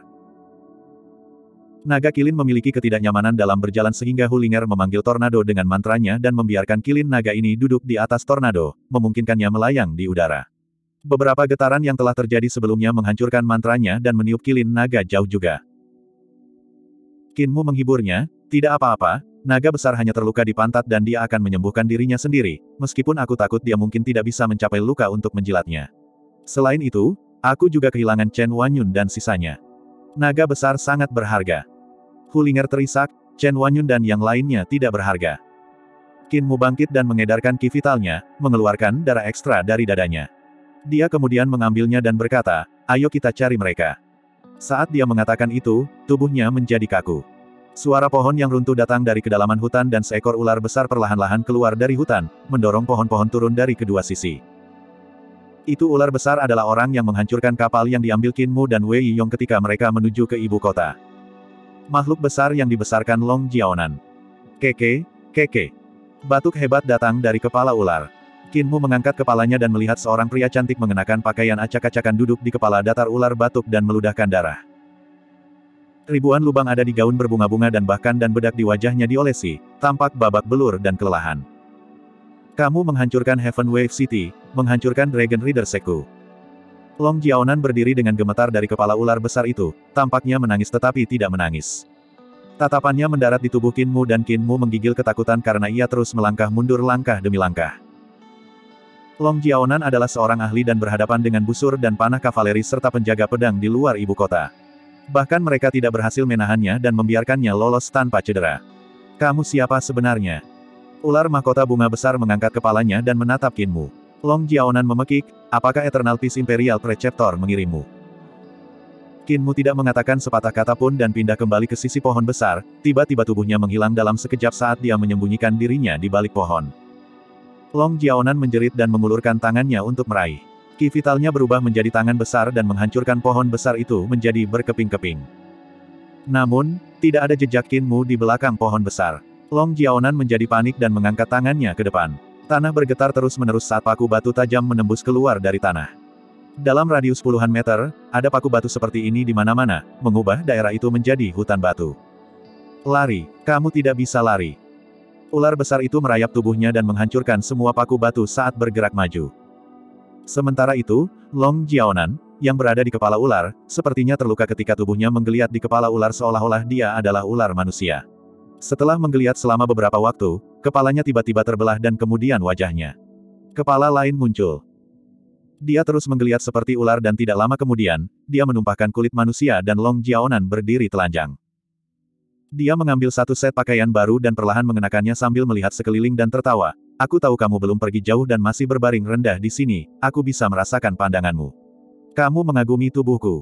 Naga kilin memiliki ketidaknyamanan dalam berjalan sehingga Hu Linger memanggil tornado dengan mantranya dan membiarkan kilin naga ini duduk di atas tornado, memungkinkannya melayang di udara. Beberapa getaran yang telah terjadi sebelumnya menghancurkan mantranya dan meniup kilin naga jauh juga. Qin Mu menghiburnya, tidak apa-apa, naga besar hanya terluka di pantat dan dia akan menyembuhkan dirinya sendiri, meskipun aku takut dia mungkin tidak bisa mencapai luka untuk menjilatnya. Selain itu, aku juga kehilangan Chen Wanyun dan sisanya. Naga besar sangat berharga. Hu Linger terisak, Chen Wanyun dan yang lainnya tidak berharga. Qin Mu bangkit dan mengedarkan ki vitalnya, mengeluarkan darah ekstra dari dadanya. Dia kemudian mengambilnya dan berkata, ayo kita cari mereka. Saat dia mengatakan itu, tubuhnya menjadi kaku. Suara pohon yang runtuh datang dari kedalaman hutan dan seekor ular besar perlahan-lahan keluar dari hutan, mendorong pohon-pohon turun dari kedua sisi. Itu ular besar adalah orang yang menghancurkan kapal yang diambil Qin Mu dan Wei Yong ketika mereka menuju ke ibu kota. Makhluk besar yang dibesarkan Long Jiaonan. Keke. Batuk hebat datang dari kepala ular. Qin Mu mengangkat kepalanya dan melihat seorang pria cantik mengenakan pakaian acak-acakan duduk di kepala datar ular batuk dan meludahkan darah. Ribuan lubang ada di gaun berbunga-bunga dan bahkan bedak di wajahnya diolesi, tampak babak belur dan kelelahan. Kamu menghancurkan Heaven Wave City, menghancurkan Dragon Rider Sekku. Long Jiaonan berdiri dengan gemetar dari kepala ular besar itu, tampaknya menangis tetapi tidak menangis. Tatapannya mendarat di tubuh Qin Mu dan Qin Mu menggigil ketakutan karena ia terus melangkah mundur langkah demi langkah. Long Jiaonan adalah seorang ahli dan berhadapan dengan busur dan panah kavaleri serta penjaga pedang di luar ibu kota. Bahkan mereka tidak berhasil menahannya dan membiarkannya lolos tanpa cedera. Kamu siapa sebenarnya? Ular mahkota bunga besar mengangkat kepalanya dan menatap Qin Mu. Long Jiaonan memekik, apakah Eternal Peace Imperial Preceptor mengirimmu? Qin Mu tidak mengatakan sepatah kata pun dan pindah kembali ke sisi pohon besar, tiba-tiba tubuhnya menghilang dalam sekejap saat dia menyembunyikan dirinya di balik pohon. Long Jiaonan menjerit dan mengulurkan tangannya untuk meraih. Ki vitalnya berubah menjadi tangan besar dan menghancurkan pohon besar itu menjadi berkeping-keping. Namun, tidak ada jejak Qin Mu di belakang pohon besar. Long Jiaonan menjadi panik dan mengangkat tangannya ke depan. Tanah bergetar terus-menerus saat paku batu tajam menembus keluar dari tanah. Dalam radius puluhan meter, ada paku batu seperti ini di mana-mana, mengubah daerah itu menjadi hutan batu. Lari, kamu tidak bisa lari. Ular besar itu merayap tubuhnya dan menghancurkan semua paku batu saat bergerak maju. Sementara itu, Long Jiaonan, yang berada di kepala ular, sepertinya terluka ketika tubuhnya menggeliat di kepala ular seolah-olah dia adalah ular manusia. Setelah menggeliat selama beberapa waktu, kepalanya tiba-tiba terbelah dan kemudian wajahnya. Kepala lain muncul. Dia terus menggeliat seperti ular dan tidak lama kemudian, dia menumpahkan kulit manusia dan Long Jiaonan berdiri telanjang. Dia mengambil satu set pakaian baru dan perlahan mengenakannya sambil melihat sekeliling dan tertawa. Aku tahu kamu belum pergi jauh dan masih berbaring rendah di sini, aku bisa merasakan pandanganmu. Kamu mengagumi tubuhku.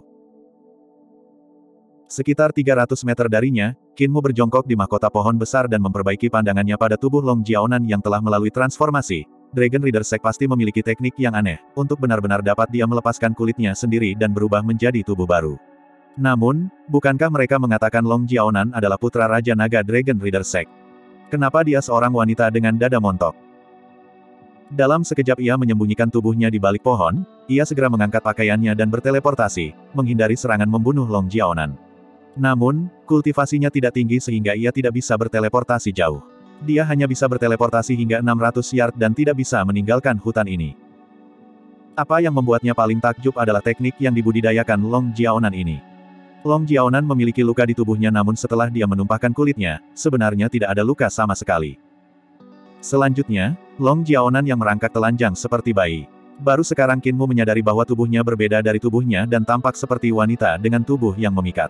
Sekitar 300 meter darinya, Qin Mu berjongkok di mahkota pohon besar dan memperbaiki pandangannya pada tubuh Long Jiaonan yang telah melalui transformasi. Dragon Rider Sek pasti memiliki teknik yang aneh, untuk benar-benar dapat dia melepaskan kulitnya sendiri dan berubah menjadi tubuh baru. Namun, bukankah mereka mengatakan Long Jiaonan adalah putra Raja Naga Dragon Rider Sek? Kenapa dia seorang wanita dengan dada montok? Dalam sekejap ia menyembunyikan tubuhnya di balik pohon, ia segera mengangkat pakaiannya dan berteleportasi, menghindari serangan membunuh Long Jiaonan. Namun, kultivasinya tidak tinggi sehingga ia tidak bisa berteleportasi jauh. Dia hanya bisa berteleportasi hingga 600 yard dan tidak bisa meninggalkan hutan ini. Apa yang membuatnya paling takjub adalah teknik yang dibudidayakan Long Jiaonan ini. Long Jiaonan memiliki luka di tubuhnya namun setelah dia menumpahkan kulitnya, sebenarnya tidak ada luka sama sekali. Selanjutnya, Long Jiaonan yang merangkak telanjang seperti bayi. Baru sekarang Qin Mu menyadari bahwa tubuhnya berbeda dari tubuhnya dan tampak seperti wanita dengan tubuh yang memikat.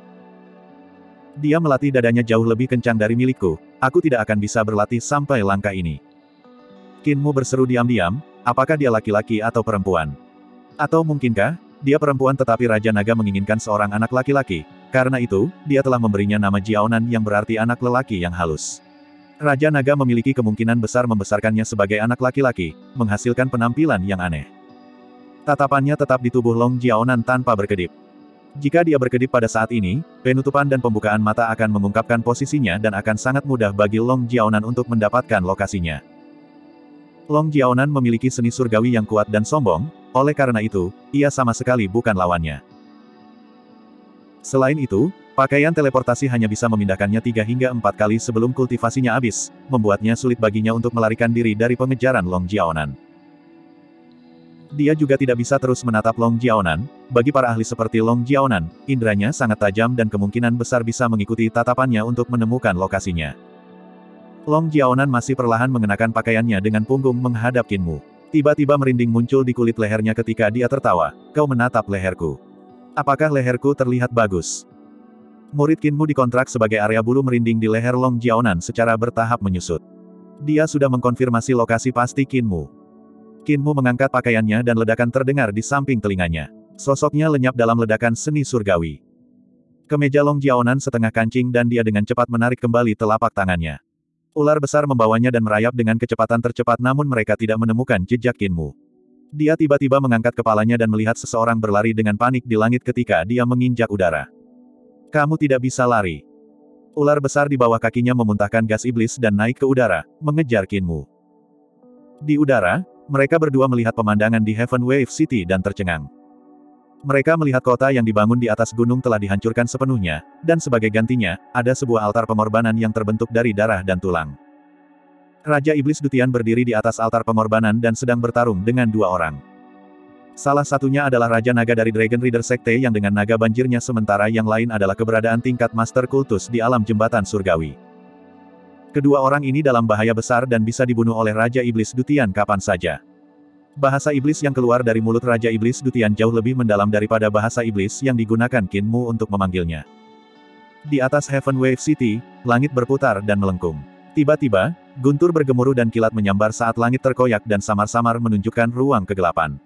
Dia melatih dadanya jauh lebih kencang dari milikku, aku tidak akan bisa berlatih sampai langkah ini. Qin Mu berseru diam-diam, apakah dia laki-laki atau perempuan? Atau mungkinkah, dia perempuan tetapi Raja Naga menginginkan seorang anak laki-laki, karena itu, dia telah memberinya nama Jiaonan yang berarti anak lelaki yang halus. Raja Naga memiliki kemungkinan besar membesarkannya sebagai anak laki-laki, menghasilkan penampilan yang aneh. Tatapannya tetap di tubuh Long Jiaonan tanpa berkedip. Jika dia berkedip pada saat ini, penutupan dan pembukaan mata akan mengungkapkan posisinya dan akan sangat mudah bagi Long Jiaonan untuk mendapatkan lokasinya. Long Jiaonan memiliki seni surgawi yang kuat dan sombong, oleh karena itu, ia sama sekali bukan lawannya. Selain itu, pakaian teleportasi hanya bisa memindahkannya 3 hingga 4 kali sebelum kultivasinya habis, membuatnya sulit baginya untuk melarikan diri dari pengejaran Long Jiaonan. Dia juga tidak bisa terus menatap Long Jiaonan, bagi para ahli seperti Long Jiaonan, indranya sangat tajam dan kemungkinan besar bisa mengikuti tatapannya untuk menemukan lokasinya. Long Jiaonan masih perlahan mengenakan pakaiannya dengan punggung menghadap Qin Mu. Tiba-tiba merinding muncul di kulit lehernya ketika dia tertawa, kau menatap leherku. Apakah leherku terlihat bagus? Murid Qinmu dikontrak sebagai area bulu merinding di leher Long Jiaonan secara bertahap menyusut. Dia sudah mengkonfirmasi lokasi pasti Qinmu. Qinmu mengangkat pakaiannya dan ledakan terdengar di samping telinganya. Sosoknya lenyap dalam ledakan seni surgawi. Kemeja Long Jiaonan setengah kancing dan dia dengan cepat menarik kembali telapak tangannya. Ular besar membawanya dan merayap dengan kecepatan tercepat namun mereka tidak menemukan jejak Qinmu. Dia tiba-tiba mengangkat kepalanya dan melihat seseorang berlari dengan panik di langit ketika dia menginjak udara. Kamu tidak bisa lari. Ular besar di bawah kakinya memuntahkan gas iblis dan naik ke udara, mengejar Qinmu. Di udara, mereka berdua melihat pemandangan di Heaven Wave City dan tercengang. Mereka melihat kota yang dibangun di atas gunung telah dihancurkan sepenuhnya, dan sebagai gantinya, ada sebuah altar pengorbanan yang terbentuk dari darah dan tulang. Raja Iblis Dutian berdiri di atas altar pengorbanan dan sedang bertarung dengan dua orang. Salah satunya adalah Raja Naga dari Dragon Reader Sekte yang dengan naga banjirnya sementara yang lain adalah keberadaan tingkat Master Kultus di alam jembatan surgawi. Kedua orang ini dalam bahaya besar dan bisa dibunuh oleh Raja Iblis Dutian kapan saja. Bahasa iblis yang keluar dari mulut Raja Iblis Dutian jauh lebih mendalam daripada bahasa iblis yang digunakan Qinmu untuk memanggilnya. Di atas Heaven Wave City, langit berputar dan melengkung. Tiba-tiba, guntur bergemuruh dan kilat menyambar saat langit terkoyak dan samar-samar menunjukkan ruang kegelapan.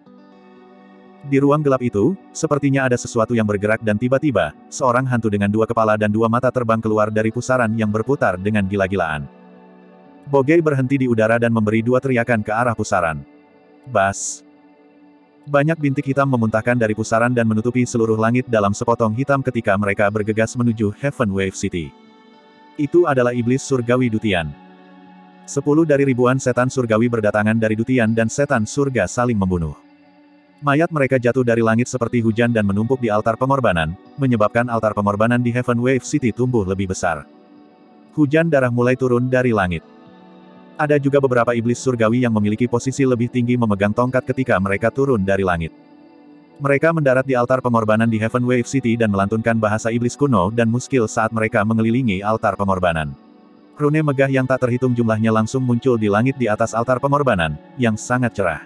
Di ruang gelap itu, sepertinya ada sesuatu yang bergerak dan tiba-tiba, seorang hantu dengan dua kepala dan dua mata terbang keluar dari pusaran yang berputar dengan gila-gilaan. Bogey berhenti di udara dan memberi dua teriakan ke arah pusaran. Bas! Banyak bintik hitam memuntahkan dari pusaran dan menutupi seluruh langit dalam sepotong hitam ketika mereka bergegas menuju Heaven Wave City. Itu adalah iblis surgawi Dutian. 10 dari ribuan setan surgawi berdatangan dari Dutian dan setan surga saling membunuh. Mayat mereka jatuh dari langit seperti hujan dan menumpuk di altar pengorbanan, menyebabkan altar pengorbanan di Heaven Wave City tumbuh lebih besar. Hujan darah mulai turun dari langit. Ada juga beberapa iblis surgawi yang memiliki posisi lebih tinggi memegang tongkat ketika mereka turun dari langit. Mereka mendarat di altar pengorbanan di Heaven Wave City dan melantunkan bahasa iblis kuno dan muskil saat mereka mengelilingi altar pengorbanan. Rune megah yang tak terhitung jumlahnya langsung muncul di langit di atas altar pengorbanan, yang sangat cerah.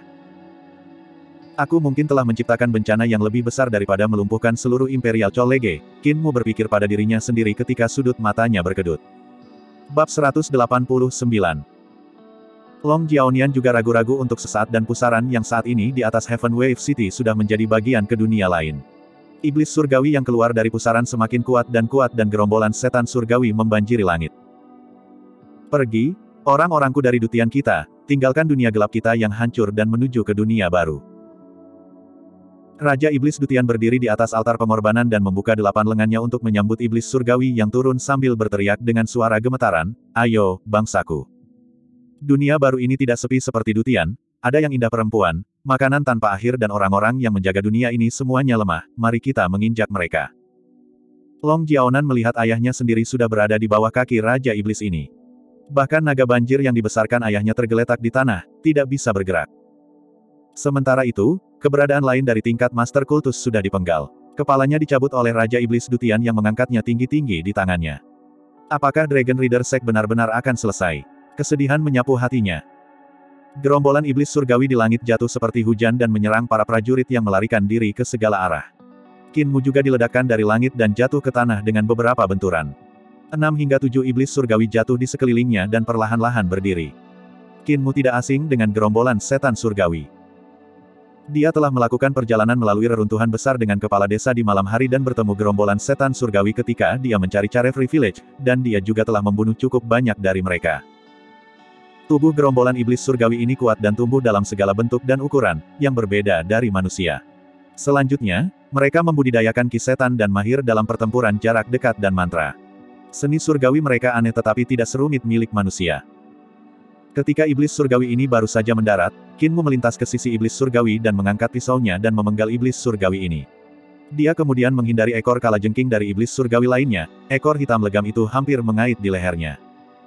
Aku mungkin telah menciptakan bencana yang lebih besar daripada melumpuhkan seluruh Imperial Cholege, Qinmu berpikir pada dirinya sendiri ketika sudut matanya berkedut. Bab 189. Long Jiaonian juga ragu-ragu untuk sesaat dan pusaran yang saat ini di atas Heaven Wave City sudah menjadi bagian ke dunia lain. Iblis surgawi yang keluar dari pusaran semakin kuat dan gerombolan setan surgawi membanjiri langit. Pergi, orang-orangku dari Dutian kita, tinggalkan dunia gelap kita yang hancur dan menuju ke dunia baru. Raja Iblis Dutian berdiri di atas altar pengorbanan dan membuka 8 lengannya untuk menyambut iblis surgawi yang turun sambil berteriak dengan suara gemetaran, "Ayo, bangsaku. Dunia baru ini tidak sepi seperti Dutian, ada yang indah perempuan, makanan tanpa akhir dan orang-orang yang menjaga dunia ini semuanya lemah, mari kita menginjak mereka." Long Jiaonan melihat ayahnya sendiri sudah berada di bawah kaki Raja Iblis ini. Bahkan naga banjir yang dibesarkan ayahnya tergeletak di tanah, tidak bisa bergerak. Sementara itu, keberadaan lain dari tingkat Master Kultus sudah dipenggal. Kepalanya dicabut oleh Raja Iblis Dutian yang mengangkatnya tinggi-tinggi di tangannya. Apakah Dragon Reader Sect benar-benar akan selesai? Kesedihan menyapu hatinya. Gerombolan iblis surgawi di langit jatuh seperti hujan dan menyerang para prajurit yang melarikan diri ke segala arah. Qinmu juga diledakkan dari langit dan jatuh ke tanah dengan beberapa benturan. 6 hingga 7 iblis surgawi jatuh di sekelilingnya dan perlahan-lahan berdiri. Qinmu tidak asing dengan gerombolan setan surgawi. Dia telah melakukan perjalanan melalui reruntuhan besar dengan kepala desa di malam hari dan bertemu gerombolan setan surgawi ketika dia mencari Carefree Village, dan dia juga telah membunuh cukup banyak dari mereka. Tubuh gerombolan iblis surgawi ini kuat dan tumbuh dalam segala bentuk dan ukuran, yang berbeda dari manusia. Selanjutnya, mereka membudidayakan ki setan dan mahir dalam pertempuran jarak dekat dan mantra. Seni surgawi mereka aneh tetapi tidak serumit milik manusia. Ketika iblis surgawi ini baru saja mendarat, Qinmu melintas ke sisi iblis surgawi dan mengangkat pisaunya dan memenggal iblis surgawi ini. Dia kemudian menghindari ekor kalajengking dari iblis surgawi lainnya, ekor hitam legam itu hampir mengait di lehernya.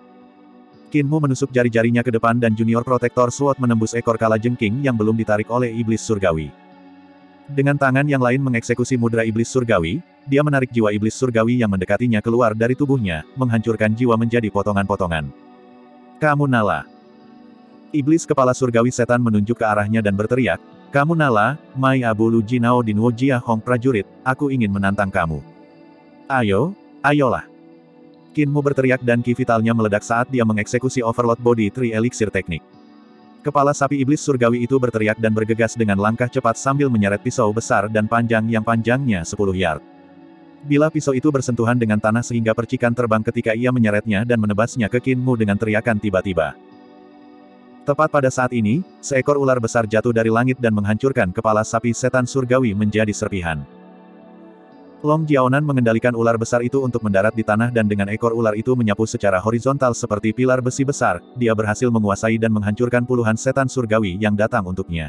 Qinmu menusuk jari-jarinya ke depan dan Junior Protector Sword menembus ekor kalajengking yang belum ditarik oleh iblis surgawi. Dengan tangan yang lain mengeksekusi mudra iblis surgawi, dia menarik jiwa iblis surgawi yang mendekatinya keluar dari tubuhnya, menghancurkan jiwa menjadi potongan-potongan. "Kamu Nala." Iblis kepala surgawi setan menunjuk ke arahnya dan berteriak, "Kamu Nala, Mai Abu Lu Jinao Dinwo Jia Hong prajurit, aku ingin menantang kamu." Ayo, ayolah. Qin Mu berteriak dan ki vitalnya meledak saat dia mengeksekusi Overload Body Tree Elixir teknik. Kepala sapi iblis surgawi itu berteriak dan bergegas dengan langkah cepat sambil menyeret pisau besar dan panjang yang panjangnya 10 yard. Bila pisau itu bersentuhan dengan tanah sehingga percikan terbang ketika ia menyeretnya dan menebasnya ke Qin Mu dengan teriakan tiba-tiba. Tepat pada saat ini, seekor ular besar jatuh dari langit dan menghancurkan kepala sapi setan surgawi menjadi serpihan. Long Jiaonan mengendalikan ular besar itu untuk mendarat di tanah dan dengan ekor ular itu menyapu secara horizontal seperti pilar besi besar, dia berhasil menguasai dan menghancurkan puluhan setan surgawi yang datang untuknya.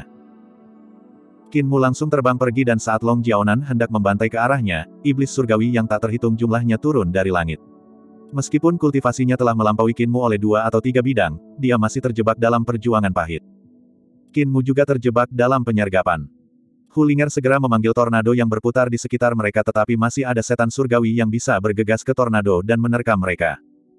Qin Mu langsung terbang pergi dan saat Long Jiaonan hendak membantai ke arahnya, iblis surgawi yang tak terhitung jumlahnya turun dari langit. Meskipun kultivasinya telah melampaui Qin Mu oleh 2 atau 3 bidang, dia masih terjebak dalam perjuangan pahit. Qin Mu juga terjebak dalam penyergapan. Hulinger segera memanggil tornado yang berputar di sekitar mereka tetapi masih ada setan surgawi yang bisa bergegas ke tornado dan menerkam mereka.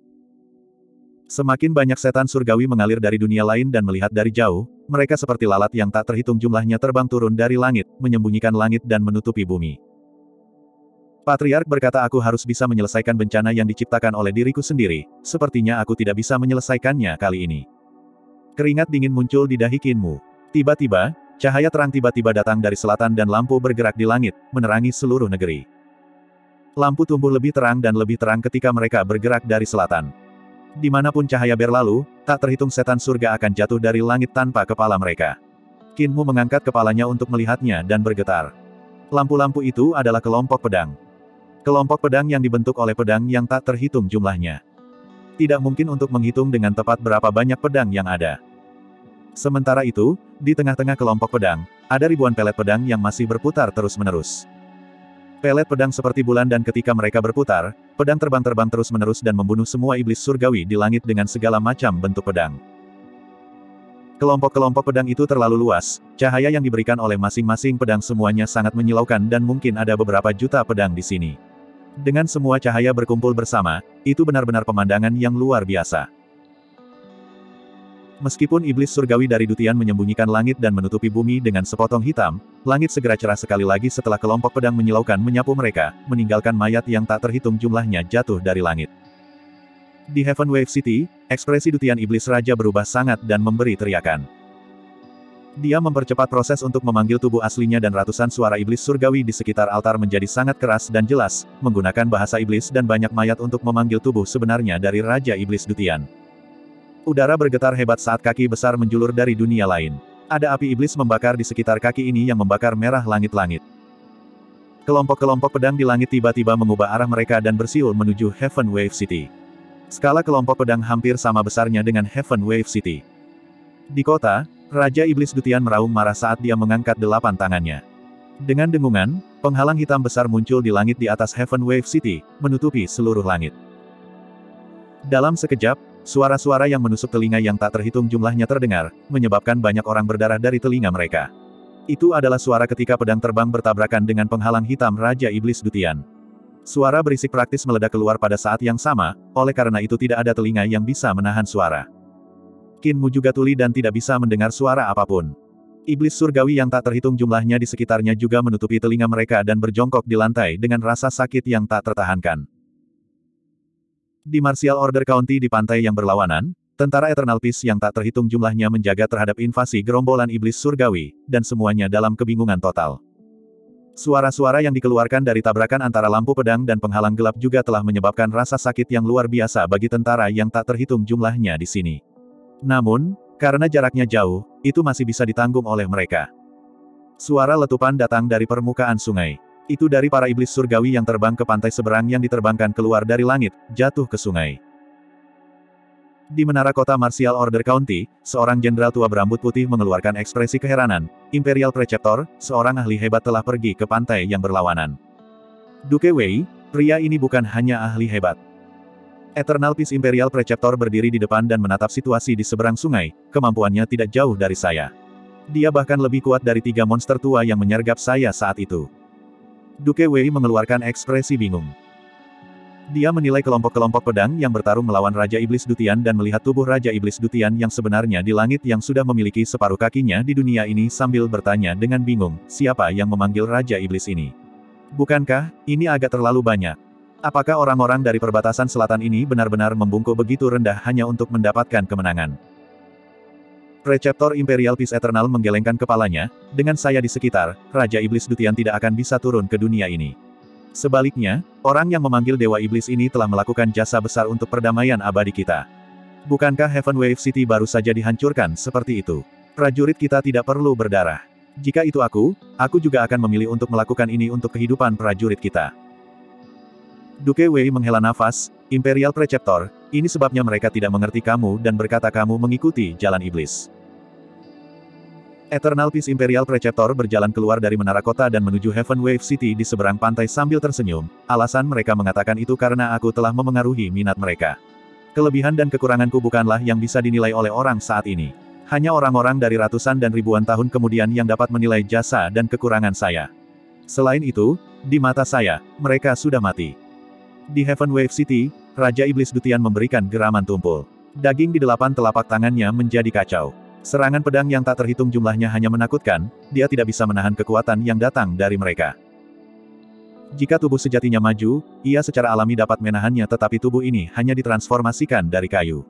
Semakin banyak setan surgawi mengalir dari dunia lain dan melihat dari jauh, mereka seperti lalat yang tak terhitung jumlahnya terbang turun dari langit, menyembunyikan langit dan menutupi bumi. Patriark berkata aku harus bisa menyelesaikan bencana yang diciptakan oleh diriku sendiri, sepertinya aku tidak bisa menyelesaikannya kali ini. Keringat dingin muncul di dahi Qin Mu. Tiba-tiba, cahaya terang tiba-tiba datang dari selatan dan lampu bergerak di langit, menerangi seluruh negeri. Lampu tumbuh lebih terang dan lebih terang ketika mereka bergerak dari selatan. Dimanapun cahaya berlalu, tak terhitung setan surga akan jatuh dari langit tanpa kepala mereka. Qin Mu mengangkat kepalanya untuk melihatnya dan bergetar. Lampu-lampu itu adalah kelompok pedang. Kelompok pedang yang dibentuk oleh pedang yang tak terhitung jumlahnya. Tidak mungkin untuk menghitung dengan tepat berapa banyak pedang yang ada. Sementara itu, di tengah-tengah kelompok pedang, ada ribuan pelet pedang yang masih berputar terus-menerus. Pelet pedang seperti bulan dan ketika mereka berputar, pedang terbang-terbang terus-menerus dan membunuh semua iblis surgawi di langit dengan segala macam bentuk pedang. Kelompok-kelompok pedang itu terlalu luas, cahaya yang diberikan oleh masing-masing pedang semuanya sangat menyilaukan dan mungkin ada beberapa juta pedang di sini. Dengan semua cahaya berkumpul bersama, itu benar-benar pemandangan yang luar biasa. Meskipun iblis surgawi dari Dutian menyembunyikan langit dan menutupi bumi dengan sepotong hitam, langit segera cerah sekali lagi setelah kelompok pedang menyilaukan menyapu mereka, meninggalkan mayat yang tak terhitung jumlahnya jatuh dari langit. Di Heaven Wave City, ekspresi Dutian Iblis Raja berubah sangat dan memberi teriakan. Dia mempercepat proses untuk memanggil tubuh aslinya dan ratusan suara iblis surgawi di sekitar altar menjadi sangat keras dan jelas, menggunakan bahasa iblis dan banyak mayat untuk memanggil tubuh sebenarnya dari Raja Iblis Dutian. Udara bergetar hebat saat kaki besar menjulur dari dunia lain. Ada api iblis membakar di sekitar kaki ini yang membakar merah langit-langit. Kelompok-kelompok pedang di langit tiba-tiba mengubah arah mereka dan bersiul menuju Heaven Wave City. Skala kelompok pedang hampir sama besarnya dengan Heaven Wave City. Di kota, Raja Iblis Dutian meraung marah saat dia mengangkat 8 tangannya. Dengan dengungan, penghalang hitam besar muncul di langit di atas Heaven Wave City, menutupi seluruh langit. Dalam sekejap, suara-suara yang menusuk telinga yang tak terhitung jumlahnya terdengar, menyebabkan banyak orang berdarah dari telinga mereka. Itu adalah suara ketika pedang terbang bertabrakan dengan penghalang hitam Raja Iblis Dutian. Suara berisik praktis meledak keluar pada saat yang sama, oleh karena itu tidak ada telinga yang bisa menahan suara. Qin Mu juga tuli dan tidak bisa mendengar suara apapun. Iblis surgawi yang tak terhitung jumlahnya di sekitarnya juga menutupi telinga mereka dan berjongkok di lantai dengan rasa sakit yang tak tertahankan. Di Martial Order County di pantai yang berlawanan, tentara Eternal Peace yang tak terhitung jumlahnya menjaga terhadap invasi gerombolan iblis surgawi, dan semuanya dalam kebingungan total. Suara-suara yang dikeluarkan dari tabrakan antara lampu pedang dan penghalang gelap juga telah menyebabkan rasa sakit yang luar biasa bagi tentara yang tak terhitung jumlahnya di sini. Namun, karena jaraknya jauh, itu masih bisa ditanggung oleh mereka. Suara letupan datang dari permukaan sungai. Itu dari para iblis surgawi yang terbang ke pantai seberang yang diterbangkan keluar dari langit, jatuh ke sungai. Di menara kota Martial Order County, seorang jenderal tua berambut putih mengeluarkan ekspresi keheranan. Imperial Preceptor, seorang ahli hebat telah pergi ke pantai yang berlawanan. Duke Wei, pria ini bukan hanya ahli hebat. Eternal Peace Imperial Preceptor berdiri di depan dan menatap situasi di seberang sungai, kemampuannya tidak jauh dari saya. Dia bahkan lebih kuat dari 3 monster tua yang menyergap saya saat itu. Duke Wei mengeluarkan ekspresi bingung. Dia menilai kelompok-kelompok pedang yang bertarung melawan Raja Iblis Dutian dan melihat tubuh Raja Iblis Dutian yang sebenarnya di langit yang sudah memiliki separuh kakinya di dunia ini sambil bertanya dengan bingung, siapa yang memanggil Raja Iblis ini? Bukankah, ini agak terlalu banyak? Apakah orang-orang dari perbatasan selatan ini benar-benar membungkuk begitu rendah hanya untuk mendapatkan kemenangan? Preceptor Imperial Peace Eternal menggelengkan kepalanya, dengan saya di sekitar, Raja Iblis Dutian tidak akan bisa turun ke dunia ini. Sebaliknya, orang yang memanggil Dewa Iblis ini telah melakukan jasa besar untuk perdamaian abadi kita. Bukankah Heaven Wave City baru saja dihancurkan seperti itu? Prajurit kita tidak perlu berdarah. Jika itu aku juga akan memilih untuk melakukan ini untuk kehidupan prajurit kita. Duke Wei menghela nafas, Imperial Preceptor, ini sebabnya mereka tidak mengerti kamu dan berkata kamu mengikuti jalan iblis. Eternal Peace Imperial Preceptor berjalan keluar dari menara kota dan menuju Heaven Wave City di seberang pantai sambil tersenyum. Alasan mereka mengatakan itu karena aku telah memengaruhi minat mereka. Kelebihan dan kekuranganku bukanlah yang bisa dinilai oleh orang saat ini. Hanya orang-orang dari ratusan dan ribuan tahun kemudian yang dapat menilai jasa dan kekurangan saya. Selain itu, di mata saya, mereka sudah mati. Di Heaven Wave City, Raja Iblis Dutian memberikan geraman tumpul. Daging di 8 telapak tangannya menjadi kacau. Serangan pedang yang tak terhitung jumlahnya hanya menakutkan, dia tidak bisa menahan kekuatan yang datang dari mereka. Jika tubuh sejatinya maju, ia secara alami dapat menahannya tetapi tubuh ini hanya ditransformasikan dari kayu.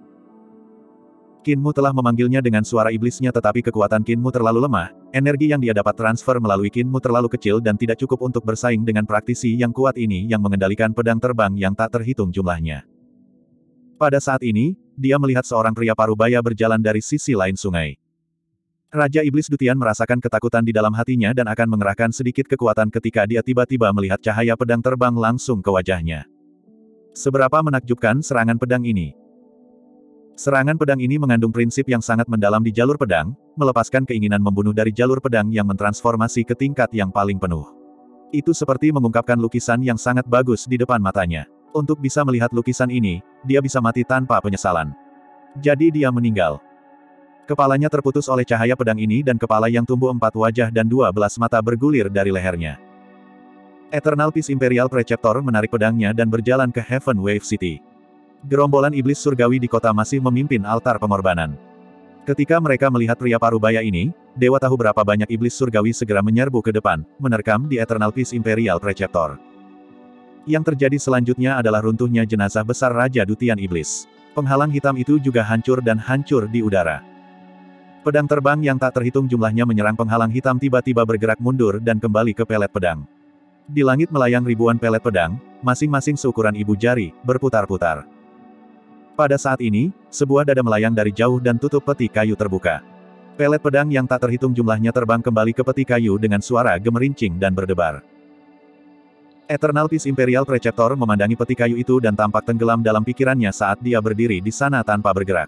Qinmu telah memanggilnya dengan suara iblisnya tetapi kekuatan Qinmu terlalu lemah, energi yang dia dapat transfer melalui Qinmu terlalu kecil dan tidak cukup untuk bersaing dengan praktisi yang kuat ini yang mengendalikan pedang terbang yang tak terhitung jumlahnya. Pada saat ini, dia melihat seorang pria parubaya berjalan dari sisi lain sungai. Raja Iblis Dutian merasakan ketakutan di dalam hatinya dan akan mengerahkan sedikit kekuatan ketika dia tiba-tiba melihat cahaya pedang terbang langsung ke wajahnya. Seberapa menakjubkan serangan pedang ini? Serangan pedang ini mengandung prinsip yang sangat mendalam di jalur pedang, melepaskan keinginan membunuh dari jalur pedang yang mentransformasi ke tingkat yang paling penuh. Itu seperti mengungkapkan lukisan yang sangat bagus di depan matanya. Untuk bisa melihat lukisan ini, dia bisa mati tanpa penyesalan. Jadi dia meninggal. Kepalanya terputus oleh cahaya pedang ini dan kepala yang tumbuh 4 wajah dan 12 mata bergulir dari lehernya. Eternal Peace Imperial Preceptor menarik pedangnya dan berjalan ke Heaven Wave City. Gerombolan iblis surgawi di kota masih memimpin altar pengorbanan. Ketika mereka melihat pria parubaya ini, dewa tahu berapa banyak iblis surgawi segera menyerbu ke depan, menerkam di Eternal Peace Imperial Preceptor. Yang terjadi selanjutnya adalah runtuhnya jenazah besar Raja Dutian Iblis. Penghalang hitam itu juga hancur dan hancur di udara. Pedang terbang yang tak terhitung jumlahnya menyerang penghalang hitam tiba-tiba bergerak mundur dan kembali ke pelet pedang. Di langit melayang ribuan pelet pedang, masing-masing seukuran ibu jari, berputar-putar. Pada saat ini, sebuah dada melayang dari jauh dan tutup peti kayu terbuka. Pelet pedang yang tak terhitung jumlahnya terbang kembali ke peti kayu dengan suara gemerincing dan berdebar. Eternal Peace Imperial Preceptor memandangi peti kayu itu dan tampak tenggelam dalam pikirannya saat dia berdiri di sana tanpa bergerak.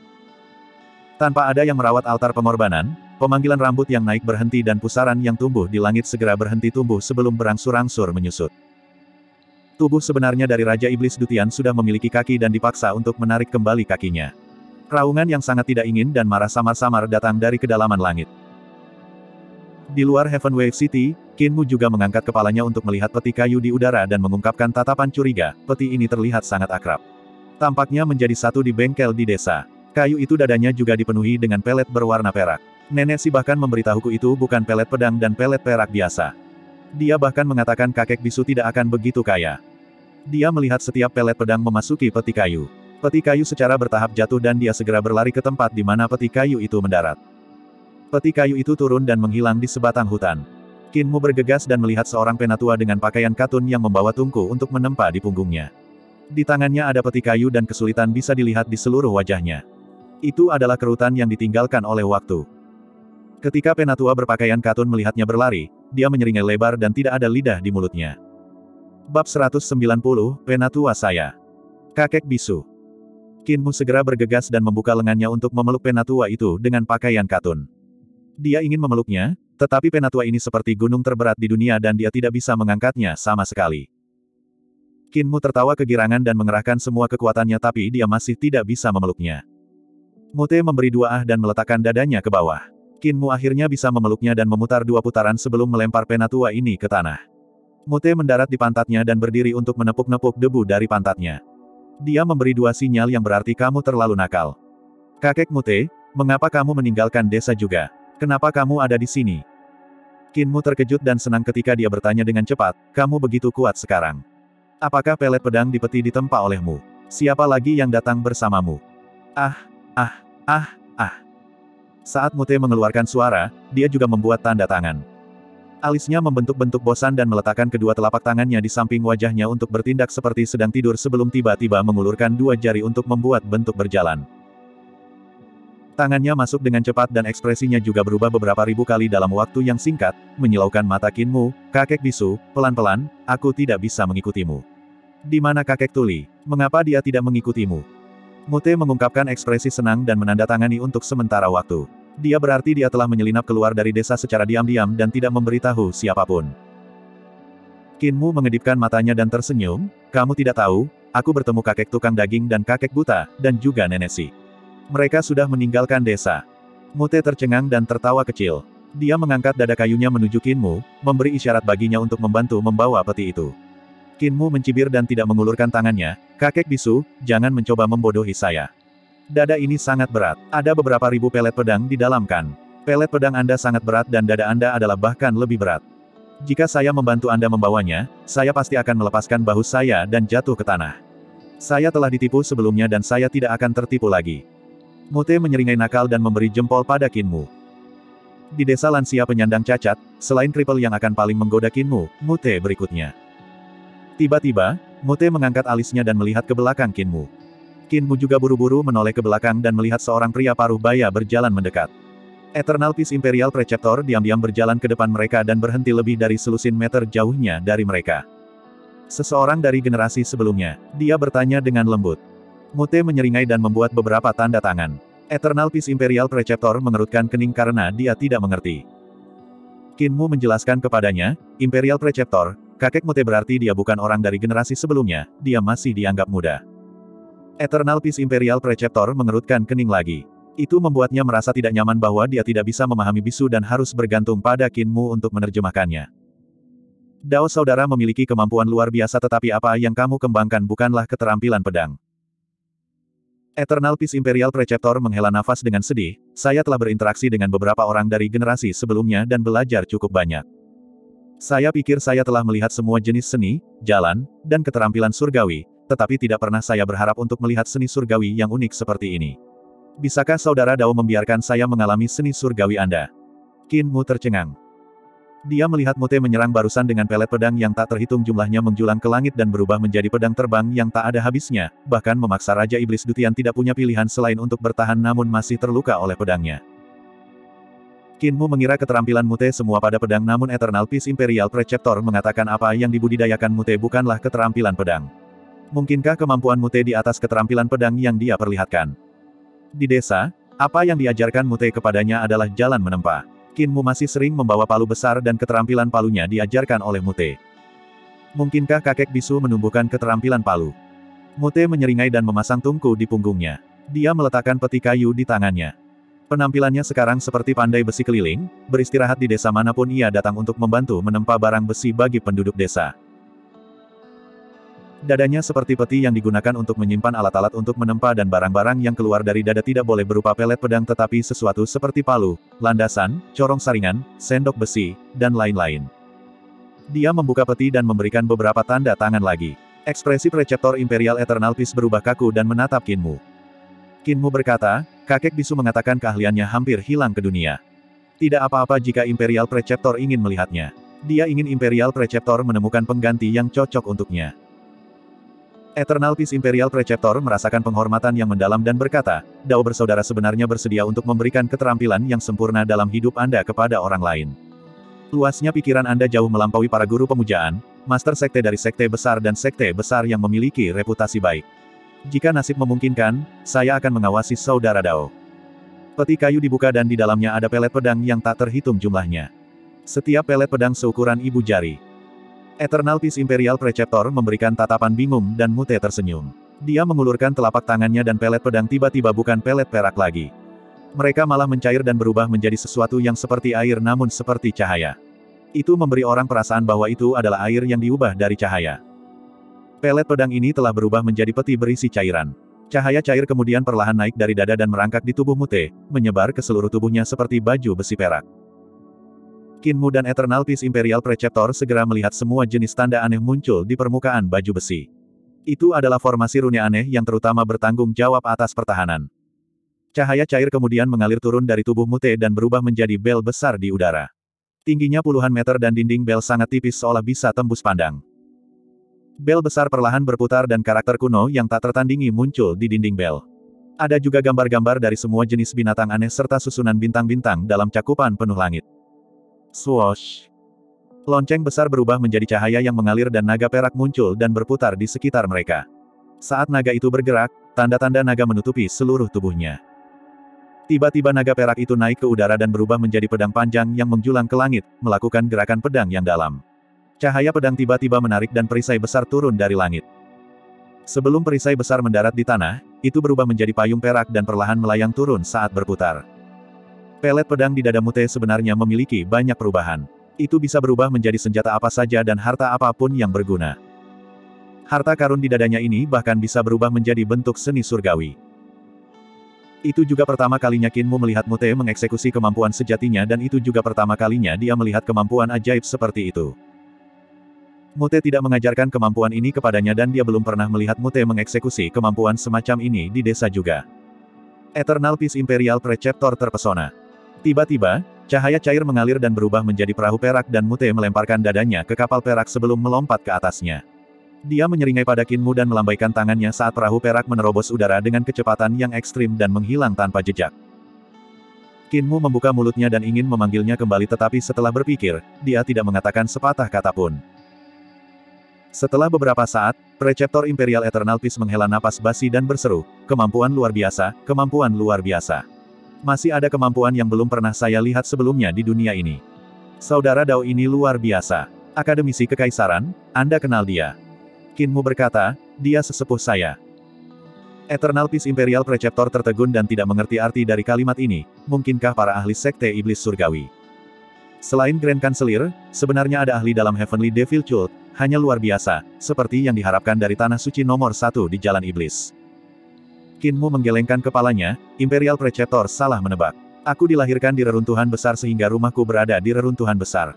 Tanpa ada yang merawat altar pengorbanan, pemanggilan rambut yang naik berhenti dan pusaran yang tumbuh di langit segera berhenti tumbuh sebelum berangsur-angsur menyusut. Tubuh sebenarnya dari Raja Iblis Dutian sudah memiliki kaki dan dipaksa untuk menarik kembali kakinya. Raungan yang sangat tidak ingin dan marah samar-samar datang dari kedalaman langit. Di luar Heaven Wave City, Qinmu juga mengangkat kepalanya untuk melihat peti kayu di udara dan mengungkapkan tatapan curiga. Peti ini terlihat sangat akrab. Tampaknya menjadi satu di bengkel di desa. Kayu itu dadanya juga dipenuhi dengan pelet berwarna perak. Nenek si bahkan memberitahuku itu bukan pelet pedang dan pelet perak biasa. Dia bahkan mengatakan kakek bisu tidak akan begitu kaya. Dia melihat setiap pelet pedang memasuki peti kayu. Peti kayu secara bertahap jatuh dan dia segera berlari ke tempat di mana peti kayu itu mendarat. Peti kayu itu turun dan menghilang di sebatang hutan. Qinmu bergegas dan melihat seorang penatua dengan pakaian katun yang membawa tungku untuk menempa di punggungnya. Di tangannya ada peti kayu dan kesulitan bisa dilihat di seluruh wajahnya. Itu adalah kerutan yang ditinggalkan oleh waktu. Ketika penatua berpakaian katun melihatnya berlari, dia menyeringai lebar dan tidak ada lidah di mulutnya. Bab 190, Penatua saya. Kakek bisu. Qinmu segera bergegas dan membuka lengannya untuk memeluk penatua itu dengan pakaian katun. Dia ingin memeluknya, tetapi penatua ini seperti gunung terberat di dunia dan dia tidak bisa mengangkatnya sama sekali. Qinmu tertawa kegirangan dan mengerahkan semua kekuatannya tapi dia masih tidak bisa memeluknya. Mute memberi 2 dan meletakkan dadanya ke bawah. Qinmu akhirnya bisa memeluknya dan memutar 2 putaran sebelum melempar penatua ini ke tanah. Mute mendarat di pantatnya dan berdiri untuk menepuk-nepuk debu dari pantatnya. Dia memberi 2 sinyal yang berarti kamu terlalu nakal. Kakek Mute, mengapa kamu meninggalkan desa juga? Kenapa kamu ada di sini? Qinmu terkejut dan senang ketika dia bertanya dengan cepat, kamu begitu kuat sekarang. Apakah pelet pedang di peti ditempa olehmu? Siapa lagi yang datang bersamamu? Ah, ah, ah, ah. Saat Mute mengeluarkan suara, dia juga membuat tanda tangan. Alisnya membentuk-bentuk bosan dan meletakkan kedua telapak tangannya di samping wajahnya untuk bertindak seperti sedang tidur sebelum tiba-tiba mengulurkan dua jari untuk membuat bentuk berjalan. Tangannya masuk dengan cepat dan ekspresinya juga berubah beberapa ribu kali dalam waktu yang singkat, menyilaukan mata Kinmu, kakek bisu, pelan-pelan, aku tidak bisa mengikutimu. Di mana kakek tuli? Mengapa dia tidak mengikutimu? Mute mengungkapkan ekspresi senang dan menandatangani untuk sementara waktu. Dia berarti dia telah menyelinap keluar dari desa secara diam-diam dan tidak memberitahu siapapun. Kinmu mengedipkan matanya dan tersenyum, kamu tidak tahu, aku bertemu kakek tukang daging dan kakek buta, dan juga nenek Si. Mereka sudah meninggalkan desa. Mute tercengang dan tertawa kecil. Dia mengangkat dada kayunya menuju Kinmu, memberi isyarat baginya untuk membantu membawa peti itu. Kinmu mencibir dan tidak mengulurkan tangannya, kakek bisu, jangan mencoba membodohi saya. Dada ini sangat berat. Ada beberapa ribu pelet pedang di dalam kan. Pelet pedang Anda sangat berat dan dada Anda adalah bahkan lebih berat. Jika saya membantu Anda membawanya, saya pasti akan melepaskan bahu saya dan jatuh ke tanah. Saya telah ditipu sebelumnya dan saya tidak akan tertipu lagi. Mute menyeringai nakal dan memberi jempol pada Kinmu. Di desa lansia penyandang cacat, selain kripel yang akan paling menggoda Kinmu, Mute berikutnya. Tiba-tiba, Mute mengangkat alisnya dan melihat ke belakang Kinmu. Kinmu juga buru-buru menoleh ke belakang dan melihat seorang pria paruh baya berjalan mendekat. Eternal Peace Imperial Preceptor diam-diam berjalan ke depan mereka dan berhenti lebih dari selusin meter jauhnya dari mereka. Seseorang dari generasi sebelumnya, dia bertanya dengan lembut. Mute menyeringai dan membuat beberapa tanda tangan. Eternal Peace Imperial Preceptor mengerutkan kening karena dia tidak mengerti. Kinmu menjelaskan kepadanya, Imperial Preceptor, kakek Mute berarti dia bukan orang dari generasi sebelumnya, dia masih dianggap muda. Eternal Peace Imperial Preceptor mengerutkan kening lagi. Itu membuatnya merasa tidak nyaman bahwa dia tidak bisa memahami bisu dan harus bergantung pada Kinmu untuk menerjemahkannya. Dao saudara memiliki kemampuan luar biasa tetapi apa yang kamu kembangkan bukanlah keterampilan pedang. Eternal Peace Imperial Preceptor menghela nafas dengan sedih, saya telah berinteraksi dengan beberapa orang dari generasi sebelumnya dan belajar cukup banyak. Saya pikir saya telah melihat semua jenis seni, jalan, dan keterampilan surgawi, tetapi tidak pernah saya berharap untuk melihat seni surgawi yang unik seperti ini. Bisakah saudara Dao membiarkan saya mengalami seni surgawi Anda? Kinmu tercengang. Dia melihat Mute menyerang barusan dengan pelet pedang yang tak terhitung jumlahnya menjulang ke langit dan berubah menjadi pedang terbang yang tak ada habisnya, bahkan memaksa Raja Iblis Dutian tidak punya pilihan selain untuk bertahan namun masih terluka oleh pedangnya. Kinmu mengira keterampilan Mute semua pada pedang namun Eternal Peace Imperial Preceptor mengatakan apa yang dibudidayakan Mute bukanlah keterampilan pedang. Mungkinkah kemampuan Mute di atas keterampilan pedang yang dia perlihatkan? Di desa, apa yang diajarkan Mute kepadanya adalah jalan menempa. Kinmu masih sering membawa palu besar dan keterampilan palunya diajarkan oleh Mute. Mungkinkah kakek bisu menumbuhkan keterampilan palu? Mute menyeringai dan memasang tungku di punggungnya. Dia meletakkan peti kayu di tangannya. Penampilannya sekarang seperti pandai besi keliling, beristirahat di desa manapun ia datang untuk membantu menempa barang besi bagi penduduk desa. Dadanya seperti peti yang digunakan untuk menyimpan alat-alat untuk menempa dan barang-barang yang keluar dari dada tidak boleh berupa pelet pedang tetapi sesuatu seperti palu, landasan, corong saringan, sendok besi, dan lain-lain. Dia membuka peti dan memberikan beberapa tanda tangan lagi. Ekspresi Preceptor Imperial Eternal Peace berubah kaku dan menatap Kinmu. Kinmu berkata, kakek bisu mengatakan keahliannya hampir hilang ke dunia. Tidak apa-apa jika Imperial Preceptor ingin melihatnya. Dia ingin Imperial Preceptor menemukan pengganti yang cocok untuknya. Eternal Peace Imperial Preceptor merasakan penghormatan yang mendalam dan berkata, Dao bersaudara sebenarnya bersedia untuk memberikan keterampilan yang sempurna dalam hidup Anda kepada orang lain. Luasnya pikiran Anda jauh melampaui para guru pemujaan, master sekte dari sekte besar dan sekte besar yang memiliki reputasi baik. Jika nasib memungkinkan, saya akan mengawasi saudara Dao. Peti kayu dibuka dan di dalamnya ada pelet pedang yang tak terhitung jumlahnya. Setiap pelet pedang seukuran ibu jari. Eternal Peace Imperial Preceptor memberikan tatapan bingung dan Mute tersenyum. Dia mengulurkan telapak tangannya dan pelet pedang tiba-tiba bukan pelet perak lagi. Mereka malah mencair dan berubah menjadi sesuatu yang seperti air namun seperti cahaya. Itu memberi orang perasaan bahwa itu adalah air yang diubah dari cahaya. Pelet pedang ini telah berubah menjadi peti berisi cairan. Cahaya cair kemudian perlahan naik dari dada dan merangkak di tubuh Mute, menyebar ke seluruh tubuhnya seperti baju besi perak. Kinmu dan Eternal Peace Imperial Preceptor segera melihat semua jenis tanda aneh muncul di permukaan baju besi. Itu adalah formasi rune aneh yang terutama bertanggung jawab atas pertahanan. Cahaya cair kemudian mengalir turun dari tubuh Mute dan berubah menjadi bel besar di udara. Tingginya puluhan meter dan dinding bel sangat tipis seolah bisa tembus pandang. Bel besar perlahan berputar dan karakter kuno yang tak tertandingi muncul di dinding bel. Ada juga gambar-gambar dari semua jenis binatang aneh serta susunan bintang-bintang dalam cakupan penuh langit. Swoosh! Lonceng besar berubah menjadi cahaya yang mengalir dan naga perak muncul dan berputar di sekitar mereka. Saat naga itu bergerak, tanda-tanda naga menutupi seluruh tubuhnya. Tiba-tiba naga perak itu naik ke udara dan berubah menjadi pedang panjang yang menjulang ke langit, melakukan gerakan pedang yang dalam. Cahaya pedang tiba-tiba menarik dan perisai besar turun dari langit. Sebelum perisai besar mendarat di tanah, itu berubah menjadi payung perak dan perlahan melayang turun saat berputar. Pelet pedang di dada Mute sebenarnya memiliki banyak perubahan. Itu bisa berubah menjadi senjata apa saja dan harta apapun yang berguna. Harta karun di dadanya ini bahkan bisa berubah menjadi bentuk seni surgawi. Itu juga pertama kalinya Kinmu melihat Mute mengeksekusi kemampuan sejatinya dan itu juga pertama kalinya dia melihat kemampuan ajaib seperti itu. Mute tidak mengajarkan kemampuan ini kepadanya dan dia belum pernah melihat Mute mengeksekusi kemampuan semacam ini di desa juga. Eternal Peace Imperial Preceptor terpesona. Tiba-tiba, cahaya cair mengalir dan berubah menjadi perahu perak dan Mute melemparkan dadanya ke kapal perak sebelum melompat ke atasnya. Dia menyeringai pada Kinmu dan melambaikan tangannya saat perahu perak menerobos udara dengan kecepatan yang ekstrim dan menghilang tanpa jejak. Kinmu membuka mulutnya dan ingin memanggilnya kembali tetapi setelah berpikir, dia tidak mengatakan sepatah kata pun. Setelah beberapa saat, Preceptor Imperial Eternal Peace menghela napas basi dan berseru, "Kemampuan luar biasa, kemampuan luar biasa. Masih ada kemampuan yang belum pernah saya lihat sebelumnya di dunia ini. Saudara Dao ini luar biasa. Akademisi Kekaisaran, Anda kenal dia?" Kinmu berkata, "Dia sesepuh saya." Eternal Peace Imperial Preceptor tertegun dan tidak mengerti arti dari kalimat ini, mungkinkah para ahli sekte iblis surgawi? Selain Grand Chancellor, sebenarnya ada ahli dalam Heavenly Devil Cult, hanya luar biasa, seperti yang diharapkan dari Tanah Suci nomor 1 di Jalan Iblis. Kinmu menggelengkan kepalanya, Imperial Preceptor salah menebak. Aku dilahirkan di reruntuhan besar sehingga rumahku berada di reruntuhan besar.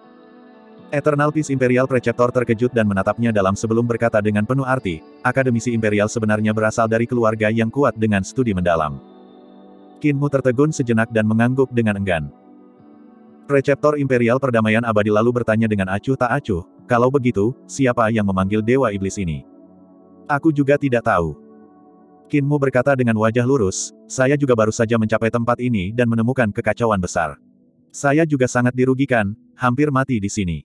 Eternal Peace Imperial Preceptor terkejut dan menatapnya dalam sebelum berkata dengan penuh arti, akademisi Imperial sebenarnya berasal dari keluarga yang kuat dengan studi mendalam. Kinmu tertegun sejenak dan mengangguk dengan enggan. Preceptor Imperial Perdamaian Abadi lalu bertanya dengan acuh tak acuh, kalau begitu, siapa yang memanggil Dewa Iblis ini? Aku juga tidak tahu. Kinmu berkata dengan wajah lurus, saya juga baru saja mencapai tempat ini dan menemukan kekacauan besar. Saya juga sangat dirugikan, hampir mati di sini.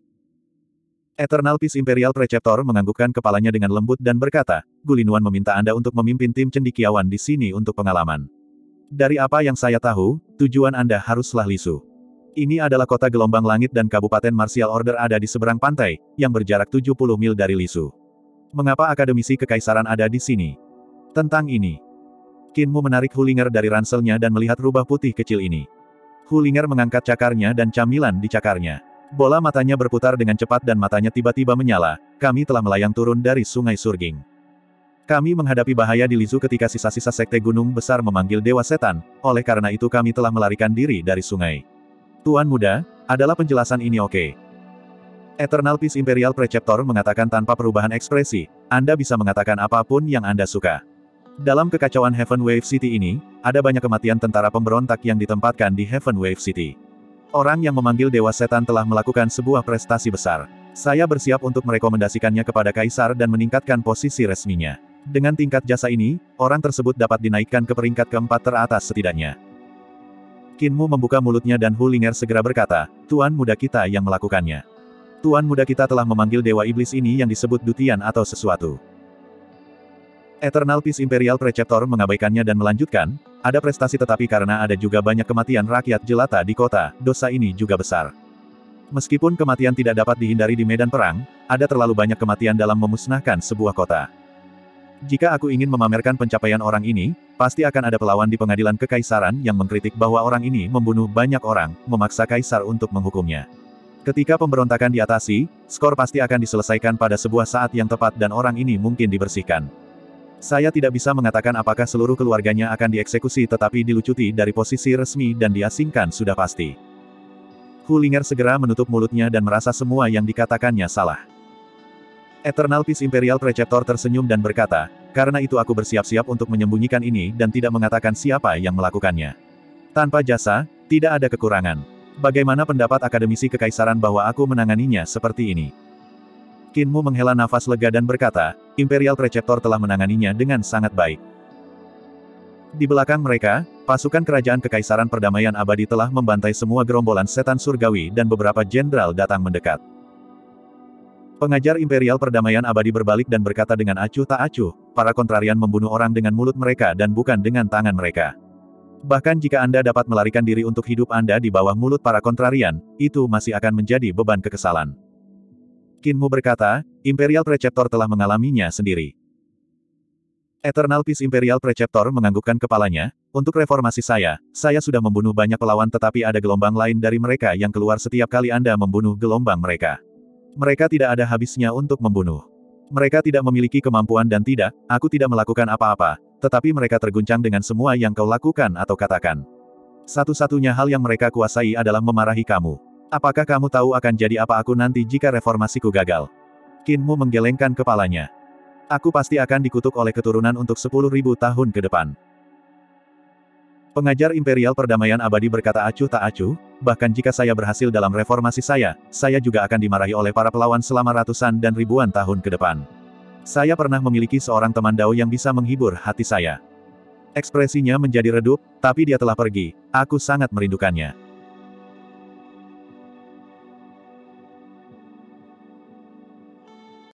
Eternal Peace Imperial Preceptor menganggukkan kepalanya dengan lembut dan berkata, Gulinuan meminta Anda untuk memimpin tim cendekiawan di sini untuk pengalaman. Dari apa yang saya tahu, tujuan Anda haruslah Lisu. Ini adalah kota gelombang langit dan Kabupaten Martial Order ada di seberang pantai, yang berjarak 70 mil dari Lisu. Mengapa akademisi kekaisaran ada di sini? Tentang ini. Kinmu menarik Hulinger dari ranselnya dan melihat rubah putih kecil ini. Hulinger mengangkat cakarnya dan camilan di cakarnya. Bola matanya berputar dengan cepat dan matanya tiba-tiba menyala, kami telah melayang turun dari sungai Surging. Kami menghadapi bahaya di Lisu ketika sisa-sisa sekte gunung besar memanggil Dewa Setan, oleh karena itu kami telah melarikan diri dari sungai. Tuan Muda, adalah penjelasan ini oke? Eternal Peace Imperial Preceptor mengatakan tanpa perubahan ekspresi, Anda bisa mengatakan apapun yang Anda suka. Dalam kekacauan Heaven Wave City ini, ada banyak kematian tentara pemberontak yang ditempatkan di Heaven Wave City. Orang yang memanggil Dewa Setan telah melakukan sebuah prestasi besar. Saya bersiap untuk merekomendasikannya kepada Kaisar dan meningkatkan posisi resminya. Dengan tingkat jasa ini, orang tersebut dapat dinaikkan ke peringkat keempat teratas setidaknya. Kinmu membuka mulutnya dan Hulinger segera berkata, Tuan Muda kita yang melakukannya. Tuan Muda kita telah memanggil Dewa Iblis ini yang disebut Dutian atau sesuatu. Eternal Peace Imperial Preceptor mengabaikannya dan melanjutkan, ada prestasi tetapi karena ada juga banyak kematian rakyat jelata di kota, dosa ini juga besar. Meskipun kematian tidak dapat dihindari di medan perang, ada terlalu banyak kematian dalam memusnahkan sebuah kota. Jika aku ingin memamerkan pencapaian orang ini, pasti akan ada pelawan di pengadilan kekaisaran yang mengkritik bahwa orang ini membunuh banyak orang, memaksa kaisar untuk menghukumnya. Ketika pemberontakan diatasi, skor pasti akan diselesaikan pada sebuah saat yang tepat dan orang ini mungkin dibersihkan. Saya tidak bisa mengatakan apakah seluruh keluarganya akan dieksekusi tetapi dilucuti dari posisi resmi dan diasingkan sudah pasti. Hulinger segera menutup mulutnya dan merasa semua yang dikatakannya salah. Eternal Peace Imperial Preceptor tersenyum dan berkata, karena itu aku bersiap-siap untuk menyembunyikan ini dan tidak mengatakan siapa yang melakukannya. Tanpa jasa, tidak ada kekurangan. Bagaimana pendapat akademisi kekaisaran bahwa aku menanganinya seperti ini? Qin Mu menghela nafas lega dan berkata, Imperial Preceptor telah menanganinya dengan sangat baik. Di belakang mereka, pasukan kerajaan kekaisaran perdamaian abadi telah membantai semua gerombolan setan surgawi dan beberapa jenderal datang mendekat. Pengajar Imperial Perdamaian Abadi berbalik dan berkata dengan acuh tak acuh, para kontrarian membunuh orang dengan mulut mereka dan bukan dengan tangan mereka. Bahkan jika Anda dapat melarikan diri untuk hidup Anda di bawah mulut para kontrarian, itu masih akan menjadi beban kekesalan. Qin Mu berkata, Imperial Preceptor telah mengalaminya sendiri. Eternal Peace Imperial Preceptor menganggukkan kepalanya, untuk reformasi saya sudah membunuh banyak pelawan tetapi ada gelombang lain dari mereka yang keluar setiap kali Anda membunuh gelombang mereka. Mereka tidak ada habisnya untuk membunuh. Mereka tidak memiliki kemampuan dan tidak, aku tidak melakukan apa-apa, tetapi mereka terguncang dengan semua yang kau lakukan atau katakan. Satu-satunya hal yang mereka kuasai adalah memarahi kamu. Apakah kamu tahu akan jadi apa aku nanti jika reformasiku gagal? Qin Mu menggelengkan kepalanya. Aku pasti akan dikutuk oleh keturunan untuk 10.000 tahun ke depan. Pengajar Imperial Perdamaian Abadi berkata acuh tak acuh, bahkan jika saya berhasil dalam reformasi saya juga akan dimarahi oleh para pelawan selama ratusan dan ribuan tahun ke depan. Saya pernah memiliki seorang teman Dao yang bisa menghibur hati saya. Ekspresinya menjadi redup, tapi dia telah pergi, aku sangat merindukannya.